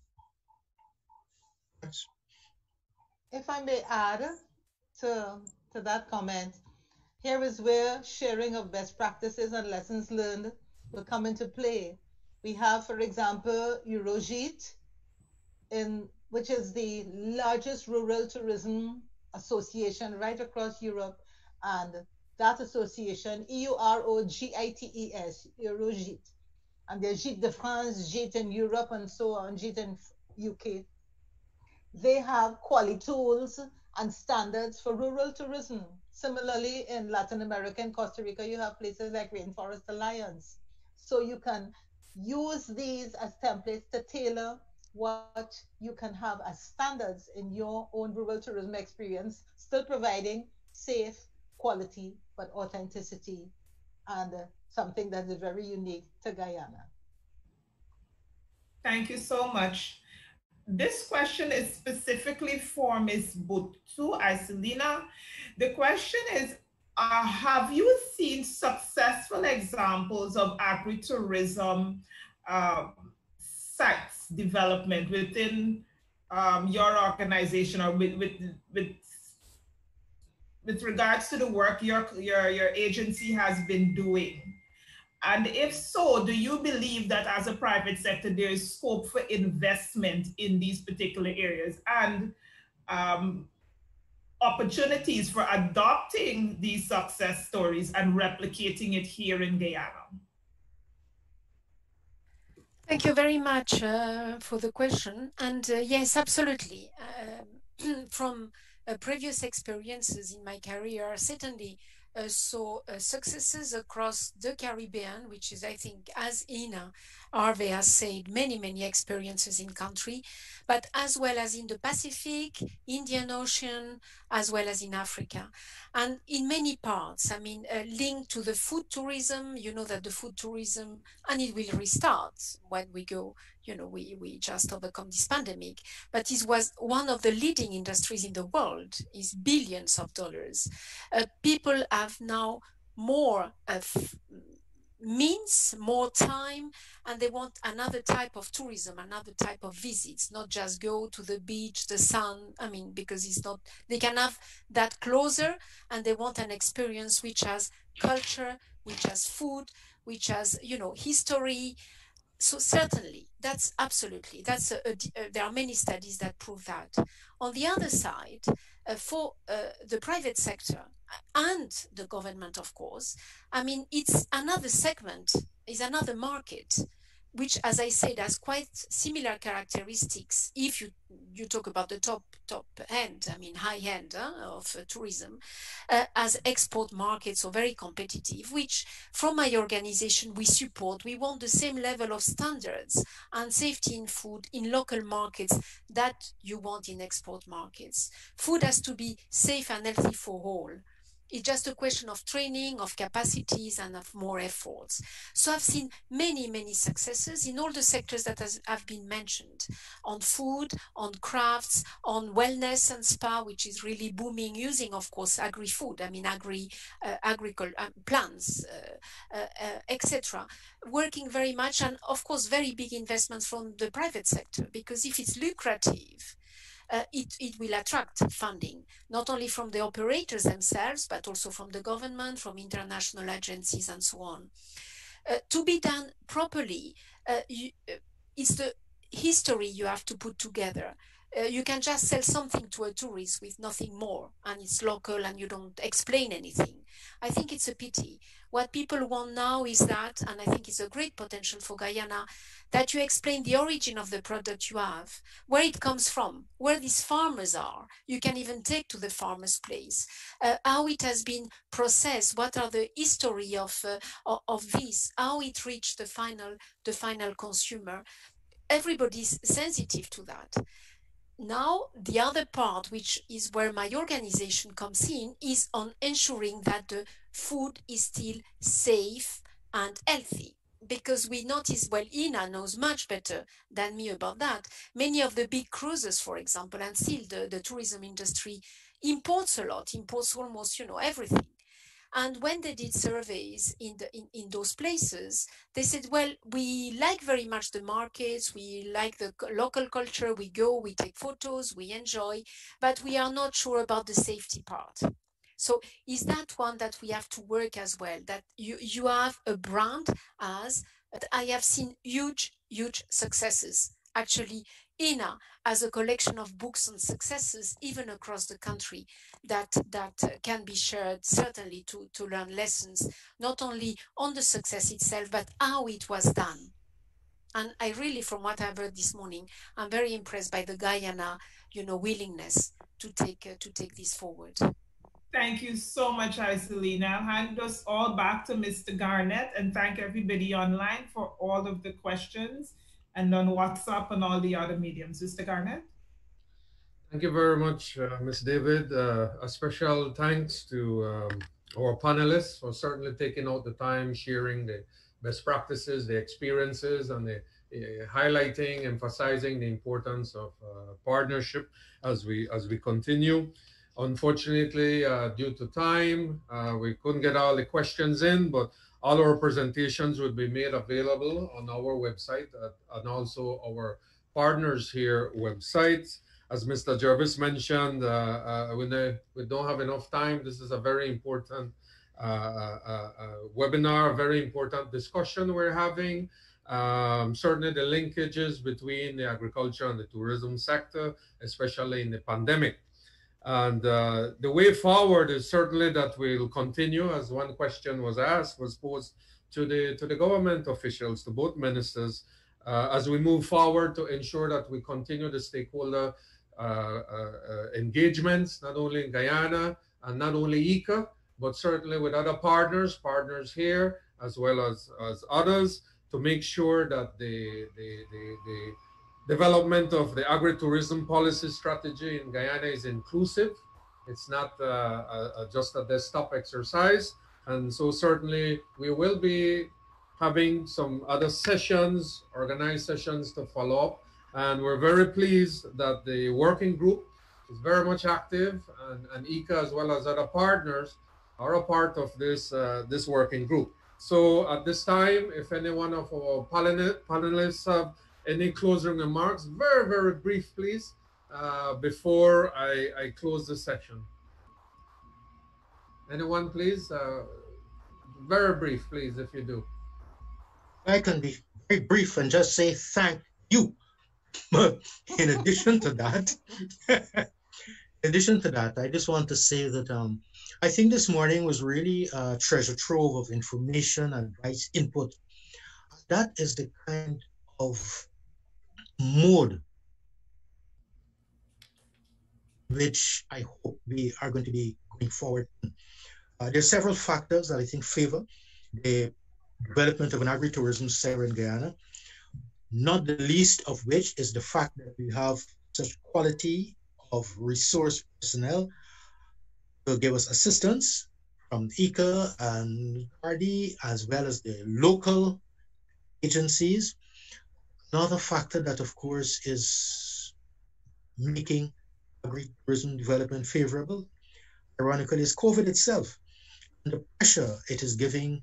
Yes. If I may add to, to that comment, here is where sharing of best practices and lessons learned will come into play. We have, for example, Eurogit, in, which is the largest rural tourism association right across Europe. And that association, E U R O G I T E S, Eurogit. And there's Gîtes de France, Gîtes in Europe, and so on, Gîtes in U K. They have quality tools and standards for rural tourism. Similarly, in Latin America and Costa Rica, you have places like Rainforest Alliance. So you can use these as templates to tailor what you can have as standards in your own rural tourism experience, still providing safe, quality, but authenticity, and uh, something that is very unique to Guyana. Thank you so much. This question is specifically for Miz Butu Iselina. The question is, uh, have you seen successful examples of agritourism uh, sites development within um, your organization or with, with, with, with regards to the work your, your, your agency has been doing? And if so, do you believe that as a private sector, there is scope for investment in these particular areas and um, opportunities for adopting these success stories and replicating it here in Guyana? Thank you very much uh, for the question. And uh, yes, absolutely. Um, from uh, previous experiences in my career, certainly uh, saw uh, successes across the Caribbean, which is, I think, as Ina Harvey has said, many, many experiences in country, but as well as in the Pacific, Indian Ocean, as well as in Africa. And in many parts, I mean, uh, linked to the food tourism, you know that the food tourism, and it will restart when we go, you know, we, we just overcome this pandemic, but it was one of the leading industries in the world, is billions of dollars. Uh, people have now more of means, more time, and they want another type of tourism, another type of visits, not just go to the beach, the sun, I mean, because it's not, they can have that closer, and they want an experience which has culture, which has food, which has, you know, history. So certainly, that's absolutely, that's a, a, a, there are many studies that prove that. On the other side, uh, for uh, the private sector and the government, of course, I mean, it's another segment, is another market, which, as I said, has quite similar characteristics. If you you talk about the top top end, I mean high end uh, of uh, tourism, uh, as export markets, so very competitive. Which, from my organization, we support. We want the same level of standards and safety in food in local markets that you want in export markets. Food has to be safe and healthy for all. It's just a question of training, of capacities, and of more efforts. So I've seen many, many successes in all the sectors that has, have been mentioned, on food, on crafts, on wellness and spa, which is really booming, using, of course, agri-food, I mean, agri, uh, agriculture, uh, plants, uh, uh, uh, et cetera, working very much, and of course, very big investments from the private sector, because if it's lucrative, Uh, it, it will attract funding, not only from the operators themselves, but also from the government, from international agencies, and so on. Uh, to be done properly, uh, you, uh, it's the history you have to put together. Uh, you can just sell something to a tourist with nothing more, and it's local and you don't explain anything. I think it's a pity. What people want now is that, and I think it's a great potential for Guyana, that you explain the origin of the product you have, where it comes from, where these farmers are. You can even take to the farmer's place, uh, how it has been processed, what are the history of, uh, of, of this, how it reached the final, the final consumer. Everybody's sensitive to that. Now, the other part, which is where my organization comes in, is on ensuring that the food is still safe and healthy. Because we notice, well, Ina knows much better than me about that. Many of the big cruises, for example, and still the, the tourism industry imports a lot, imports almost, you know, everything. And when they did surveys in, the, in, in those places, they said, well, we like very much the markets, we like the local culture, we go, we take photos, we enjoy, but we are not sure about the safety part. So is that one that we have to work as well, that you, you have a brand as, I have seen huge, huge successes. Actually, Ina as a collection of books and successes, even across the country, that, that can be shared certainly to, to learn lessons, not only on the success itself, but how it was done. And I really, from what I've heard this morning, I'm very impressed by the Guyana, you know, willingness to take, uh, to take this forward. Thank you so much, Iselina. I'll hand us all back to Mister Garnett and thank everybody online for all of the questions and on WhatsApp and all the other mediums. Mister Garnett? Thank you very much, uh, Miz David. Uh, a special thanks to um, our panelists for certainly taking out the time, sharing the best practices, the experiences, and the uh, highlighting, emphasizing the importance of uh, partnership as we as we continue. Unfortunately, uh, due to time, uh, we couldn't get all the questions in, but all our presentations will be made available on our website at, and also our partners here websites. As Mister Jervis mentioned, uh, uh, when they, we don't have enough time, this is a very important uh, uh, uh, webinar, a very important discussion we're having. Um, certainly the linkages between the agriculture and the tourism sector, especially in the pandemic. And uh, the way forward is certainly that we'll continue, as one question was asked, was posed to the, to the government officials, to both ministers, uh, as we move forward to ensure that we continue the stakeholder uh, uh, uh, engagements, not only in Guyana and not only I C A, but certainly with other partners, partners here, as well as, as others, to make sure that the, the, the, the development of the agritourism policy strategy in Guyana is inclusive. It's not uh, uh, just a desktop exercise. And so certainly we will be having some other sessions, organized sessions to follow up. And we're very pleased that the working group is very much active, and, and I C A as well as other partners are a part of this, uh, this working group. So at this time, if any one of our panelists have any closing remarks, very, very brief, please, uh, before I, I close the session. Anyone, please? Uh, very brief, please, if you do. I can be very brief and just say thank you. But in addition to that, in addition to that, I just want to say that um, I think this morning was really a treasure trove of information, advice, input. That is the kind of mode which I hope we are going to be going forward. Uh, there are several factors that I think favor the development of an agritourism sector in Guyana, not the least of which is the fact that we have such quality of resource personnel to give us assistance from I C A and R D, as well as the local agencies. Another factor that, of course, is making agritourism development favorable, ironically, is COVID itself and the pressure it is giving,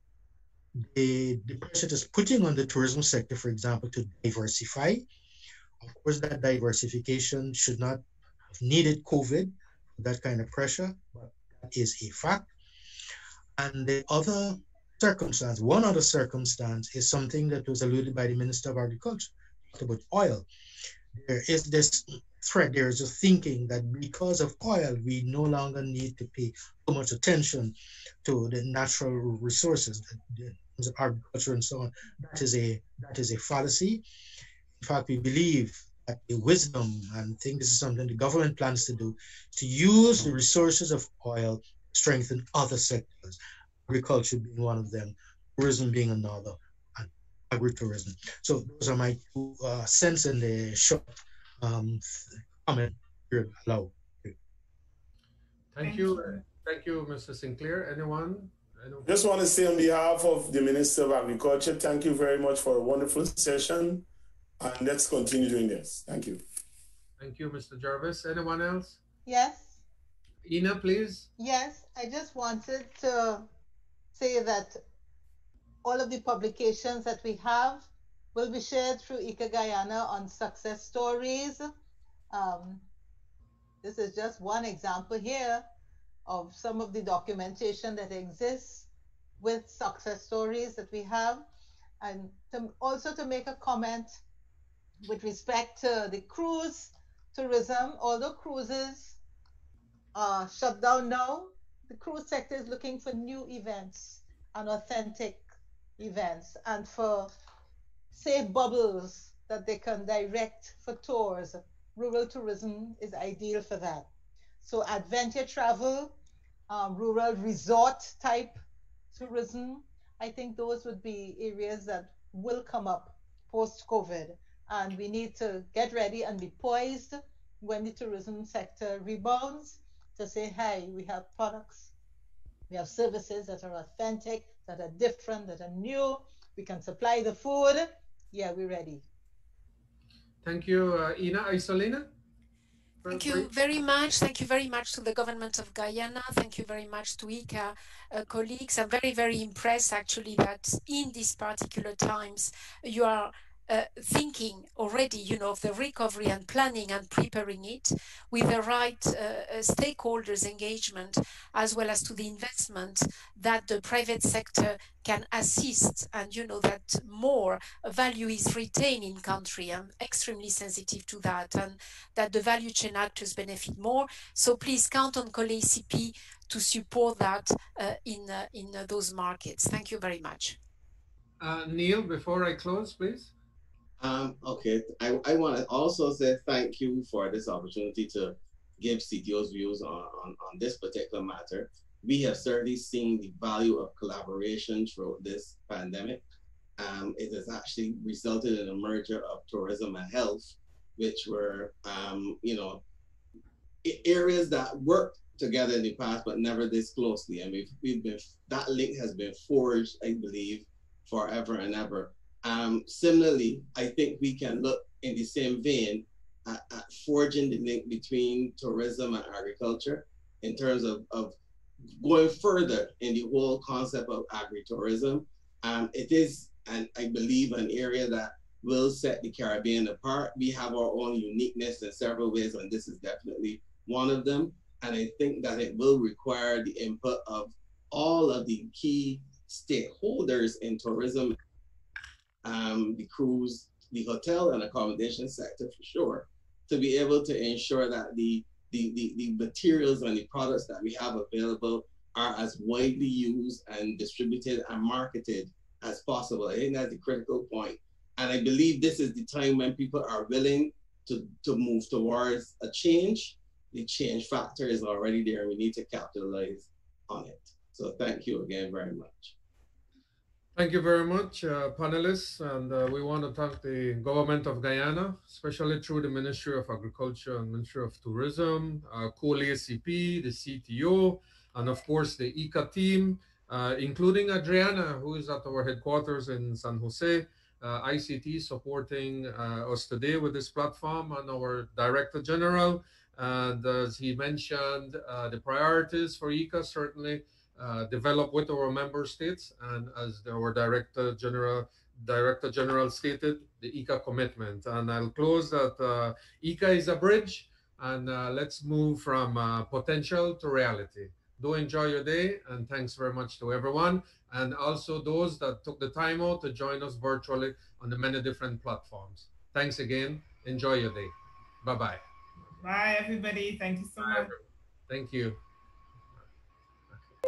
the, the pressure it is putting on the tourism sector, for example, to diversify. Of course, that diversification should not have needed COVID, that kind of pressure, but that is a fact. And the other circumstance, one other circumstance, is something that was alluded by the Minister of Agriculture, about oil. There is this threat, there is a thinking that because of oil, we no longer need to pay so much attention to the natural resources, the of agriculture and so on. That is a that is a fallacy. In fact, we believe that the wisdom, and I think this is something the government plans to do, to use the resources of oil to strengthen other sectors, agriculture being one of them, tourism being another, and agritourism. So those are my two uh, cents in the short um, comment here allowed. Thank, Thank you. you. Thank you, Mister Sinclair. Anyone? Just want to say on behalf of the Minister of Agriculture, thank you very much for a wonderful session. And let's continue doing this. Thank you. Thank you, Mister Jarvis. Anyone else? Yes. Ina, please. Yes, I just wanted to say that all of the publications that we have will be shared through I C A Guyana on success stories. Um, this is just one example here of some of the documentation that exists with success stories that we have. And to, also to make a comment with respect to the cruise tourism, although cruises are shut down now, the cruise sector is looking for new events and authentic events and for safe bubbles that they can direct for tours. Rural tourism is ideal for that. So adventure travel, um, rural resort type tourism, I think those would be areas that will come up post-COVID. And we need to get ready and be poised when the tourism sector rebounds to say, hey, we have products, we have services that are authentic, that are different, that are new, we can supply the food. Yeah, we're ready. Thank you, uh, Ina. Isolina? Thank you very much. Thank you very much to the government of Guyana. Thank you very much to I C A uh, colleagues. I'm very, very impressed actually that in these particular times you are uh, thinking already, you know, of the recovery and planning and preparing it with the right uh, stakeholders engagement, as well as to the investment that the private sector can assist, and you know that more value is retained in country. I'm extremely sensitive to that, and that the value chain actors benefit more. So please count on Col A C P to support that uh, in, uh, in uh, those markets. Thank you very much. Uh, Neil, before I close, please. Um, okay, I, I want to also say thank you for this opportunity to give C T O's views on, on, on this particular matter. We have certainly seen the value of collaboration throughout this pandemic. Um, it has actually resulted in a merger of tourism and health, which were, um, you know, areas that worked together in the past, but never this closely. And we've, we've been, that link has been forged, I believe, forever and ever. Um, similarly, I think we can look in the same vein at, at forging the link between tourism and agriculture in terms of, of going further in the whole concept of agritourism. Um, it is, and I believe, an area that will set the Caribbean apart. We have our own uniqueness in several ways, and this is definitely one of them. And I think that it will require the input of all of the key stakeholders in tourism um, the cruise, the hotel and accommodation sector for sure, to be able to ensure that the, the, the, the materials and the products that we have available are as widely used and distributed and marketed as possible. I think that's the critical point. And I believe this is the time when people are willing to, to move towards a change. The change factor is already there. We need to capitalize on it. So thank you again very much. Thank you very much, uh, panelists. And uh, we want to thank the government of Guyana, especially through the Ministry of Agriculture and Ministry of Tourism, uh, Cole A C P, the C T O, and of course the I C A team, uh, including Adriana, who is at our headquarters in San Jose, uh, I C T supporting uh, us today with this platform, and our Director General. And as he mentioned, uh, the priorities for I C A certainly Uh, develop with our member states, and as our Director General Director General stated, the I C A commitment. And I'll close that uh, I C A is a bridge, and uh, let's move from uh, potential to reality. Do enjoy your day, and thanks very much to everyone, and also those that took the time out to join us virtually on the many different platforms. Thanks again. Enjoy your day. Bye-bye. Bye, everybody. Thank you so Bye, much. Thank you.